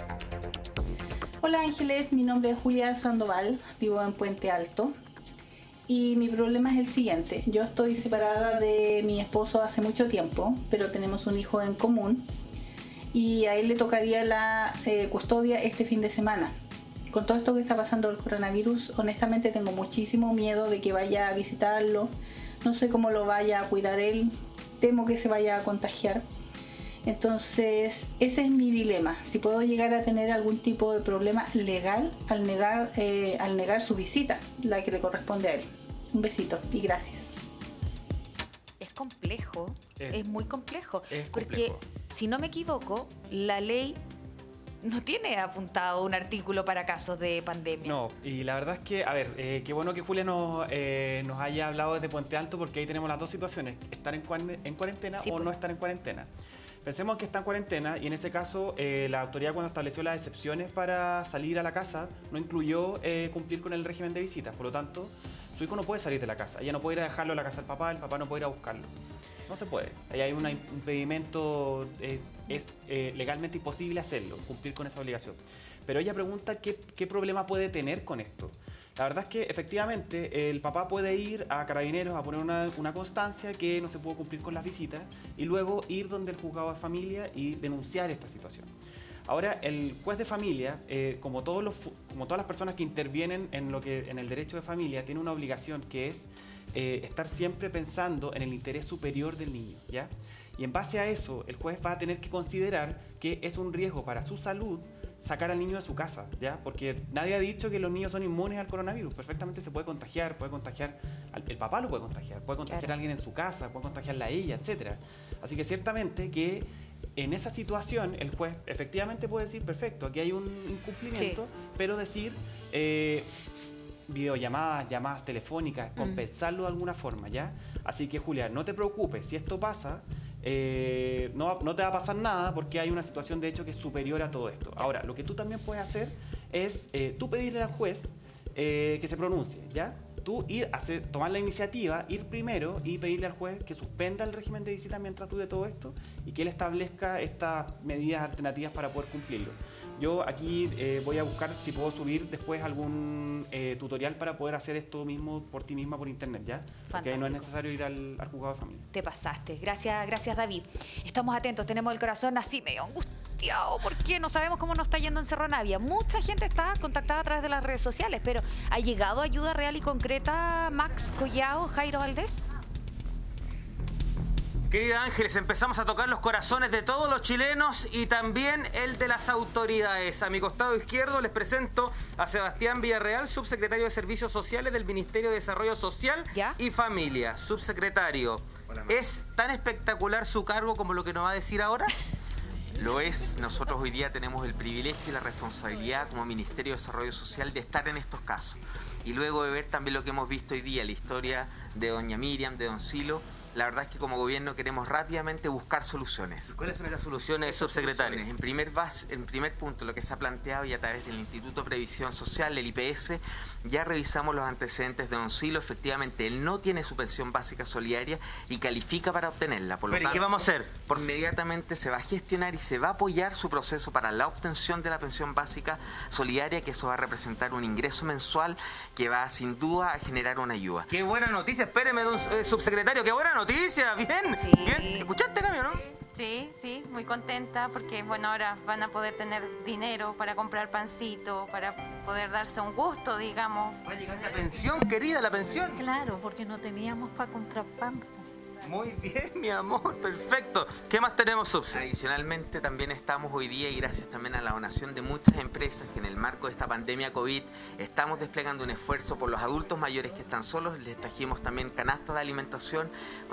Hola Ángeles, mi nombre es Julia Sandoval, vivo en Puente Alto y mi problema es el siguiente. Yo estoy separada de mi esposo hace mucho tiempo, pero tenemos un hijo en común y a él le tocaría la custodia este fin de semana. Con todo esto que está pasando el coronavirus, honestamente tengo muchísimo miedo de que vaya a visitarlo, no sé cómo lo vaya a cuidar él, temo que se vaya a contagiar. Entonces, ese es mi dilema, si puedo llegar a tener algún tipo de problema legal al negar su visita, la que le corresponde a él. Un besito y gracias. Es complejo, es muy complejo, porque si no me equivoco, la ley no tiene apuntado un artículo para casos de pandemia. No, y la verdad es que, a ver, qué bueno que Julia nos haya hablado desde Puente Alto, porque ahí tenemos las dos situaciones, estar en cuarentena o no estar en cuarentena. Pensemos que está en cuarentena y en ese caso la autoridad cuando estableció las excepciones para salir a la casa no incluyó cumplir con el régimen de visitas. Por lo tanto, su hijo no puede salir de la casa. Ella no puede ir a dejarlo a la casa del papá, el papá no puede ir a buscarlo. No se puede. Ahí hay un impedimento, es legalmente imposible hacerlo, cumplir con esa obligación. Pero ella pregunta qué problema puede tener con esto. La verdad es que efectivamente el papá puede ir a Carabineros a poner una constancia que no se pudo cumplir con las visitas y luego ir donde el juzgado de familia y denunciar esta situación. Ahora, el juez de familia, como todas las personas que intervienen en el derecho de familia, tiene una obligación que es estar siempre pensando en el interés superior del niño, ¿ya? Y en base a eso, el juez va a tener que considerar que es un riesgo para su salud sacar al niño de su casa, ¿ya? Porque nadie ha dicho que los niños son inmunes al coronavirus. Perfectamente se puede contagiar, el papá lo puede contagiar a alguien en su casa, puede contagiarla a ella, etcétera. Así que ciertamente que en esa situación el juez efectivamente puede decir, perfecto, aquí hay un incumplimiento, pero decir videollamadas, llamadas telefónicas, compensarlo de alguna forma, ¿ya? Así que, Julia, no te preocupes, si esto pasa, no te va a pasar nada porque hay una situación de hecho que es superior a todo esto. Ahora, lo que tú también puedes hacer es tú pedirle al juez que se pronuncie, ¿ya? Tú tomar la iniciativa, ir primero y pedirle al juez que suspenda el régimen de visita mientras dure todo esto y que él establezca estas medidas alternativas para poder cumplirlo. Yo aquí voy a buscar si puedo subir después algún tutorial para poder hacer esto mismo por ti misma por internet, ¿ya? Porque no es necesario ir al juzgado de familia. Te pasaste. Gracias, David. Estamos atentos, tenemos el corazón así medio angustiado porque no sabemos cómo nos está yendo en Cerro Navia. Mucha gente está contactada a través de las redes sociales, pero ¿ha llegado ayuda real y concreta, Max Collao, Jairo Valdés? Querida Ángeles, empezamos a tocar los corazones de todos los chilenos y también el de las autoridades. A mi costado izquierdo les presento a Sebastián Villarreal, subsecretario de Servicios Sociales del Ministerio de Desarrollo Social y Familia. Subsecretario, ¿es tan espectacular su cargo como lo que nos va a decir ahora? Lo es. Nosotros hoy día tenemos el privilegio y la responsabilidad como Ministerio de Desarrollo Social de estar en estos casos. Y luego de ver también lo que hemos visto hoy día, la historia de doña Miriam, de don Silo, la verdad es que como gobierno queremos rápidamente buscar soluciones. ¿Cuáles son esas soluciones, subsecretario? En primer punto, lo que se ha planteado y a través del Instituto de Previsión Social, el IPS, ya revisamos los antecedentes de don Silo. Efectivamente, él no tiene su pensión básica solidaria y califica para obtenerla. Por lo tanto, ¿qué vamos a hacer? Inmediatamente se va a gestionar y se va a apoyar su proceso para la obtención de la pensión básica solidaria, que eso va a representar un ingreso mensual que va sin duda a generar una ayuda. ¡Qué buena noticia! Espéreme, don subsecretario, ¡qué buena noticia! Bien, sí. Bien. ¿Escuchaste, Cambio, no? Sí, muy contenta porque, bueno, ahora van a poder tener dinero para comprar pancito, para poder darse un gusto, digamos. ¿Va a llegar la pensión, querida, la pensión? Claro, porque no teníamos para comprar pan. Muy bien, mi amor, perfecto. ¿Qué más tenemos, Subs? Adicionalmente, también estamos hoy día, y gracias también a la donación de muchas empresas que en el marco de esta pandemia COVID estamos desplegando un esfuerzo por los adultos mayores que están solos. Les trajimos también canastas de alimentación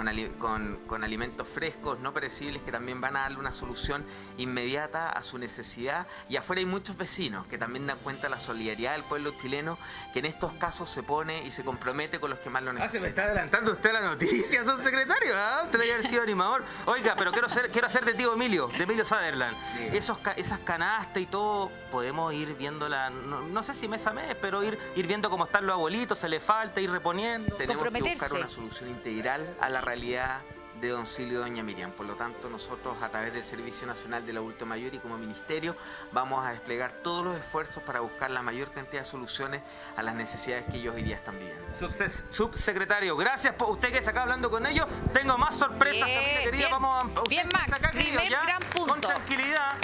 con alimentos frescos, no perecibles, que también van a darle una solución inmediata a su necesidad. Y afuera hay muchos vecinos que también dan cuenta de la solidaridad del pueblo chileno, que en estos casos se pone y se compromete con los que más lo necesitan. Se me está adelantando usted la noticia, subsecretario. Usted debe haber sido animador. Oiga, pero quiero hacer de tío Emilio, de Emilio Sutherland. Esas canastas y todo, podemos ir viéndola, no sé si mes a mes, pero ir viendo cómo están los abuelitos, se le falta, ir reponiendo. Tenemos que buscar una solución integral a la realidad de don Silio y doña Miriam. Por lo tanto, nosotros a través del Servicio Nacional del Adulto Mayor y como ministerio vamos a desplegar todos los esfuerzos para buscar la mayor cantidad de soluciones a las necesidades que ellos hoy día están viviendo. Subsecretario, gracias por usted que se acaba hablando con ellos. Tengo más sorpresas, familia querida. Bien, vamos a bien, Max, primer gran punto. Con tranquilidad.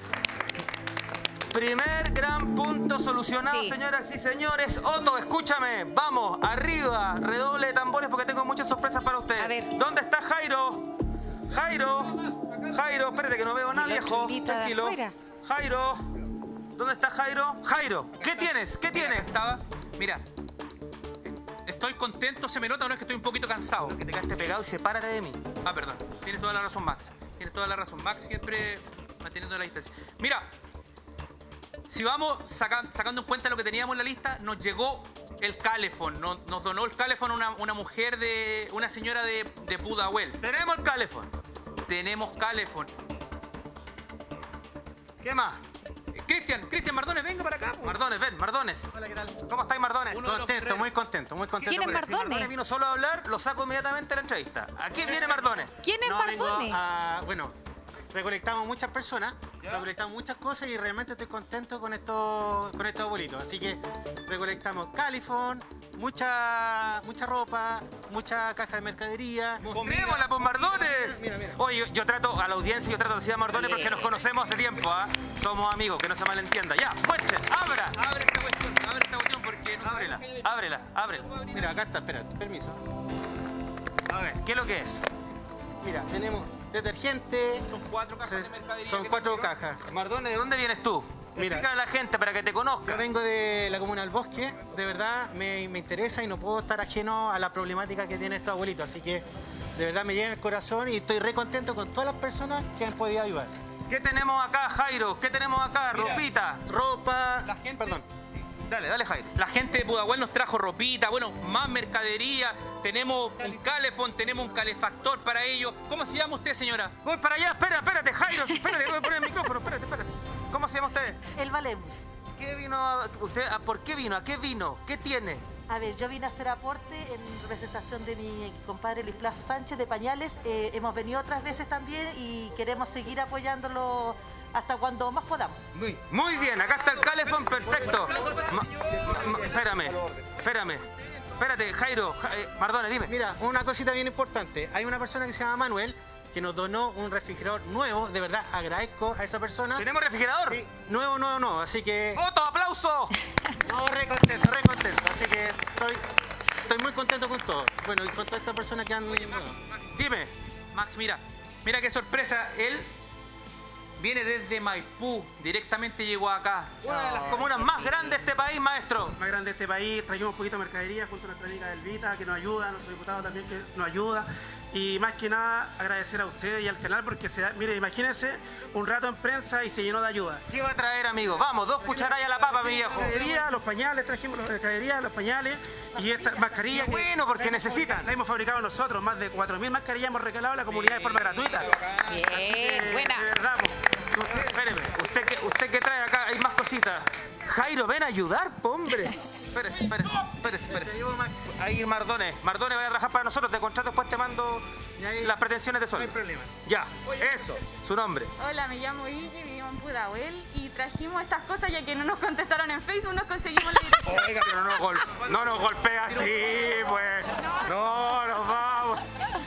Primer gran punto solucionado, señoras y señores. Otto, escúchame. Vamos, arriba. Redoble de tambores porque tengo muchas sorpresas para usted. A ver. ¿Dónde está Jairo? Jairo, espérate que no veo nada, viejo. Tranquilo. Jairo. ¿Dónde está Jairo? Jairo, ¿qué tienes? ¿Qué tienes? Mira, estoy contento, se me nota, no es que estoy un poquito cansado. Que te quedaste pegado y sepárate de mí. Ah, perdón. Tienes toda la razón, Max. Tienes toda la razón. Max siempre manteniendo la distancia. Mira, si vamos sacando en cuenta lo que teníamos en la lista, nos llegó el Calefón. Nos donó el Calefón una mujer una señora de Pudahuel. Tenemos el Calefón. Tenemos Calefón. ¿Qué más? Cristian Mardones, venga para acá. Mardones, ven, Mardones. Hola, ¿qué tal? ¿Cómo estáis, Mardones? Contento, muy contento. ¿Quién es Mardones? Si Mardones vino solo a hablar, lo saco inmediatamente de la entrevista. ¿A quién viene Mardones? ¿Quién es Mardones? Bueno, recolectamos muchas personas, recolectamos muchas cosas y realmente estoy contento con estos abuelitos. Así que recolectamos califón, mucha ropa, mucha caja de mercadería. ¡Comémosla, pues, Mardones! Mira. Oye, yo trato a la audiencia, de decir a Mardones porque nos conocemos hace tiempo, ¿ah? Somos amigos, que no se malentienda. Ya, muestren, abra. Abre esta cuestión porque no. Ábrela. Mira, acá está, espérate, permiso. A ver, ¿qué es lo que es? Mira, tenemos detergente. Son 4 cajas de mercadería. Son 4 cajas. Mardones, ¿de dónde vienes tú? Mira, explícale a la gente para que te conozca. Yo vengo de la comuna del Bosque, de verdad me interesa y no puedo estar ajeno a la problemática que tiene estos abuelitos, así que de verdad me llena el corazón y estoy re contento con todas las personas que han podido ayudar. ¿Qué tenemos acá, Jairo? ¿Qué tenemos acá? Mira, ropita, ropa... La gente... Perdón. Dale, Jairo. La gente de Pudahuel nos trajo ropita, bueno, más mercadería, tenemos un calefón, tenemos un calefactor para ellos. ¿Cómo se llama usted, señora? Voy para allá, espérate, Jairo, espérate, voy a poner el micrófono, espérate. ¿Cómo se llama usted? El Valemos. ¿Qué vino usted? ¿Por qué vino? ¿A qué vino? ¿Qué tiene? A ver, yo vine a hacer aporte en representación de mi compadre Luis Plaza Sánchez de Pañales. Hemos venido otras veces también y queremos seguir apoyándolo hasta cuando más podamos. Muy bien, acá está el calefón, perfecto. Espérate, Jairo, Mardones, dime. Mira, una cosita bien importante. Hay una persona que se llama Manuel que nos donó un refrigerador nuevo. De verdad, agradezco a esa persona. ¿Tenemos refrigerador? Sí, nuevo, así que... ¡Voto, aplauso! No, re contento. Así que estoy muy contento con todo. Bueno, y con toda esta persona que han... Dime, Max, mira qué sorpresa. Él viene desde Maipú, directamente llegó acá. Una de las comunas más grandes de este país, maestro. Más grande de este país, trajimos un poquito de mercadería junto a nuestra amiga Elvita, que nos ayuda, nuestro diputado también que nos ayuda. Y más que nada, agradecer a ustedes y al canal, porque mire, imagínense un rato en prensa y se llenó de ayuda. ¿Qué va a traer, amigo? Vamos, 2 cucharadas a la papa, mi viejo. Los pañales, trajimos la mercadería, los pañales y esta mascarilla. Bueno, porque necesitan. La hemos fabricado nosotros, más de 4.000 mascarillas hemos regalado a la comunidad de forma gratuita. Bien, buena. De verdad, espéreme, usted que trae acá, hay más cositas. Jairo, ven a ayudar, hombre. Espérese. Ahí Mardones vaya a trabajar para nosotros, te contrato, después te mando las pretensiones de sueldo. No hay problema. Ya, eso, su nombre. Hola, me llamo Iggy, vivo en Pudahuel y trajimos estas cosas ya que no nos contestaron en Facebook, nos conseguimos la dirección. Oiga, pero no nos golpea así, pues. No, nos vamos.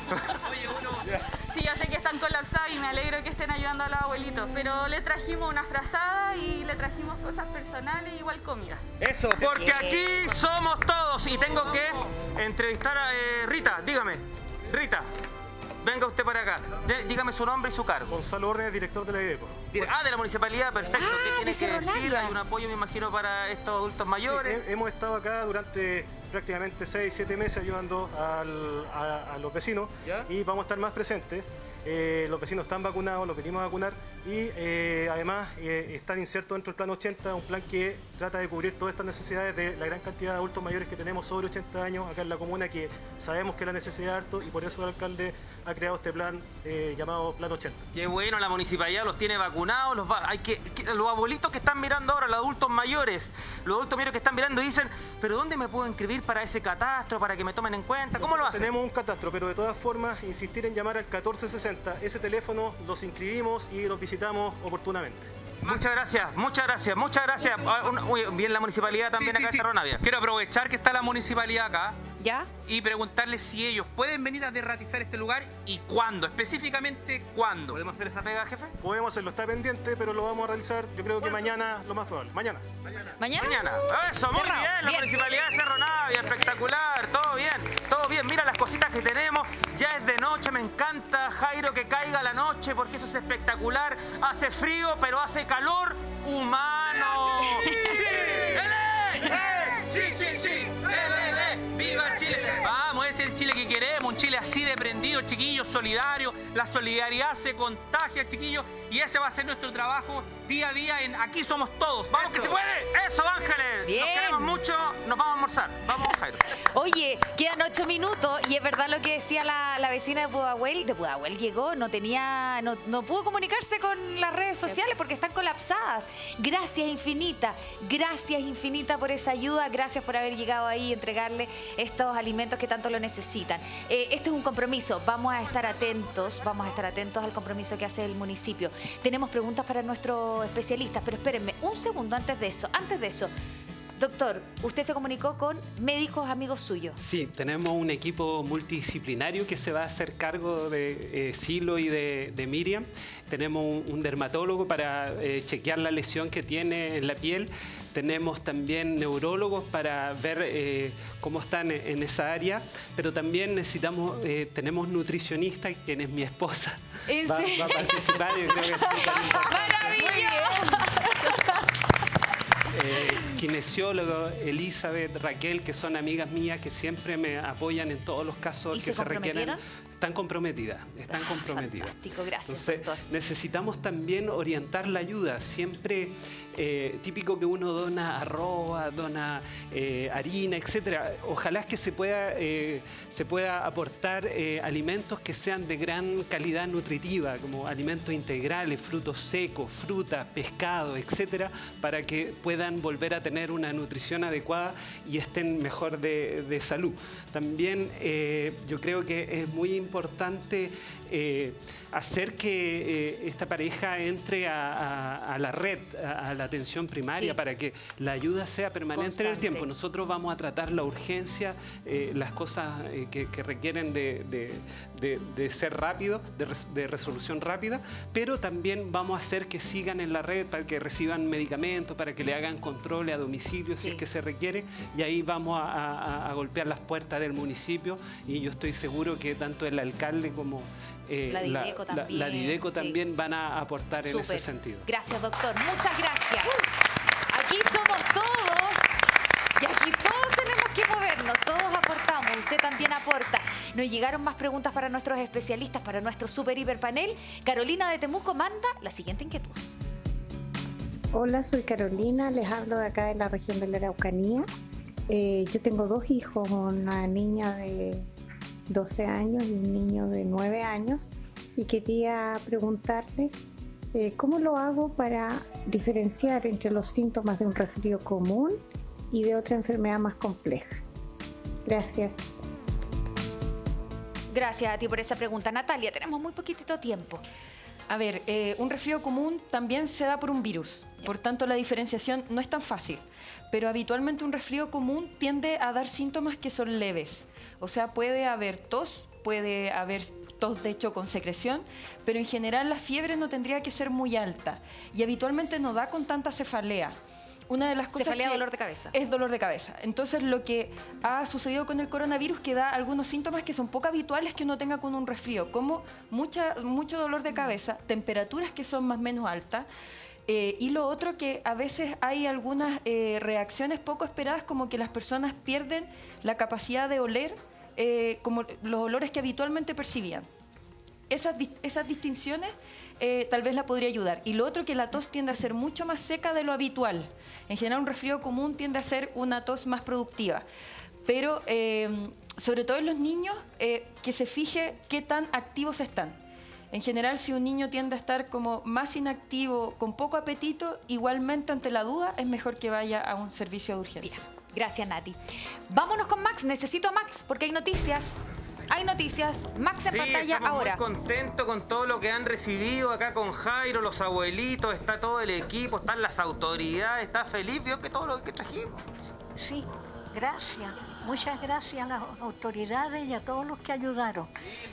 Sí, yo sé que están colapsados y me alegro que estén ayudando a los abuelitos, pero le trajimos una frazada y le trajimos cosas personales, igual comida. Eso, porque aquí somos todos y tengo que entrevistar a Rita, dígame. Rita, venga usted para acá. Dígame su nombre y su cargo. Gonzalo Órdenes, director de la IDECO. De la municipalidad, perfecto. ¿Qué tiene que decir? Hay un apoyo, me imagino, para estos adultos mayores. Sí, hemos estado acá durante prácticamente 6-7 meses ayudando a los vecinos. ¿Ya? Y vamos a estar más presentes. Los vecinos están vacunados, los venimos a vacunar y además están insertos dentro del Plan 80, un plan que trata de cubrir todas estas necesidades de la gran cantidad de adultos mayores que tenemos sobre 80 años acá en la comuna, que sabemos que la necesidad es harto y por eso el alcalde ha creado este plan llamado Plan 80. Qué bueno, la municipalidad los tiene vacunados, los abuelitos que están mirando ahora, los adultos mayores que están mirando y dicen, pero ¿dónde me puedo inscribir para ese catastro, para que me tomen en cuenta? ¿Cómo lo hacen? Tenemos un catastro, pero de todas formas insistir en llamar al 1460, ese teléfono los inscribimos y los visitamos oportunamente. Muchas gracias. Bien, la municipalidad también acá de Cerro Navia. Quiero aprovechar que está la municipalidad acá. ¿Ya? Y preguntarles si ellos pueden venir a derratizar este lugar y cuándo, específicamente cuándo. ¿Podemos hacer esa pega, jefe? Podemos hacerlo, está pendiente, pero lo vamos a realizar, yo creo que mañana, lo más probable. Mañana. Eso, muy bien, la municipalidad de Cerro Navia, espectacular, todo bien, mira las cositas que tenemos, ya es de noche, me encanta, Jairo, que caiga la noche, porque eso es espectacular, hace frío, pero hace calor humano. ¡Viva Chile! Vamos, ese es el Chile que queremos, un Chile así de prendido, chiquillos, solidario. La solidaridad se contagia, chiquillos, y ese va a ser nuestro trabajo día a día en Aquí Somos Todos. ¡Vamos, que se puede! ¡Eso, Ángeles! Bien. Nos queremos mucho, nos vamos a almorzar. Vamos, Jairo. Oye, quedan 8 minutos y es verdad lo que decía la vecina de Pudahuel. De Pudahuel llegó, no pudo comunicarse con las redes sociales porque están colapsadas. Gracias infinita por esa ayuda, gracias por haber llegado ahí y entregarle estos alimentos que tanto lo necesitan. Este es un compromiso, vamos a estar atentos al compromiso que hace el municipio. Tenemos preguntas para nuestros especialistas, pero espérenme un segundo antes de eso. Doctor, usted se comunicó con médicos amigos suyos. Sí, tenemos un equipo multidisciplinario que se va a hacer cargo de Silo y de Miriam. Tenemos un dermatólogo para chequear la lesión que tiene en la piel. Tenemos también neurólogos para ver cómo están en esa área. Pero también tenemos nutricionista, quien es mi esposa. ¿En serio? Va a participar y creo que sí. ¡Maravilloso! kinesiólogo, Elizabeth, Raquel, que son amigas mías, que siempre me apoyan en todos los casos que se requieren. Están comprometidas. Fantástico, gracias. Entonces, doctor. necesitamos también orientar la ayuda. Siempre típico que uno dona arroz, dona harina, etcétera. Ojalá que se pueda aportar alimentos que sean de gran calidad nutritiva, como alimentos integrales, frutos secos, frutas, pescado, etcétera, para que puedan volver a tener una nutrición adecuada y estén mejor de salud. También yo creo que es muy importante hacer que esta pareja entre a la red, a la atención primaria, para que la ayuda sea permanente en el tiempo. Nosotros vamos a tratar la urgencia, las cosas que requieren de ser rápido, de resolución rápida, pero también vamos a hacer que sigan en la red para que reciban medicamentos, para que le hagan controles a domicilio si es que se requiere, y ahí vamos a golpear las puertas del municipio, y yo estoy seguro que tanto el alcalde como la Dideco también van a aportar en ese sentido. Gracias, doctor. Muchas gracias. Aquí somos todos y aquí todos tenemos que movernos, todos aportamos, usted también aporta. Nos llegaron más preguntas para nuestros especialistas, para nuestro super hiper panel. Carolina de Temuco manda la siguiente inquietud. Hola, soy Carolina, les hablo de acá de la región de la Araucanía. Yo tengo 2 hijos, una niña de 12 años y un niño de 9 años, y quería preguntarles cómo lo hago para diferenciar entre los síntomas de un resfrío común y de otra enfermedad más compleja. Gracias. Gracias a ti por esa pregunta. Natalia, tenemos muy poquitito tiempo. A ver, un resfrío común también se da por un virus, por tanto la diferenciación no es tan fácil, pero habitualmente un resfrío común tiende a dar síntomas que son leves, o sea, puede haber tos, puede haber tos de hecho con secreción, pero en general la fiebre no tendría que ser muy alta y habitualmente no da con tanta cefalea. Una de las cosas cefalea, dolor de cabeza. Es dolor de cabeza. Entonces, lo que ha sucedido con el coronavirus que da algunos síntomas que son poco habituales que uno tenga con un resfrío, como mucho dolor de cabeza, temperaturas que son más o menos altas, y lo otro que a veces hay algunas reacciones poco esperadas, como que las personas pierden la capacidad de oler como los olores que habitualmente percibían. Esas distinciones tal vez la podría ayudar. Y lo otro, que la tos tiende a ser mucho más seca de lo habitual. En general, un resfrío común tiende a ser una tos más productiva. Pero, sobre todo en los niños, que se fije qué tan activos están. En general, si un niño tiende a estar como más inactivo, con poco apetito, igualmente ante la duda es mejor que vaya a un servicio de urgencia. Bien. Gracias, Nati. Vámonos con Max. Necesito a Max porque hay noticias. Hay noticias. Max en pantalla ahora. Muy contento con todo lo que han recibido acá con Jairo, los abuelitos, está todo el equipo, están las autoridades, está feliz, vio que todo lo que trajimos. Sí, gracias. Muchas gracias a las autoridades y a todos los que ayudaron.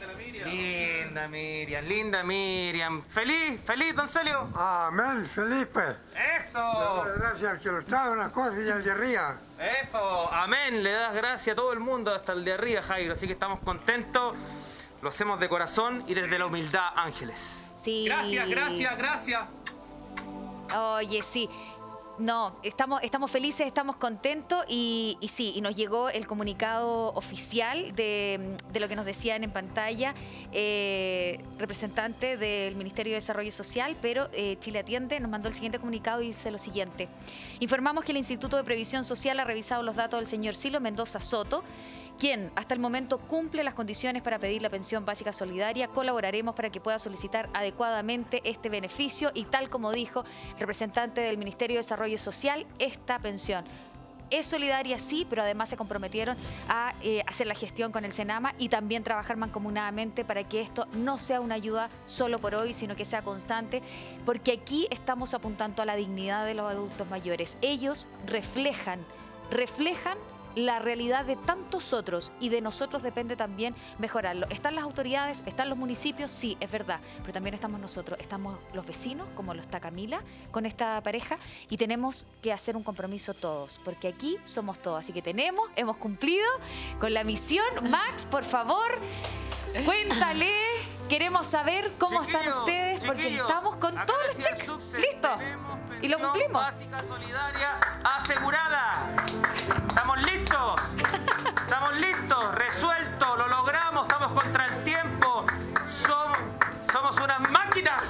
Linda Miriam. ¿Feliz, don Celio? Amén, feliz pues. ¡Eso! Gracias al que lo trae las cosas y al de arriba. Eso, amén. Le das gracias a todo el mundo, hasta el de arriba, Jairo. Así que estamos contentos. Lo hacemos de corazón y desde la humildad, Ángeles. Sí. Gracias. Oye, sí. No, estamos felices, estamos contentos y sí, y nos llegó el comunicado oficial de lo que nos decían en pantalla representante del Ministerio de Desarrollo Social, pero Chile Atiende nos mandó el siguiente comunicado y dice lo siguiente. Informamos que el Instituto de Previsión Social ha revisado los datos del señor Silo Mendoza Soto, quien hasta el momento cumple las condiciones para pedir la pensión básica solidaria. Colaboraremos para que pueda solicitar adecuadamente este beneficio y, tal como dijo el representante del Ministerio de Desarrollo Social, esta pensión es solidaria, sí, pero además se comprometieron a hacer la gestión con el Senama y también trabajar mancomunadamente para que esto no sea una ayuda solo por hoy, sino que sea constante, porque aquí estamos apuntando a la dignidad de los adultos mayores. Ellos reflejan la realidad de tantos otros y de nosotros depende también mejorarlo. Están las autoridades, están los municipios, sí, es verdad, pero también estamos nosotros, estamos los vecinos, como lo está Camila, con esta pareja, y tenemos que hacer un compromiso todos, porque aquí somos todos, así que hemos cumplido con la misión. Max, por favor, cuéntale, queremos saber cómo están ustedes, porque estamos con todos los cheques. ¿Listo? Y lo cumplimos. Básica solidaria asegurada. ¿Estamos listos? Estamos listos, resuelto, lo logramos, estamos contra el tiempo. Somos unas máquinas.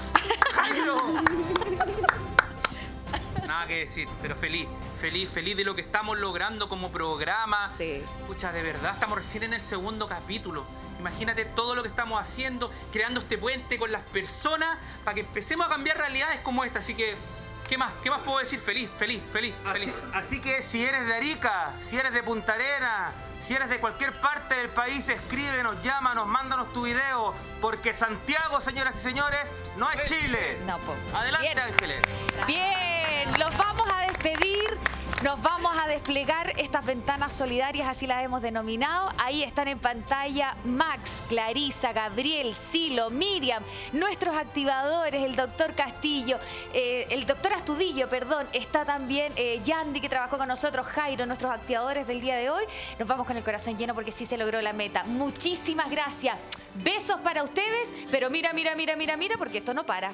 Nada que decir, pero feliz de lo que estamos logrando como programa. Sí. Escucha, de verdad, estamos recién en el segundo capítulo. Imagínate todo lo que estamos haciendo, creando este puente con las personas para que empecemos a cambiar realidades como esta. Así que, ¿qué más puedo decir? Feliz. Así que si eres de Arica, si eres de Punta Arenas, si eres de cualquier parte del país, escríbenos, llámanos, mándanos tu video, porque Santiago, señoras y señores, no es Chile. No, po. Adelante, Bien. Ángeles. Bien, los vamos a despedir. Nos vamos a desplegar estas ventanas solidarias, así las hemos denominado. Ahí están en pantalla Max, Clarisa, Gabriel, Silo, Miriam, nuestros activadores, el doctor Castillo, el doctor Astudillo, perdón. Está también Yandy, que trabajó con nosotros, Jairo, nuestros activadores del día de hoy. Nos vamos con el corazón lleno porque sí se logró la meta. Muchísimas gracias. Besos para ustedes, pero mira, porque esto no para.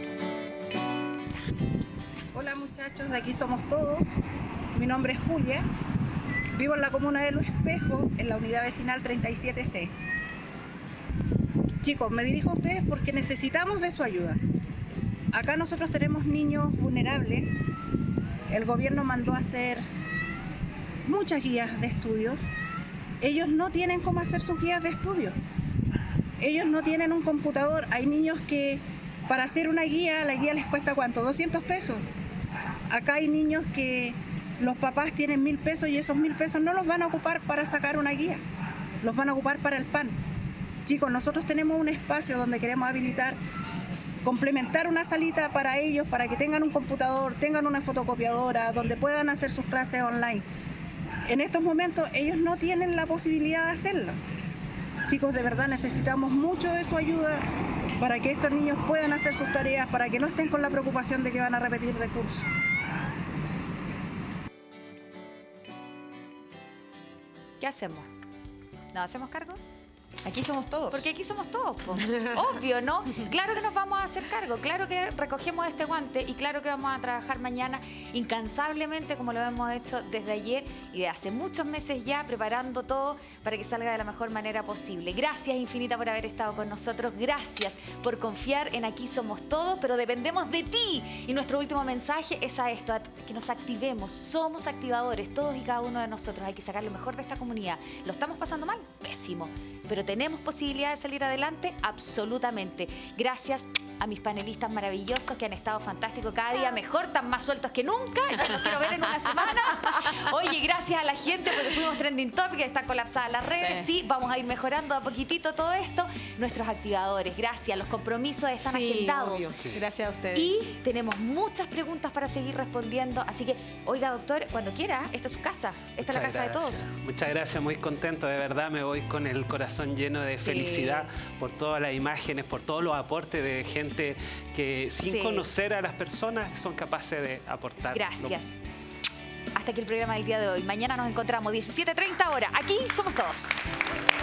Hola muchachos, de Aquí Somos Todos. Mi nombre es Julia, vivo en la comuna de Los Espejos, en la unidad vecinal 37C. Chicos, me dirijo a ustedes porque necesitamos de su ayuda. Acá nosotros tenemos niños vulnerables. El gobierno mandó a hacer muchas guías de estudios. Ellos no tienen cómo hacer sus guías de estudio. Ellos no tienen un computador. Hay niños que para hacer una guía, la guía les cuesta ¿cuánto? 200 pesos. Acá hay niños que los papás tienen 1000 pesos y esos 1000 pesos no los van a ocupar para sacar una guía, los van a ocupar para el pan. Chicos, nosotros tenemos un espacio donde queremos habilitar, complementar una salita para ellos, para que tengan un computador, tengan una fotocopiadora, donde puedan hacer sus clases online. En estos momentos ellos no tienen la posibilidad de hacerlo. Chicos, de verdad necesitamos mucho de su ayuda para que estos niños puedan hacer sus tareas, para que no estén con la preocupación de que van a repetir de curso. ¿Qué hacemos? ¿Nos hacemos cargo? Aquí somos todos. Porque aquí somos todos, po. Obvio, ¿no? Claro que nos vamos a hacer cargo, claro que recogemos este guante y claro que vamos a trabajar mañana incansablemente como lo hemos hecho desde ayer y de hace muchos meses ya, preparando todo para que salga de la mejor manera posible. Gracias infinita por haber estado con nosotros, gracias por confiar en Aquí Somos Todos, pero dependemos de ti. Y nuestro último mensaje es a esto, a que nos activemos, somos activadores, todos y cada uno de nosotros. Hay que sacar lo mejor de esta comunidad. ¿Lo estamos pasando mal? Pésimo. Pero tenemos posibilidad de salir adelante, absolutamente. Gracias a mis panelistas maravillosos que han estado fantásticos cada día mejor, están más sueltos que nunca. Ya los quiero ver en una semana. Oye, gracias a la gente porque fuimos trending topic, están colapsadas las redes. Sí, vamos a ir mejorando a poquitito todo esto. Nuestros activadores, gracias. Los compromisos están agendados. Sí. Gracias a ustedes. Y tenemos muchas preguntas para seguir respondiendo. Así que, oiga, doctor, cuando quiera, esta es su casa. Esta es la casa de todos. Muchas gracias, muy contento. De verdad me voy con el corazón lleno de felicidad por todas las imágenes, por todos los aportes de gente que sin conocer a las personas son capaces de aportar. Gracias. Hasta aquí el programa del día de hoy. Mañana nos encontramos 17:30 horas. Aquí somos todos.